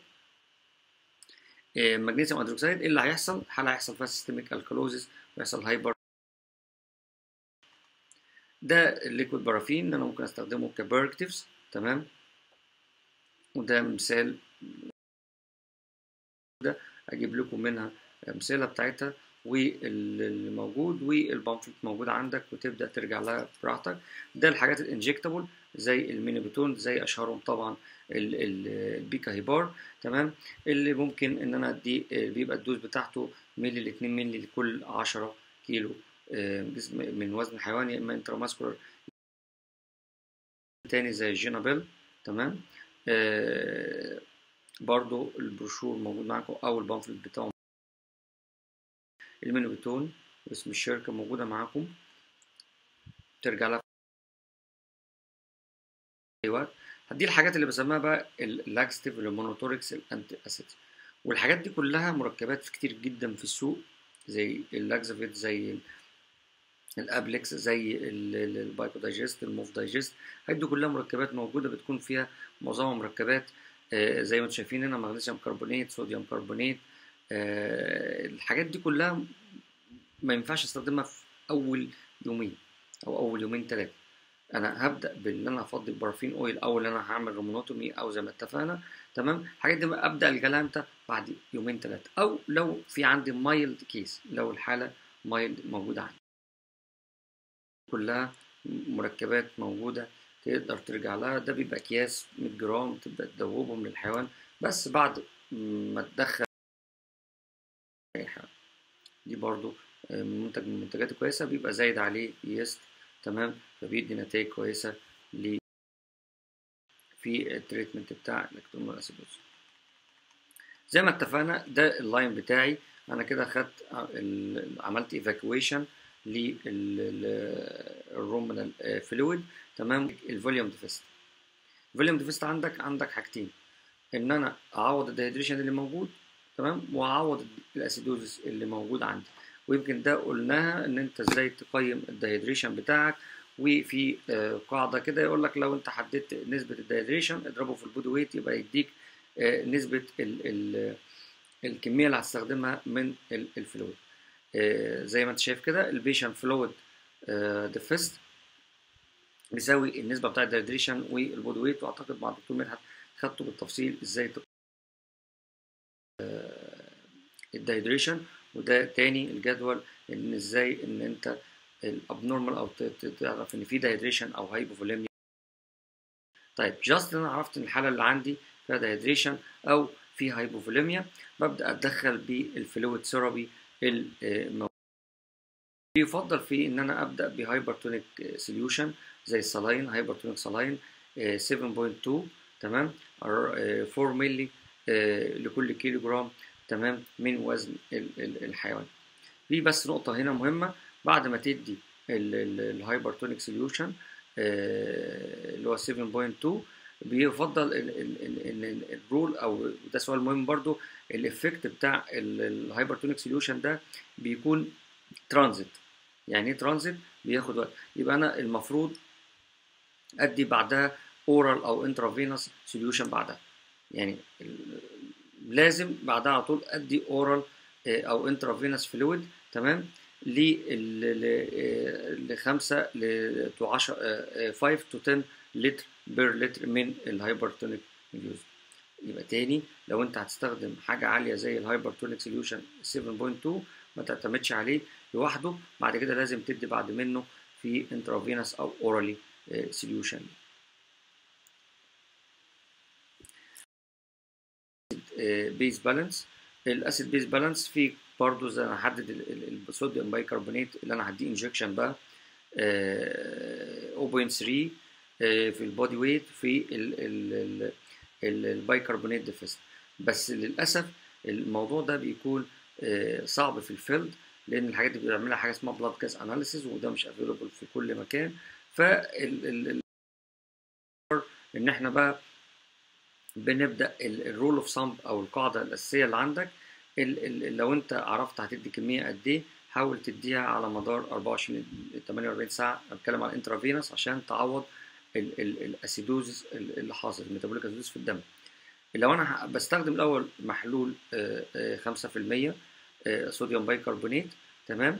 [SPEAKER 1] آه مغنيسيوم هيدروكسيد ايه اللي هيحصل؟ الحاله هيحصل فيها سيستميك الكالوزيس ويحصل هايبر. ده الليكويد بارافين انا ممكن استخدمه كبيركتيفز تمام، وده مثال ده اجيب لكم منها امثله بتاعتها واللي موجود والبامفلت موجود عندك وتبدا ترجع لها براحتك. ده الحاجات الانجكتابل زي المينيبيتون زي اشهرهم طبعا البيكا هيبار، تمام، اللي ممكن ان انا ادي بيبقى الدوز بتاعته ملي ل اتنين ملي لكل عشرة كيلو جسم من وزن الحيوان، يا اما انتراماسكولار تاني زي الجينابيل، تمام. آه برضو البروشور موجود معاكم او البامفلت بتاعه، المنيو بتون واسم الشركة موجودة معاكم، ترجع لها في اي وقت. دي الحاجات اللي بسميها بقى اللاكستيف، المونوتوركس، الانتي اسيد، والحاجات دي كلها مركبات كتير جدا في السوق، زي اللاكزافيت، زي الابلكس، زي البايكو دايجست، الموف دايجست. الحاجات دي كلها مركبات موجوده، بتكون فيها معظمها مركبات آه زي ما انتم شايفين هنا، مغنيسيوم كربونات، صوديوم كربونات. آه الحاجات دي كلها ما ينفعش استخدمها في اول يومين او اول يومين ثلاثه. انا هبدا بان انا افضي بارافين اويل، او ان انا هعمل رومونوتومي او زي ما اتفقنا، تمام. الحاجات دي ابدا الجلها امتى؟ بعد يومين ثلاثه، او لو في عندي مايلد كيس، لو الحاله مايلد موجوده عندي. كلها مركبات موجوده تقدر ترجع لها. ده بيبقى اكياس مية جرام، تبدا تدوبهم للحيوان بس بعد ما تدخل الحيوان. دي برضو منتج من المنتجات الكويسه، بيبقى زايد عليه يست، تمام، فبيدي نتائج كويسه ل في التريتمنت بتاع الاكتومال اسيدوز. زي ما اتفقنا ده اللاين بتاعي، انا كده خدت عملت ايفاكويشن للرومنال فلويد، تمام. الفوليوم ديفيست، الفوليوم ديفيست عندك عندك حاجتين، ان انا اعوض الديهيدريشن اللي موجود، تمام، واعوض الاسيدوزس اللي موجود عندي. ويمكن ده قلناها ان انت ازاي تقيم الديهيدريشن بتاعك، وفي قاعده كده يقول لك لو انت حددت نسبه الديهيدريشن اضربه في البودي ويت، يبقى يديك نسبه ال ال الكميه اللي هتستخدمها من الفلويد. زي ما انت شايف كده البيشن فلويد ديفيست بيساوي النسبه بتاعه الديهيدريشن والبودي ويت. واعتقد مع الدكتور مدحت خدته بالتفصيل ازاي الدايدريشن. وده تاني الجدول ان ازاي ان انت الابنورمال او تعرف ان في دايدريشن او هايبوفوليميا. طيب جاست انا عرفت ان الحاله اللي عندي فيها دايدريشن او في هايبوفوليميا، ببدا اتدخل بالفلويد ثيرابي الموجود. يفضل فيه ان انا ابدا بهايبرتونيك سوليوشن زي السلاين، هايبرتونيك سلاين سبعة فاصلة اتنين، تمام، أربعة مللي لكل كيلو جرام، تمام، من وزن الحيوان. في بس نقطة هنا مهمة، بعد ما تدي الهايبرتونيك سوليوشن اللي هو سبعة فاصلة اتنين، بيفضل ان الرول، او ده سؤال مهم برضو، الافكت بتاع الهايبرتونيك سوليوشن ده بيكون ترانزيت. يعني ايه ترانزيت؟ بياخد وقت. يبقى انا المفروض ادي بعدها اورال او انترافينوس سوليوشن بعدها، يعني لازم بعدها على طول ادي اورال او انترافينوس فلويد، تمام، ل خمسة ل عشرة خمسة to عشرة لتر بير لتر من الهايبرتونيك يوز. يبقى تاني لو انت هتستخدم حاجه عاليه زي الهايبرتونيك سوليوشن سبعة فاصلة اتنين ما تعتمدش عليه لوحده، بعد كده لازم تدي بعد منه في انترافينوس او اورالي سوليوشن. بيز بالانس، الاسيد بيز بالانس في برضه زي انا هحدد الصوديوم بايكربونات اللي انا هديه انجكشن بقى صفر فاصلة تلاتة في البودي ويت في البايكربونات ديفيست. بس للاسف الموضوع ده بيكون صعب في الفيلد، لان الحاجات دي بيعملها حاجه اسمها بلاد جاز اناليسيز، وده مش افيلبل في كل مكان. فال ان احنا بقى بنبدا الرول اوف ثامب او القاعده الاساسيه اللي عندك، ال ال لو انت عرفت هتدي كميه قد ايه، حاول تديها على مدار أربعة وعشرين تمنية وأربعين ساعه. انا بتكلم على الانترافينوس عشان تعوض الاسيدوزس اللي حاصل، الميتابوليك اسيدوزس في الدم. لو انا بستخدم الاول محلول خمسة في المية صوديوم بايكربونات، تمام،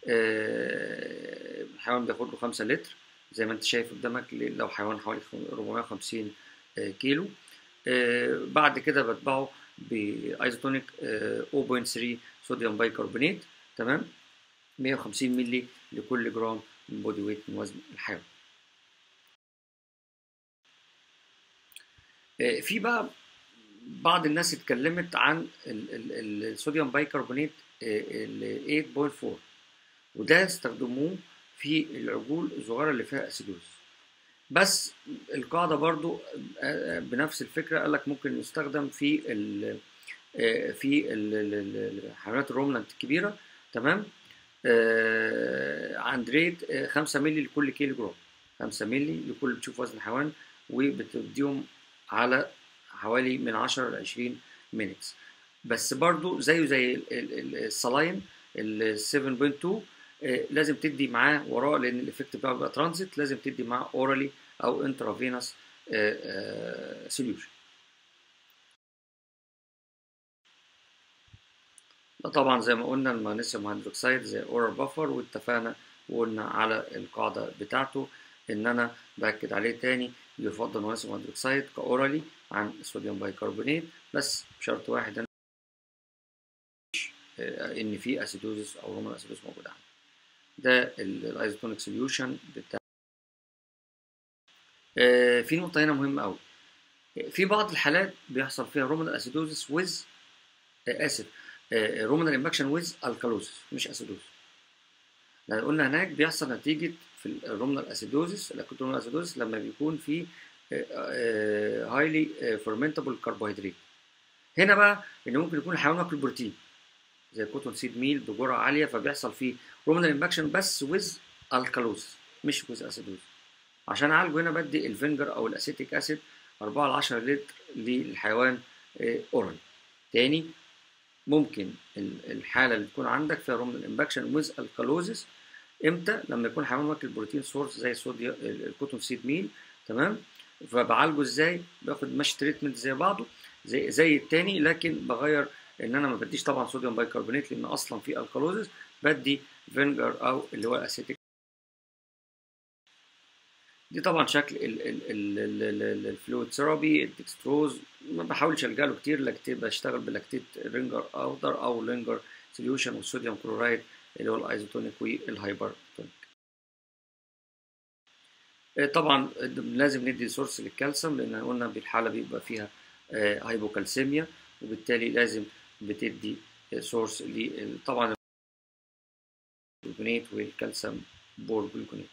[SPEAKER 1] الحيوان بياخد له خمسة لتر زي ما انت شايف قدامك، لو حيوان حوالي أربعمية وخمسين كيلو. آه بعد كده بتبعه بايزوتونيك آه صفر فاصلة تلاتة صوديوم بايكربونات، تمام، مية وخمسين مللي لكل جرام من بودي ويت من وزن الحيوان. آه، في بقى بعض الناس اتكلمت عن ال- ال- الصوديوم بايكربونات ال ثمانية فاصلة أربعة، وده استخدموه في العجول الصغيرة اللي فيها أسيدوز. بس القاعدة برضو آه، بنفس الفكرة، قال لك ممكن يستخدم في ال آه، في ال- ال- ال- الحيوانات الرومنانت الكبيرة، تمام، آه، عند ريت آه، خمسة مللي لكل كيلو جرام، خمسة مللي لكل، بتشوف وزن الحيوان، وبتديهم على حوالي من عشرة ل عشرين مينتس. بس برضو زيه زي ال- ال- ال- السلاين ال سبعة فاصلة اتنين، آه، لازم تدي معاه وراه، لان الايفكت بتاعه بيبقى ترانزيت، لازم تدي معاه اورالي او انترافينوس سوليوشن. ده طبعا زي ما قلنا المغنيسيوم هيدروكسيد زي اورال بافر، واتفقنا وقلنا على القاعدة بتاعته، ان انا باكد عليه تاني، يفضل المغنيسيوم هيدروكسيد كاورالي عن الصوديوم بايكربونات، بس بشرط واحد، ان في اسيدوزس او رومان اسيدوز موجود عندي. ده الايزوتونيك سوليوشن بتاع. آه، في نقطة هنا مهمة قوي، في بعض الحالات بيحصل فيها رومان اسيدوزس ويز اسف رومان امباكشن ويز الكالوزس مش اسيدوز. لان قلنا هناك بيحصل نتيجه في الرومنال اسيدوزس، الاكوت رومنال اسيدوزس، لما بيكون في هايلي فيرمنتبل كربوهيدرات. هنا بقى ان ممكن يكون الحيوان واكل بروتين زي كوتون سيد ميل بجرعه عاليه، فبيحصل فيه رومنال امباكشن بس ويز الكالوز مش ويز اسيدوز. عشان اعالجه هنا بدي الفينجر او الاسيتيك اسيد أربعة ل عشرة لتر للحيوان اورال. تاني، ممكن الحاله اللي تكون عندك فيها رومنال امباكشن ويز الكالوزس امتى؟ لما يكون حيوان واكل بروتين سورس زي صوديوم الكوتون سيد ميل، تمام. فبعالجه ازاي؟ باخد ماشي تريتمنت زي بعضه زي زي التاني، لكن بغير ان انا ما بديش طبعا صوديوم بايكربونات لان اصلا في الكالوزس، بدي فينجر او اللي هو الاسيتيك. دي طبعا شكل الفلويد ثيرابي الدكستروز، ما بحاولش الجا له كتير، لكن بشتغل بلاكتيت رينجر اخضر او لينجر سوليوشن والصوديوم كلورايد اللي هو الايزوتونيك والهايبرتونيك. طبعا لازم ندي سورس للكالسيوم، لان قلنا بالحاله بيبقى فيها هايبوكالسيميا، وبالتالي لازم بتدي سورس طبعا الجلوكونات والكالسيوم بور جلوكونات.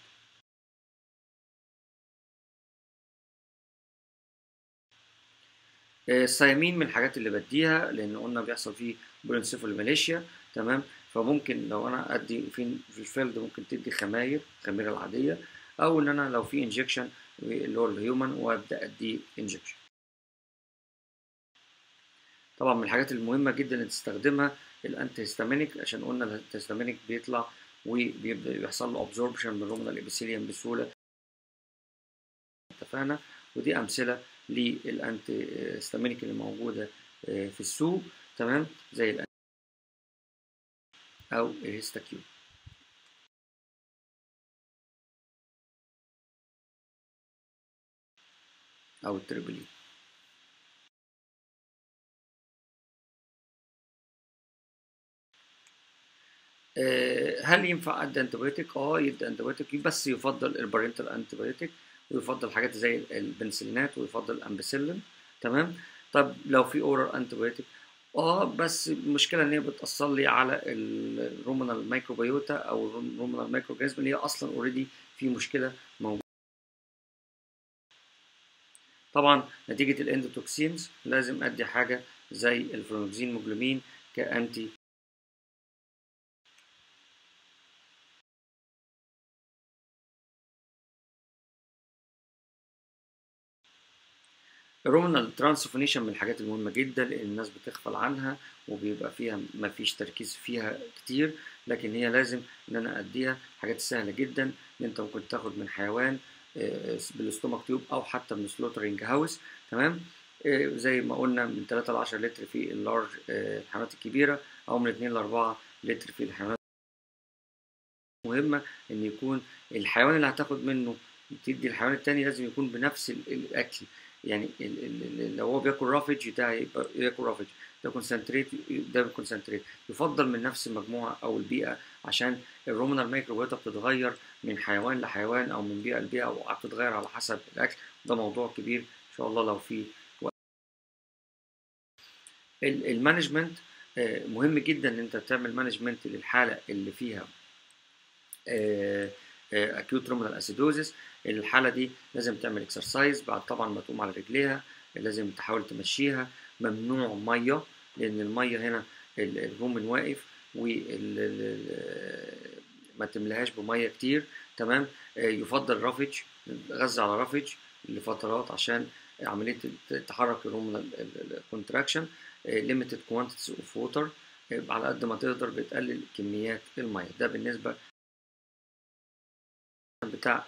[SPEAKER 1] الثيامين من الحاجات اللي بديها، لان قلنا بيحصل فيه برينسيفالوماليشيا، تمام. فممكن لو انا ادي في في الفيلد ممكن تدي خماير الخميره العاديه، او ان انا لو في انجكشن اللي هو الهيومن وابدا ادي انجكشن. طبعا من الحاجات المهمه جدا اللي تستخدمها الانتي هيستامينيك، عشان قلنا الانتي هيستامينيك بيطلع وبيبدا يحصل له ابزوربشن من الرومنال ابيثيليوم بسهوله، اتفقنا. ودي امثله للانتي هيستامينيك اللي موجوده في السوق، تمام، زي الأنتي او الهيستاكيون. او التريبلين. هل ينفع ادي انتبيوتيك؟ اه يدي انتبيوتيك، بس يفضل البارنتال انتبيوتيك، ويفضل حاجات زي البنسلينات، ويفضل الامبسيلين، تمام. طب لو في اورال انتبيوتيك، اه بس المشكله ان هي بتاثر لي على الرومنال مايكروبيوتا او الرومنال مايكرو اورجانيزم اللي هي اصلا اوريدي في مشكله موجوده. طبعا نتيجه الاندوتوكسينز لازم ادي حاجه زي الفلونوكسين موجلومين كانتي. الرومنال ترانسفورميشن من الحاجات المهمة جدا اللي الناس بتغفل عنها، وبيبقى فيها ما فيش تركيز فيها كتير، لكن هي لازم ان انا اديها. حاجات سهلة جدا ان انت ممكن تاخد من حيوان بالاستومك تيوب او حتى من سلوترينج هاوس، تمام. زي ما قلنا من ثلاثة ل عشرة لتر في اللارج الحيوانات الكبيرة، او من اتنين ل أربعة لتر في الحيوانات. مهمة ان يكون الحيوان اللي هتاخد منه تدي الحيوان التاني لازم يكون بنفس الاكل، يعني لو هو بياكل رافج ده يبقى ياكل رافج، ده كونسنتريت ده كونسنتريت، يفضل من نفس المجموعه او البيئه، عشان الرومنال مايكروبيوتا بتتغير من حيوان لحيوان او من بيئه لبيئه، او بتتغير على حسب الاكل. ده موضوع كبير ان شاء الله لو في المانجمنت مهم جدا ان انت تعمل مانجمنت للحاله اللي فيها اكيوت رومنال اسيدوزيس. الحاله دي لازم تعمل اكسرسايز بعد طبعا ما تقوم على رجليها، لازم تحاول تمشيها، ممنوع ميه لان الميه هنا الرومن واقف و ما تملهاش بميه كتير. تمام. يفضل رافج، غذى على رافج لفترات عشان عمليه تحرك الرومنال كونتراكشن. ليميتد كوانتيتيز اوف ووتر، على قد ما تقدر بتقلل كميات الميه. ده بالنسبه بتاع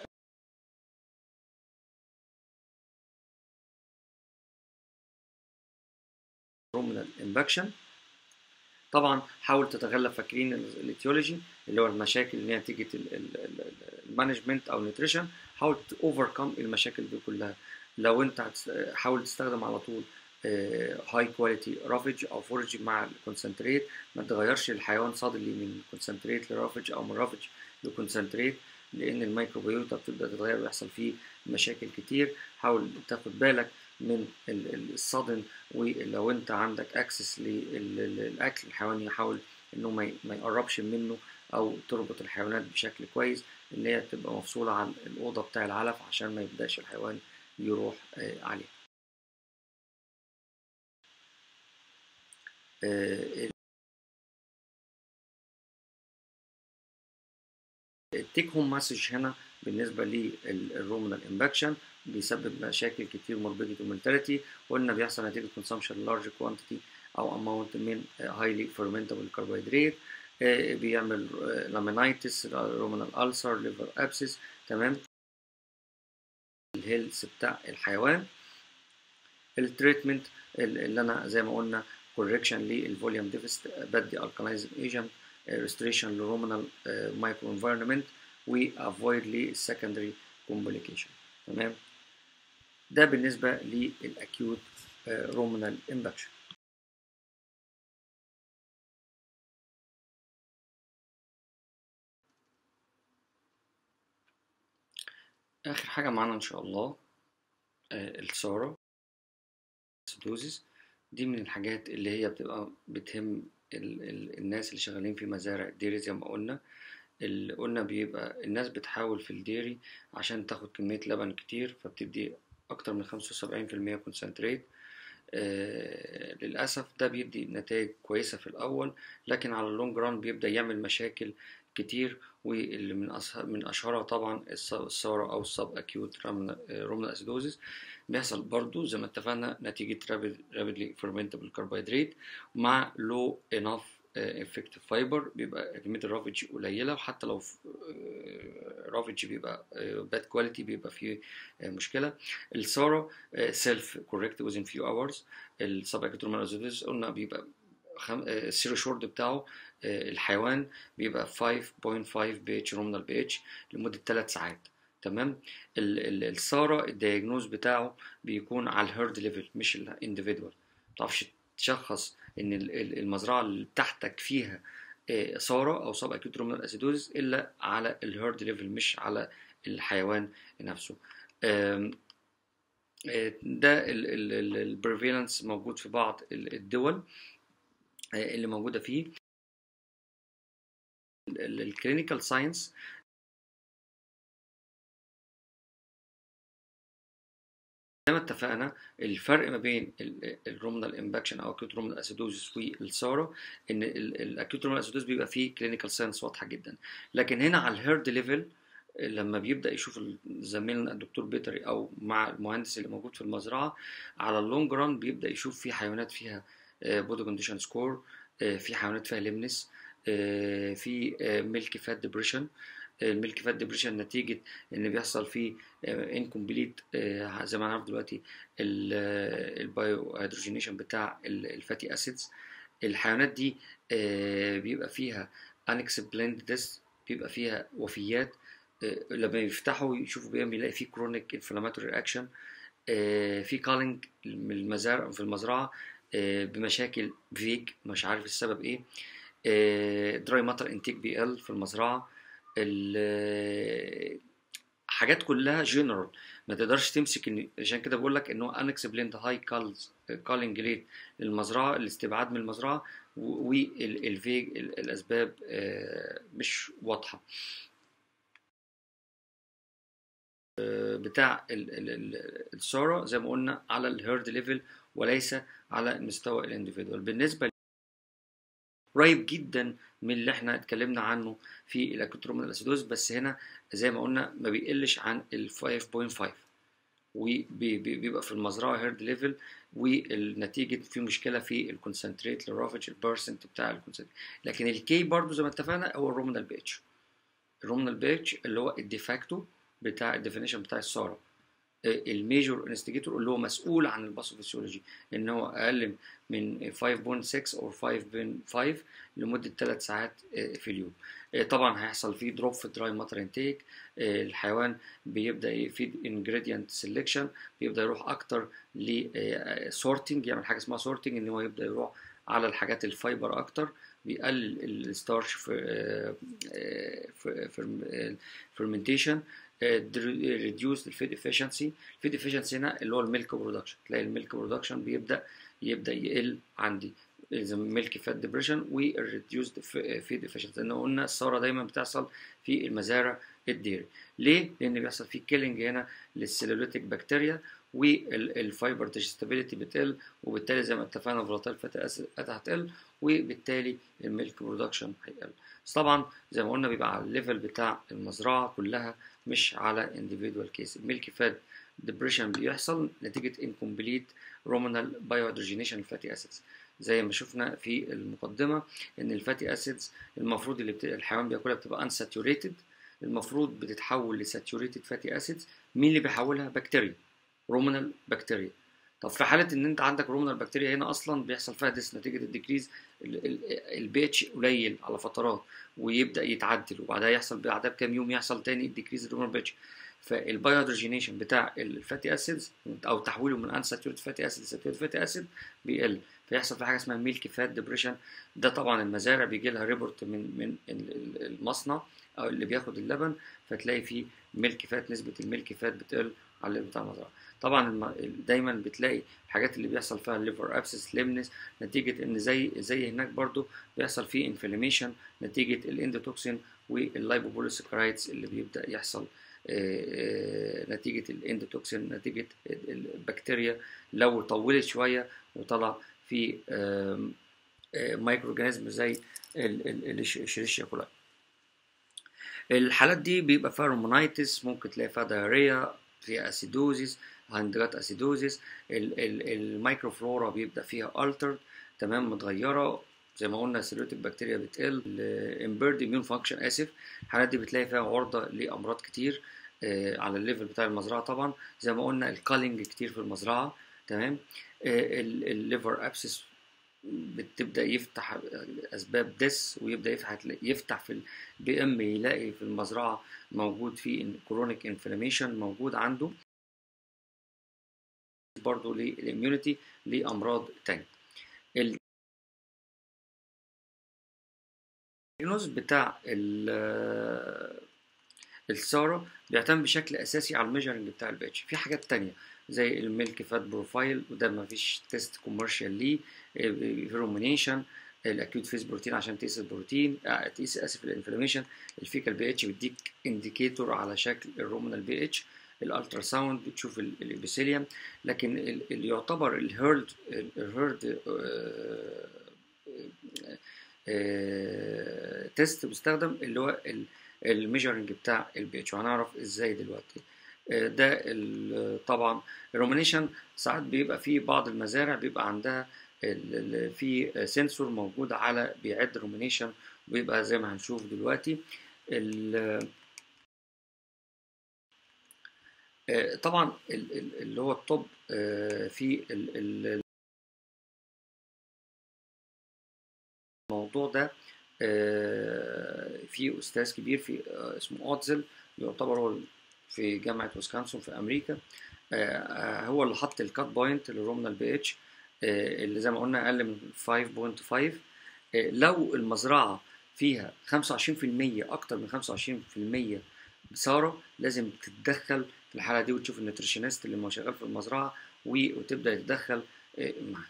[SPEAKER 1] رومنال امباكشن. طبعا حاول تتغلب، فاكرين الايتيولوجي اللي هو المشاكل اللي هي نتيجه المانجمنت او النيوتريشن، حاول اوفركم المشاكل دي كلها. لو انت حاول تستخدم على طول هاي كواليتي رافج او فورج مع الكونسنتريت، ما تغيرش الحيوان صادلي من كونسنتريت لرافج او من رافج لكونسنتريت، لان الميكروبيوتا بتبدا تتغير ويحصل فيه مشاكل كتير. حاول تاخد بالك من الصدن، ولو انت عندك اكسس للاكل الحيواني حاول انه ما يقربش منه، او تربط الحيوانات بشكل كويس اللي هي تبقى مفصولة عن الأوضة بتاع العلف عشان ما يبدأش الحيوان يروح عليه. التيك هوم مسج هنا بالنسبة للرومنال امباكشن بيسبب مشاكل كتير، موربيديتي ومورتاليتي. قلنا بيحصل نتيجة consumption large quantity أو amount من highly fermentable carbohydrate. بيعمل لامينايتس، رومنال ألسر، ليفر أبسس. تمام. الهيلث بتاع الحيوان. التريتمنت اللي أنا زي ما قلنا correction للفوليوم ديفست، بدي alkalizing agent، restoration للرومنال مايكرو انفايرمنت، وافويد للسكندري كومبليكيشن. تمام. ده بالنسبه للاكيوت رومنال امباكشن. اخر حاجه معانا ان شاء الله السارة اسيدوزيس. دي من الحاجات اللي هي بتبقى بتهم ال ال الناس اللي شغالين في مزارع الديري. زي ما قلنا اللي قلنا بيبقى الناس بتحاول في الديري عشان تاخد كمية لبن كتير، فبتدي أكتر من خمسة وسبعين في المية كونسنتريت. آه للأسف ده بيدي نتائج كويسة في الأول، لكن على اللونج ران بيبدأ يعمل مشاكل كتير، واللي من من أشهرها طبعا السارة أو السب أكيوت رومنال أسيدوزيس. بيحصل برضو زي ما اتفقنا نتيجة rapidly fermentable carbohydrate مع low enough effective fiber. بيبقى كمية الرافج قليلة، وحتى لو رافج بيبقى bad quality بيبقى فيه مشكلة. السارة self correct within few hours. السب أكيوت رومنال أسيدوزيس قلنا بيبقى السيرو شورد بتاعه الحيوان بيبقى خمسة فاصلة خمسة بي اتش رومنال بي اتش لمدة ثلاث ساعات. تمام. السارة الدياجنوز بتاعه بيكون على الهيرد ليفل مش الانديفيدوال. متعرفش تشخص ان المزرعة اللي تحتك فيها سارة او سب اكيوت رومنال اسيدوزيس الا على الهيرد ليفل مش على الحيوان نفسه. ده البريفالنس موجود في بعض الدول اللي موجودة فيه. الكلينيكال ساينس زي ما اتفقنا الفرق ما بين الرومنال امباكشن او اكيوت رومنال اسيدوزيس والسارة ان الاكيوت رومنال اسيدوزيس بيبقى فيه كلينيكال ساينس واضحه جدا، لكن هنا على الهيرد ليفل لما بيبدا يشوف زميلنا الدكتور بيطري او مع المهندس اللي موجود في المزرعه على اللونج ران بيبدا يشوف في حيوانات فيها بودي كونديشن سكور، في حيوانات فيها ليمنس، في ميلك فات ديبريشن. الميلك فات ديبريشن نتيجة ان بيحصل فيه انكمبليت زي ما نعرف دلوقتي البايو هيدروجينيشن بتاع الفاتي اسيدز. الحيوانات دي بيبقى فيها unexplained death، بيبقى فيها وفيات. لما يفتحوا يشوفوا بيلاقي فيه كرونيك انفلاماتوري رياكشن، في كالينج من المزارع في المزرعة بمشاكل فيك مش عارف السبب ايه. دراي ماتر انتيك بي ال في المزرعة. حاجات كلها جنرال، ما تقدرش تمسك إن عشان كده بقول لك إنه unexplained high culling rate للمزرعة، الاستبعاد من المزرعة، والفيج الأسباب مش واضحة بتاع السارة زي ما قلنا على الهيرد ليفل وليس على مستوى الانديفيدوال. بالنسبة قريب جدا من اللي احنا اتكلمنا عنه في الاكيوت روماتيك اسيدوز، بس هنا زي ما قلنا ما بيقلش عن ال خمسة فاصلة خمسة وبيبقى في المزرعه هيرد ليفل، والنتيجه في مشكله في الكونسنتريت للرافج البرسنت بتاع الكونسنتريت. لكن الكي برضو زي ما اتفقنا هو الرومنال بي اتش، الرومنال بي اتش اللي هو الديفاكتو بتاع الديفينيشن بتاع الساره، الميجور انستيجيتور اللي هو مسؤول عن الباثوفيسيولوجي ان هو اقل من خمسة فاصلة ستة او خمسة فاصلة خمسة لمده ثلاث ساعات في اليوم. طبعا هيحصل فيه دروب في الدراي ماتر انتيك، الحيوان بيبدا يفيد انجريدينت سيلكشن، بيبدا يروح اكتر لسورتنج، يعمل حاجه اسمها سورتنج ان هو يبدا يروح على الحاجات الفايبر اكتر، بيقلل الستارش في في fermentation، reduce الفيد efficiency. الفيد efficiency هنا اللي هو الميلك برودكشن، تلاقي الميلك برودكشن بيبدا يبدا يقل عندي زي ميلك فات ديبريشن والريديوسد فيد efficiency، لان قلنا الثوره دايما بتحصل في المزارع الديري. ليه؟ لان بيحصل فيه كيلينج هنا للسيلوليتيك بكتيريا، والفايبر ديجستابيليتي بتقل، وبالتالي زي ما اتفقنا فولاتيل فاتي اسيد هتقل، وبالتالي الميلك برودكشن هيقل. بس طبعا زي ما قلنا بيبقى على الليفل بتاع المزرعه كلها مش على individual case. الميلك فات ديبريشن بيحصل نتيجه incomplete رومانال بايوهيدروجينيشن الفاتي اسيدز، زي ما شفنا في المقدمه ان الفاتي اسيدز المفروض اللي بت... الحيوان بياكلها بتبقى unsaturated، المفروض بتتحول لساتوريتد فاتي اسيدز. مين اللي بيحولها؟ بكتيريا، رومانال بكتيريا. طب في حاله ان انت عندك رومانال بكتيريا هنا اصلا بيحصل فيها ديس نتيجه الديكريز البي اتش قليل على فترات ويبدا يتعدل، وبعدها يحصل بعدها بكام يوم يحصل تاني ديكريز الرومانال بي اتش، فالبايوهيدروجينيشن بتاع الفاتي اسيدز او تحويله من انساتوريتد فاتي اسيد لساتوريتد فاتي اسيد بيقل، فيحصل في حاجه اسمها ميلك فات ديبريشن. ده طبعا المزارع بيجي لها ريبورت من من المصنع او اللي بياخد اللبن، فتلاقي فيه ميلك فات، نسبه الميلك فات بتقل على اللبن بتاع المزرعه. طبعا دايما بتلاقي الحاجات اللي بيحصل فيها الليفر ابسس ليمنس نتيجه ان زي زي هناك برضو بيحصل فيه انفلاميشن نتيجه الاندوتوكسين واللايبوبوليسكرايدز اللي بيبدا يحصل نتيجه الاندوتوكسين، نتيجه البكتيريا لو طولت شويه وطلع في مايكرو اورجانيزم زي الشريشيا كولاي. الحالات دي بيبقى فيها رومونايتس، ممكن تلاقي فيها دايريا، فيها اسيدوزيس، هاندرات اسيدوزيس، الميكروفلورا بيبدا فيها التر تمام متغيره، زي ما قلنا سيلوليتيك بكتيريا بتقل، الامبيرد اميون فانكشن اسف. الحالات دي بتلاقي فيها عرضه لامراض كتير على الليفل بتاع المزرعه. طبعا زي ما قلنا الكالينج كتير في المزرعه تمام، الليفر ابسس بتبدا يفتح اسباب ديس ويبدا يفتح يفتح في البي ام، يلاقي في المزرعه موجود في كرونيك انفلاميشن موجود عنده برضه للاميونيتي لامراض تانية. الدياجنوز بتاع السارة بيعتمد بشكل اساسي على الميجرنج بتاع البي اتش. في حاجات تانية زي الميلك فات بروفايل، وده ما فيش تيست كوميرشال ليه، فيرومينيشن، الاكيوت فيز بروتين عشان تقيس البروتين، تقيس اسف الانفلاميشن، الفيكال بي اتش بيديك انديكيتور على شكل الرومانال بي اتش، الالترا ساوند بتشوف الابيثيليوم. لكن اللي يعتبر الهيرد الهيرد تيست بيستخدم اللي هو الميجرنج بتاع البي اتش، وهنعرف ازاي دلوقتي. ده طبعا الرومانيشن ساعات بيبقى في بعض المزارع بيبقى عندها في سنسور موجود على بيعد رومانيشن، ويبقى زي ما هنشوف دلوقتي. طبعا اللي هو الطب في الموضوع ده في استاذ كبير في اسمه اوتزل، يعتبر هو في جامعه ويسكونسن في امريكا، هو اللي حط الكات بوينت للرومانال بي اتش اللي زي ما قلنا اقل من خمسة فاصلة خمسة. لو المزرعه فيها خمسة وعشرين في المية اكتر من خمسة وعشرين في المية سارة لازم تتدخل في الحالة دي وتشوف النيوتريشنست اللي شغال في المزرعة وتبدأ تتدخل معاه.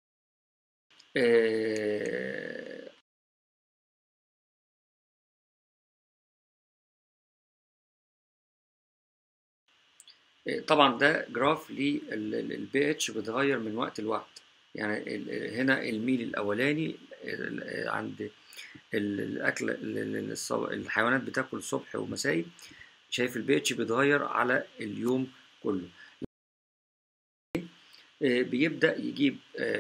[SPEAKER 1] طبعا ده جراف للبي اتش بيتغير من وقت لوقت. يعني هنا الميل الاولاني عند الاكل الحيوانات بتاكل صبح ومسائي، شايف البي اتش بيتغير على اليوم كله. بيبدا يجيب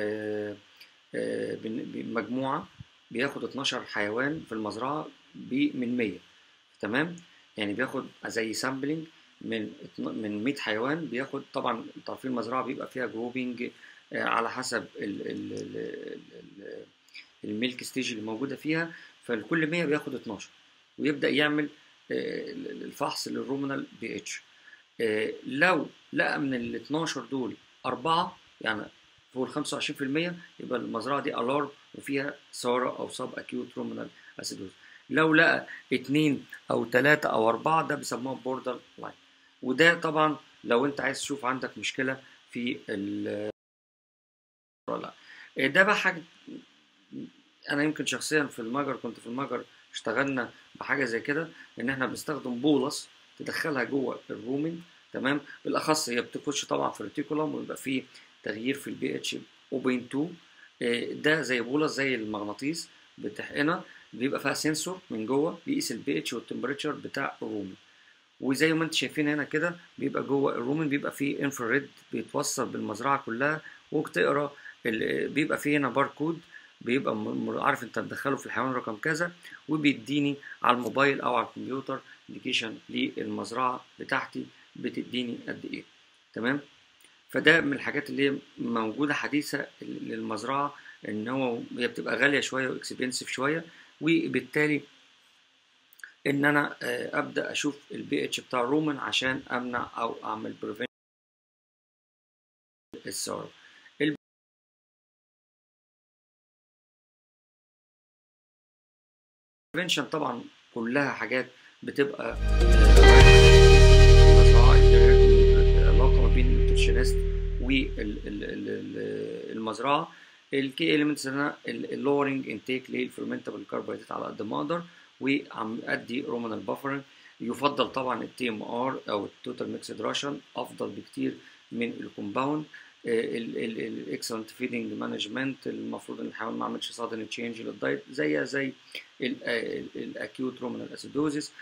[SPEAKER 1] مجموعه بياخد اتناشر حيوان في المزرعه من مية، تمام؟ يعني بياخد زي سامبلينج من من مية حيوان، بياخد طبعا تعرفين المزرعه بيبقى فيها جروبينج على حسب الميلك ستيج اللي موجوده فيها، فالكل مية بياخد اتناشر، ويبدا يعمل الفحص للرومينال بي اتش. لو لقى من ال اتناشر دول أربعة يعني فوق ال خمسة وعشرين في المية يبقى المزرعه دي الارم وفيها ساره او سب اكيوت رومينال اسيدوز. لو لقى اتنين او تلاتة او اربعة ده بيسموها بوردر لاين. وده طبعا لو انت عايز تشوف عندك مشكله في ال لا ده بقى حاجه. انا يمكن شخصيا في المجر كنت في المجر اشتغلنا بحاجه زي كده، ان احنا بنستخدم بولص تدخلها جوه الرومن، تمام؟ بالاخص هي بتخش طبعا في الريتيكولوم ويبقى فيه تغيير في البي اتش صفر فاصلة اتنين. ده زي بولص زي المغناطيس بتحقنها، بيبقى فيها سنسور من جوه بيقيس البي اتش والتمبريتشر بتاع الرومن. وزي ما انت شايفين هنا كده بيبقى جوه الرومن بيبقى فيه انفراريد بيتوصل بالمزرعه كلها، وبتقرا بيبقى فيه هنا باركود بيبقى عارف انت تدخله في الحيوان رقم كذا، وبيديني على الموبايل او على الكمبيوتر انديكيشن للمزرعه بتاعتي بتديني قد ايه، تمام؟ فده من الحاجات اللي هي موجوده حديثه للمزرعه، ان هو هي بتبقى غاليه شويه واكسبنسيف شويه، وبالتالي ان انا ابدا اشوف البي اتش بتاع الرومن عشان امنع او اعمل بريفنشن السعر. البريفنشن طبعا كلها حاجات بتبقى علاقه ما بين النيوتريشنست والمزرعه. الكي اليمنتس هنا اللورنج انتيك للفيرمنتبل كاربوهيدرات على قد ما اقدر، وعم ادي رومينال بافرنج. يفضل طبعا التي ام ار او التوتال ميكسد راشن، افضل بكتير من الكومباوند. الاكسلنت فيدنج مانجمنت، المفروض ان الحيوان ما عملش سادن تشينج للدايت زي زي الاكيوت رومينال اسيدوزيس.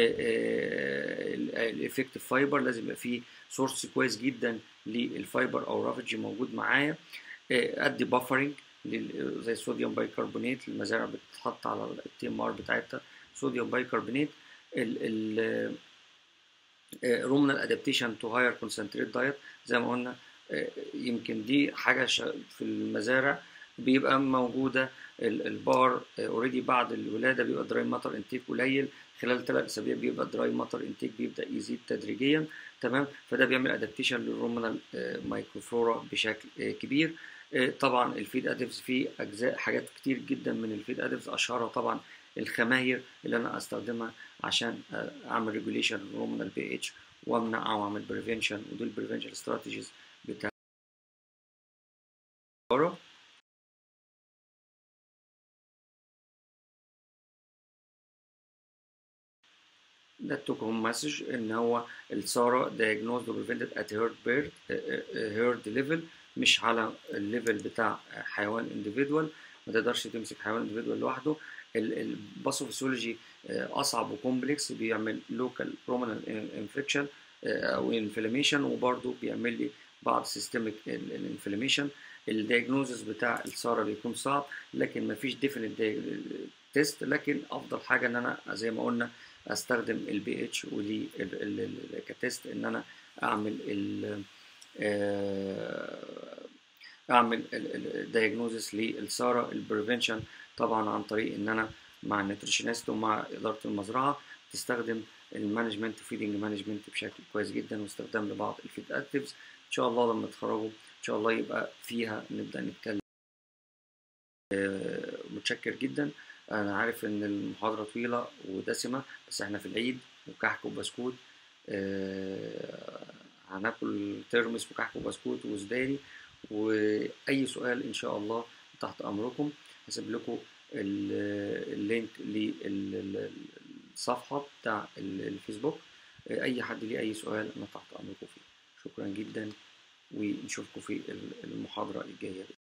[SPEAKER 1] الافكتيف فايبر لازم يبقى فيه سورس كويس جدا للفايبر او رافج موجود معايا. ادي بافرنج زي صوديوم بايكربونات، المزارع بتتحط على التي ام ار بتاعتها صوديوم بايكربونات. ال رومينال ادابتيشن تو هاير كونسنتريت دايت زي ما قلنا، يمكن دي حاجه في المزارع بيبقى موجوده البار اوريدي بعد الولاده بيبقى دراي ماتر انتيك قليل، خلال ثلاث اسابيع بيبقى دراي ماتر انتيك بيبدا يزيد تدريجيا، تمام؟ فده بيعمل ادابتيشن للرومينال مايكروفلورا بشكل كبير. طبعا الفيد اديفز فيه اجزاء حاجات كتير جدا من الفيد اديفز، اشهرها طبعا الخماير اللي انا استخدمها عشان اعمل ريجوليشن للرومينال بي اتش وامنع او اعمل بريفنشن، ودول بريفنشن استراتيجيز بتاع ده توك هوم مسج ان هو السارة diagnosed و prevented at herd bird herd level، مش على الليفل بتاع حيوان individual. ما تقدرش تمسك حيوان individual لوحده. الباثوفيسيولوجي اصعب وكومبلكس، بيعمل لوكال رومينال انفكشن او انفلاميشن، وبرضه بيعمل لي بعض سيستميك الانفلاميشن. الدياجنوزس بتاع السارة بيكون صعب، لكن مفيش ديفينيت تيست، لكن افضل حاجه ان انا زي ما قلنا استخدم البي اتش ودي كتست ان انا اعمل ال اعمل الدياجنوزس للسارة. البريفنشن طبعا عن طريق ان انا مع النيوتريشنست ومع اداره المزرعه تستخدم المانجمنت فيدنج مانجمنت بشكل كويس جدا، واستخدام لبعض الفيد اديتيفز. ان شاء الله لما تتخرجوا ان شاء الله يبقى فيها نبدا نتكلم. متشكر جدا. أنا عارف إن المحاضرة طويلة ودسمة، بس إحنا في العيد وكحك وبسكوت. آه، هناكل ترمس وكحك وبسكوت وسوداني. وأي سؤال إن شاء الله تحت أمركم. هسيب لكم ال- اللينك للصفحة بتاع ال- الفيسبوك. آه، أي حد ليه أي سؤال أنا تحت أمركم فيه. شكرا جدا، ونشوفكم في المحاضرة الجاية.